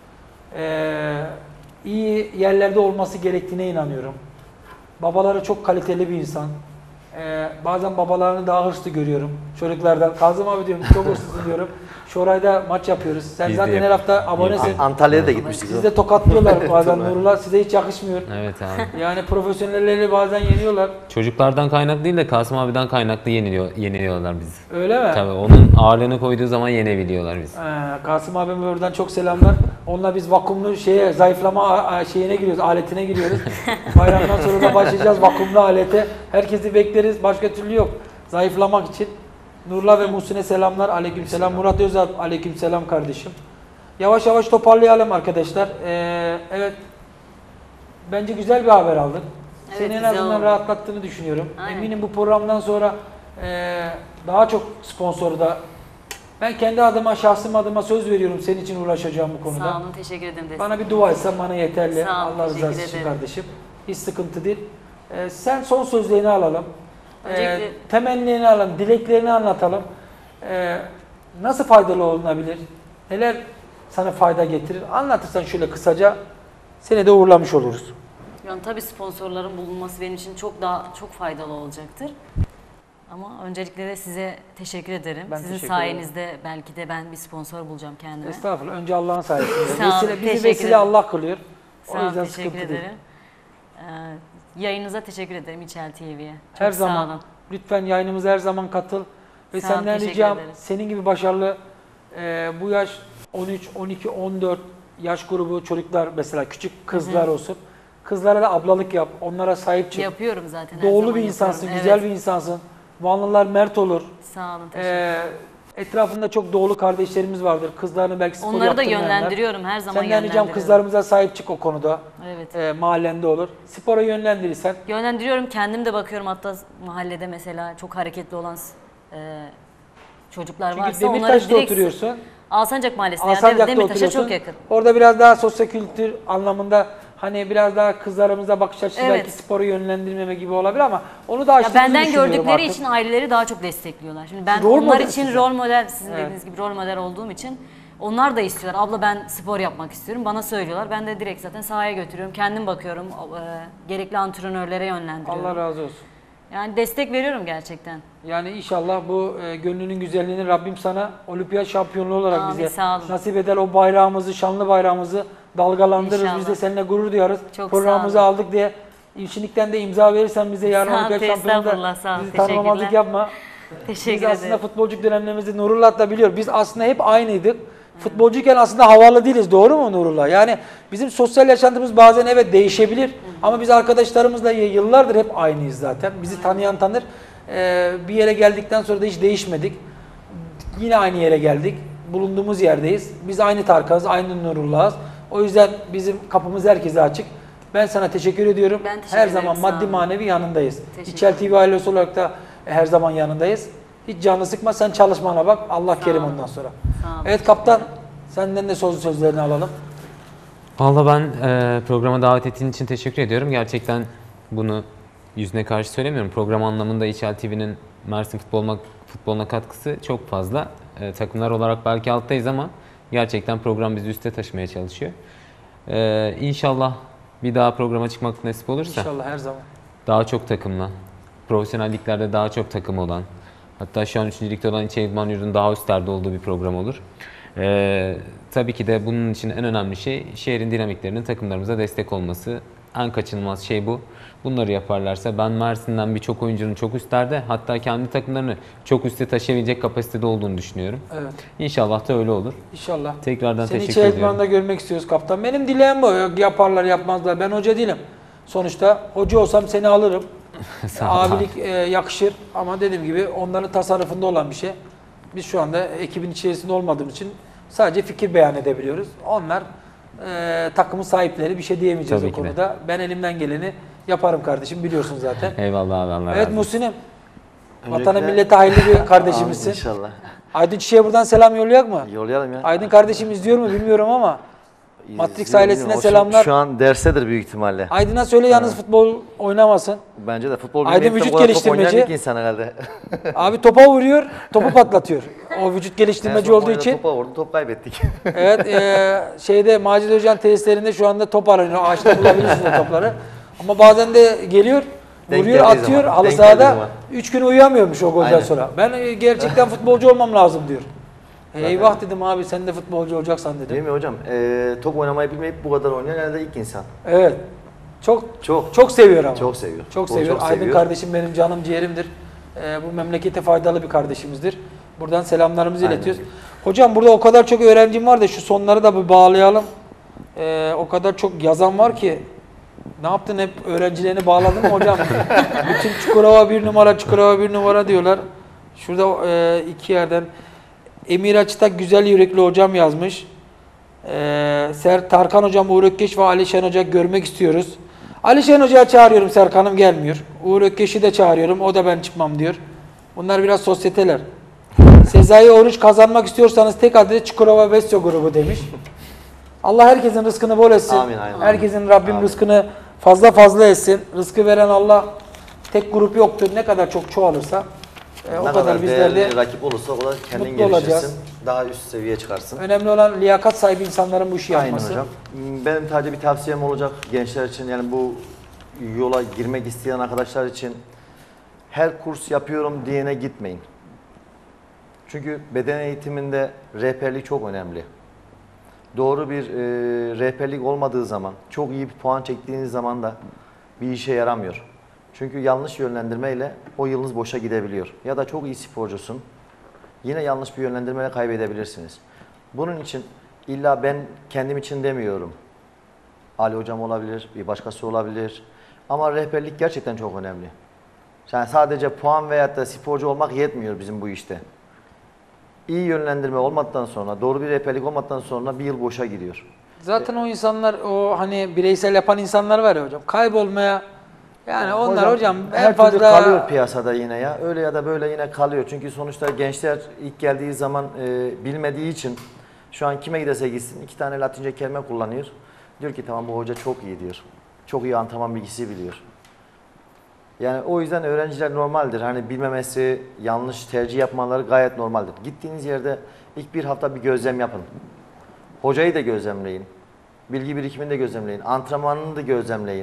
Ee, iyi yerlerde olması gerektiğine inanıyorum. Babaları çok kaliteli bir insan. Ee, bazen babalarını daha hırslı görüyorum. Çocuklardan. Kazım abi diyorum çok hırslısın diyorum. Şoray'da maç yapıyoruz. Sen
Biz de
zaten her
yapıyoruz.
hafta abonesin.
Antalya'ya da gitmiştik.
Sizi de tokatlıyorlar bazen Nurullah. Size hiç yakışmıyor.
Evet abi.
Yani profesyonelleri bazen yeniyorlar.
Çocuklardan kaynaklı değil de Kasım abiden kaynaklı yeniliyor, yeniliyorlar bizi.
Öyle mi?
Tabii onun ağırlığını koyduğu zaman yenebiliyorlar bizi.
Ee, Kasım abime oradan çok selamlar. Onunla biz vakumlu şeye zayıflama a- şeyine giriyoruz, aletine giriyoruz. Bayramdan sonra da başlayacağız vakumlu alete. Herkesi bekleriz. Başka türlü yok. Zayıflamak için. Nurla ve Muhsin'e selamlar. Aleykümselam. Murat Özal, aleykümselam kardeşim. Yavaş yavaş toparlayalım arkadaşlar. Ee, evet. Bence güzel bir haber aldık.
Evet,
Seni en
güzel
azından
oldu.
rahatlattığını düşünüyorum.
Aynen.
Eminim bu programdan sonra e, daha çok sponsoru da ben kendi adıma, şahsım adıma söz veriyorum senin için uğraşacağım bu konuda.
Sağ olun, teşekkür ederim. destek
Bana bir
için.
dua etsen bana yeterli.
Sağ ol,
Allah rızası
teşekkür
için
ederim.
kardeşim. Hiç sıkıntı değil. Ee, sen son sözlerini alalım. Ee,
Öncelikle-
temennilerini alalım, dileklerini anlatalım. Ee, nasıl faydalı olunabilir? Neler sana fayda getirir? Anlatırsan şöyle kısaca seni de uğurlamış oluruz.
Yani tabii sponsorların bulunması benim için çok daha çok faydalı olacaktır. Ama öncelikle de size teşekkür ederim.
Ben
Sizin
teşekkür
sayenizde belki de ben bir sponsor bulacağım kendime.
Estağfurullah. Önce Allah'ın sayesinde.
Sağ olun,
Vesile, bizi
teşekkür
vesile
ederim.
Allah kılıyor.
Sağ
O
olun,
yüzden
teşekkür
sıkıntı değil.
ederim. Ee, yayınıza teşekkür ederim İçel T V'ye. Çok
Her
sağ
zaman.
olun.
Lütfen yayınımıza her zaman katıl. Ve
Sağ olun,
senden
teşekkür
ricam
ederiz.
senin gibi başarılı e, bu yaş on üç, on iki, on dört yaş grubu çocuklar mesela küçük kızlar olsun. Kızlara da ablalık yap. Onlara sahip çık.
Yapıyorum zaten. her
Doğulu
zaman
bir insansın,
yapıyorum.
güzel
Evet.
bir insansın. Vanlılar mert olur.
Sağ olun, teşekkür
E, etrafında çok doğulu kardeşlerimiz vardır. Kızlarını belki spor
Onları da
yaptırmayanlar.
yönlendiriyorum, her zaman
Senden ricam
yönlendiriyorum.
kızlarımıza sahip çık o konuda.
Evet.
E, mahallende olur. Spora yönlendirirsen.
Yönlendiriyorum, kendim de bakıyorum hatta mahallede mesela çok hareketli olan e, çocuklar
Çünkü
varsa onları
Demirtaş'ta
direkt
oturuyorsun.
Alsancak Mahallesi'nde yani
Alsancak'ta
Demirtaş'a
oturuyorsun.
çok yakın.
Orada biraz daha sosyokültür anlamında hani biraz daha kızlarımıza bakış açısı
Evet.
belki sporu yönlendirmeme gibi olabilir ama onu da
Ya
açtığımızı
benden
düşünüyorum
gördükleri
artık.
için aileleri daha çok destekliyorlar. Şimdi ben
Rol
onlar
model
için
size.
rol model, sizin
Evet.
dediğiniz gibi rol model olduğum için onlar da istiyorlar. Abla ben spor yapmak istiyorum. Bana söylüyorlar. Ben de direkt zaten sahaya götürüyorum. Kendim bakıyorum. E, gerekli antrenörlere yönlendiriyorum.
Allah razı olsun.
Yani destek veriyorum gerçekten.
Yani inşallah bu e, gönlünün güzelliğini Rabbim sana olimpiyat şampiyonluğu olarak
Amin,
bize
sağ olun.
nasip eder. O bayrağımızı, şanlı bayrağımızı dalgalandırırız.
İnşallah.
Biz de seninle gurur duyarız.
Çok
Programımızı
sağ olun.
aldık diye İlçinik'ten de imza verirsen bize yarın
Sağ ol,
olimpiyat şampiyonluğunda
estağfurullah, sağ ol,
bizi tanımamazlık
teşekkürler.
yapma.
Teşekkür
Biz aslında
ederim.
futbolculuk dönemlerimizi Nurullah da biliyor. Biz aslında hep aynıydık. Futbolcuyken aslında havalı değiliz. Doğru mu Nurullah? Yani bizim sosyal yaşantımız bazen evet değişebilir. Ama biz arkadaşlarımızla y- yıllardır hep aynıyız zaten. Bizi tanıyan tanır. Ee, bir yere geldikten sonra da hiç değişmedik. Yine aynı yere geldik. Bulunduğumuz yerdeyiz. Biz aynı Tarkan'ız, aynı Nurullah'ız. O yüzden bizim kapımız herkese açık. Ben sana teşekkür ediyorum.
Ben teşekkür
her
ederim,
zaman
sağ
maddi
olun.
manevi yanındayız.
Teşekkür
İçel T V ailesi olarak da her zaman yanındayız. Hiç canını sıkma, sen çalışmana bak. Allah kerim
olun.
ondan sonra.
Sağ olun.
Evet kaptan, senden de sözlü sözlerini alalım.
Valla ben e, programa davet ettiğin için teşekkür ediyorum. Gerçekten bunu yüzüne karşı söylemiyorum. Program anlamında İçel T V'nin Mersin futboluna, futboluna katkısı çok fazla. E, takımlar olarak belki alttayız ama gerçekten program bizi üste taşımaya çalışıyor. E, İnşallah bir daha programa çıkmak nasip olursa
İnşallah her zaman.
daha çok takımla, profesyonel liglerde daha çok takım olan, hatta şu an üçüncü ligde olan İçel İdman Yurdu'nun daha üstlerde olduğu bir program olur. Ee, tabii ki de bunun için en önemli şey şehrin dinamiklerinin takımlarımıza destek olması. En kaçınılmaz şey bu. Bunları yaparlarsa ben Mersin'den birçok oyuncunun çok üstlerde, hatta kendi takımlarını çok üste taşıyabilecek kapasitede olduğunu düşünüyorum.
Evet.
İnşallah da öyle olur.
İnşallah.
Tekrardan
Seni
teşekkür
içeri
ediyorum.
idmanda görmek istiyoruz kaptan. Benim dileğim bu. Yok, yaparlar yapmazlar. Ben hoca değilim. Sonuçta hoca olsam seni alırım.
Sağ ol.
Abilik e, yakışır ama dediğim gibi onların tasarrufunda olan bir şey. Biz şu anda ekibin içerisinde olmadığımız için sadece fikir beyan edebiliyoruz. Onlar e, takımın sahipleri, bir şey diyemeyeceğiz
Tabii
o
ki de.
konuda. Ben elimden geleni yaparım kardeşim, biliyorsun zaten.
Eyvallah abi, Allah
Evet
razı olsun.
Muhsin'im,
Öncelikle-
vatana millete hayırlı bir kardeşimizsin.
İnşallah.
Aydın Çiçek'e buradan selam yollayak mı?
Yollayalım ya.
Aydın kardeşim izliyor mu bilmiyorum ama Matrix
İzliyor,
ailesine
bilmiyorum. O şu-
selamlar.
Şu an derstedir büyük ihtimalle.
Aydın'a söyle yalnız futbol oynamasın.
Bence de futbol
Aydın
bilmeyip de
vücut
bu kadar top
geliştirmeci.
oynayan ilk insan herhalde.
Abi topa vuruyor, topu patlatıyor. O vücut geliştirmeci
En son
olduğu
oyunda
için.
Topa vurdu, top kaybettik.
Evet, e, şeyde Macit Hoca'nın tesislerinde şu anda top aranıyor. Ağaçta bulabilirsiniz o topları. Ama bazen de geliyor,
Denk
vuruyor,
geldiği
atıyor.
zaman,
Halı
denk
sahada
geldiği zaman.
üç gün uyuyamıyormuş o golden
Aynen.
sonra. Ben e, gerçekten futbolcu olmam lazım diyor. Eyvah dedim abi, sen de futbolcu olacaksan dedim.
Değil mi hocam? Ee, top oynamayı bilmeyip bu kadar oynayan herhalde ilk insan.
Evet. Çok
Çok.
çok seviyor ama.
Çok seviyor.
Çok
Futbolu
seviyor.
çok
Aydın
seviyor.
kardeşim benim canım ciğerimdir. Ee, bu memlekete faydalı bir kardeşimizdir. Buradan selamlarımızı
Aynen.
iletiyoruz. Hocam burada o kadar çok öğrencim var da şu sonları da bir bağlayalım. Ee, o kadar çok yazan var ki. Ne yaptın, hep öğrencilerini bağladın mı hocam? Bütün Çukurova bir numara, Çukurova bir numara diyorlar. Şurada e, iki yerden Emir Açıtak güzel yürekli hocam yazmış. Ee, Ser Tarkan hocam, Uğur Ökkeş ve Ali Şen Hoca görmek istiyoruz. Ali Şen Hoca'ya çağırıyorum, Serkan'ım gelmiyor. Uğur Ökkeş'i de çağırıyorum, o da ben çıkmam diyor. Bunlar biraz sosyeteler. Sezai Oruç, kazanmak istiyorsanız tek adres Çukurova Vesyo grubu demiş. Allah herkesin rızkını bol etsin.
Amin, amin.
Herkesin Rabbim
Amin.
rızkını fazla fazla etsin. Rızkı veren Allah, tek grup yoktur. Ne kadar çok çoğalırsa e, o
ne
kadar bizler de
değerli rakip olursa o kadar kendin
mutlu olacağız.
gelişirsin. Daha üst seviyeye çıkarsın.
önemli olan liyakat sahibi insanların bu işi
Aynen
yapması.
hocam. Benim sadece bir tavsiyem olacak gençler için, yani bu yola girmek isteyen arkadaşlar için her kurs yapıyorum diyene gitmeyin. Çünkü beden eğitiminde rehberlik çok önemli. Doğru bir e, rehberlik olmadığı zaman, çok iyi bir puan çektiğiniz zaman da bir işe yaramıyor. Çünkü yanlış yönlendirmeyle o yılınız boşa gidebiliyor. Ya da çok iyi sporcusun, yine yanlış bir yönlendirmeyle kaybedebilirsiniz. Bunun için illa ben kendim için demiyorum. Ali hocam olabilir, bir başkası olabilir. Ama rehberlik gerçekten çok önemli. Yani sadece puan veyahut da sporcu olmak yetmiyor bizim bu işte. İyi yönlendirme olmadıktan sonra, doğru bir rehberlik olmadıktan sonra bir yıl boşa gidiyor.
Zaten o insanlar, o hani bireysel yapan insanlar var ya hocam, kaybolmaya, yani onlar hocam, en
her
fazla
türlü kalıyor piyasada yine ya. Öyle ya da böyle yine kalıyor. Çünkü sonuçta gençler ilk geldiği zaman e, bilmediği için şu an kime giderse gitsin iki tane Latince kelime kullanıyor. Diyor ki tamam bu hoca çok iyi diyor. Çok iyi antrenman bilgisi biliyor. Yani o yüzden öğrenciler normaldir. Hani bilmemesi, yanlış tercih yapmaları gayet normaldir. Gittiğiniz yerde ilk bir hafta bir gözlem yapın. Hocayı da gözlemleyin. Bilgi birikimini de gözlemleyin. Antrenmanını da gözlemleyin.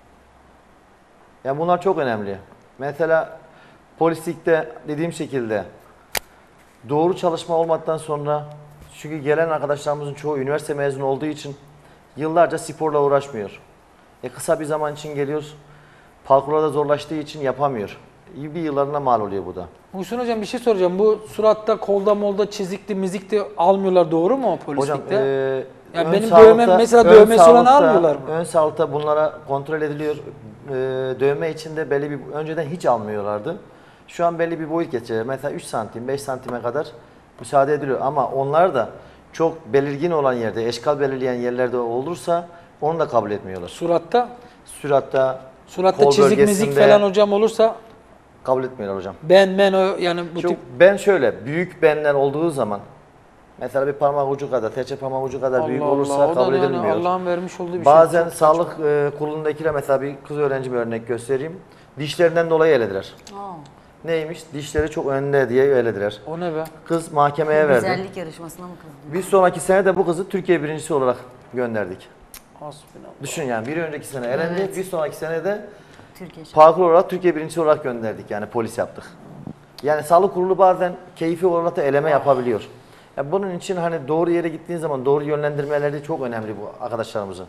Yani bunlar çok önemli. Mesela polislikte dediğim şekilde doğru çalışma olmadıktan sonra, çünkü gelen arkadaşlarımızın çoğu üniversite mezunu olduğu için yıllarca sporla uğraşmıyor. E kısa bir zaman için geliyor, parkurda zorlaştığı için yapamıyor. İyi bir yıllarına mal oluyor bu da.
Muhsin hocam bir şey soracağım. Bu suratta, kolda, molda, çizikli, mizikli almıyorlar, doğru mu o polislikte?
Hocam e,
Yani
ön
benim
sağlıkta-
dövmem- mesela
ön
dövmesi olan
sağlıkta-
almıyorlar mı?
Ön sağlıkta bunlara kontrol ediliyor. E, dövme içinde belli bir, önceden hiç almıyorlardı. Şu an belli bir boyut geçiyor. Mesela üç santim, beş santime kadar müsaade ediliyor. Ama onlar da çok belirgin olan yerde, eşkal belirleyen yerlerde olursa onu da kabul etmiyorlar.
Suratta,
Suratta,
suratta
kol
çizik, mizik
bölgesinde
falan hocam olursa
kabul etmiyorlar hocam.
ben, men o yani bu
Çok,
tip
ben şöyle, büyük benler olduğu zaman, mesela bir parmak ucu kadar, serçe parmak ucu kadar büyük
Allah
olursa
Allah, o da
kabul
yani
edilmiyor.
Allah'ın vermiş olduğu bir şey.
Bazen
Çok
sağlık
saçma.
e, kurulundakiler, mesela bir kız öğrenci bir örnek göstereyim. Dişlerinden dolayı elediler.
Aa,
Neymiş? Dişleri çok önde diye elediler.
O ne be?
Kız mahkemeye verdi.
güzellik yarışmasına mı kaldın?
Bir sonraki sene de bu kızı Türkiye birincisi olarak gönderdik.
Hasbinallah.
Düşün yani, bir önceki sene elendi,
Evet.
bir sonraki sene de
Türkiye şampiyonu.
parkur olarak Türkiye birincisi olarak gönderdik, yani polis yaptık. Yani sağlık kurulu bazen keyfi olarak da eleme yapabiliyor. Ya bunun için hani doğru yere gittiğin zaman doğru yönlendirmeleri çok önemli bu arkadaşlarımızın.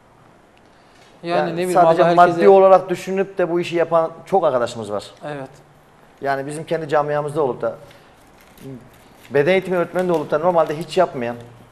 Yani,
Yani
ne bileyim
sadece
Allah
maddi
herkese...
olarak düşünüp de bu işi yapan çok arkadaşımız var.
Evet.
Yani bizim kendi camiamızda olup da beden eğitimi öğretmeni de olup da normalde hiç yapmayan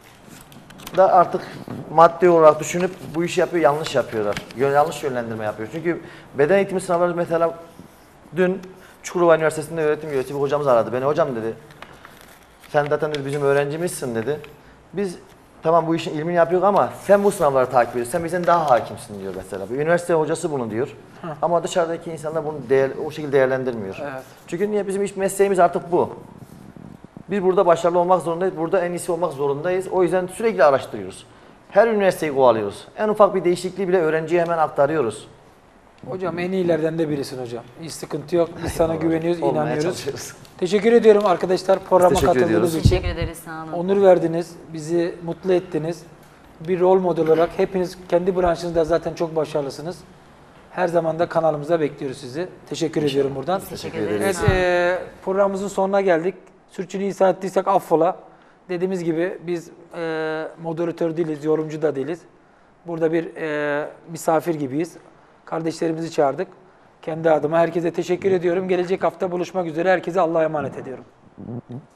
da artık maddi olarak düşünüp bu işi yapıyor, yanlış yapıyorlar. Yön- Yanlış yönlendirme yapıyor. Çünkü beden eğitimi sınavları, mesela dün Çukurova Üniversitesi'nde öğretim üyesi bir hocamız aradı beni. Hocam dedi, sen zaten dedi bizim öğrencimizsin dedi. Biz tamam bu işin ilmini yapıyoruz ama sen bu sınavları takip ediyorsun. Sen bizden daha hakimsin diyor mesela. Bir üniversite hocası bunu diyor. Ama dışarıdaki insanlar bunu değer, o şekilde değerlendirmiyor.
Evet.
Çünkü niye, bizim iş mesleğimiz artık bu. Biz burada başarılı olmak zorundayız. Burada en iyisi olmak zorundayız. O yüzden sürekli araştırıyoruz. Her üniversiteyi kovalıyoruz. En ufak bir değişikliği bile öğrenciye hemen aktarıyoruz.
Hocam en iyilerden de birisin hocam. Hiç sıkıntı yok. Biz sana güveniyoruz,
Olmaya
inanıyoruz.
çalışıyoruz.
Teşekkür ediyorum arkadaşlar programa
teşekkür
katıldığınız
ediyoruz.
için.
Teşekkür ederiz, sağ olun.
Onur verdiniz, bizi mutlu ettiniz. Bir rol model olarak hepiniz kendi branşınızda zaten çok başarılısınız. Her zaman da kanalımıza bekliyoruz sizi. Teşekkür ediyorum buradan.
Teşekkür
ederiz.
ederiz.
Evet, e, programımızın sonuna geldik. Sürçülisan ettiysek affola. Dediğimiz gibi biz e, moderatör değiliz, yorumcu da değiliz. Burada bir e, misafir gibiyiz. Kardeşlerimizi çağırdık. Kendi adıma herkese teşekkür ediyorum. Gelecek hafta buluşmak üzere. Herkese Allah'a emanet ediyorum.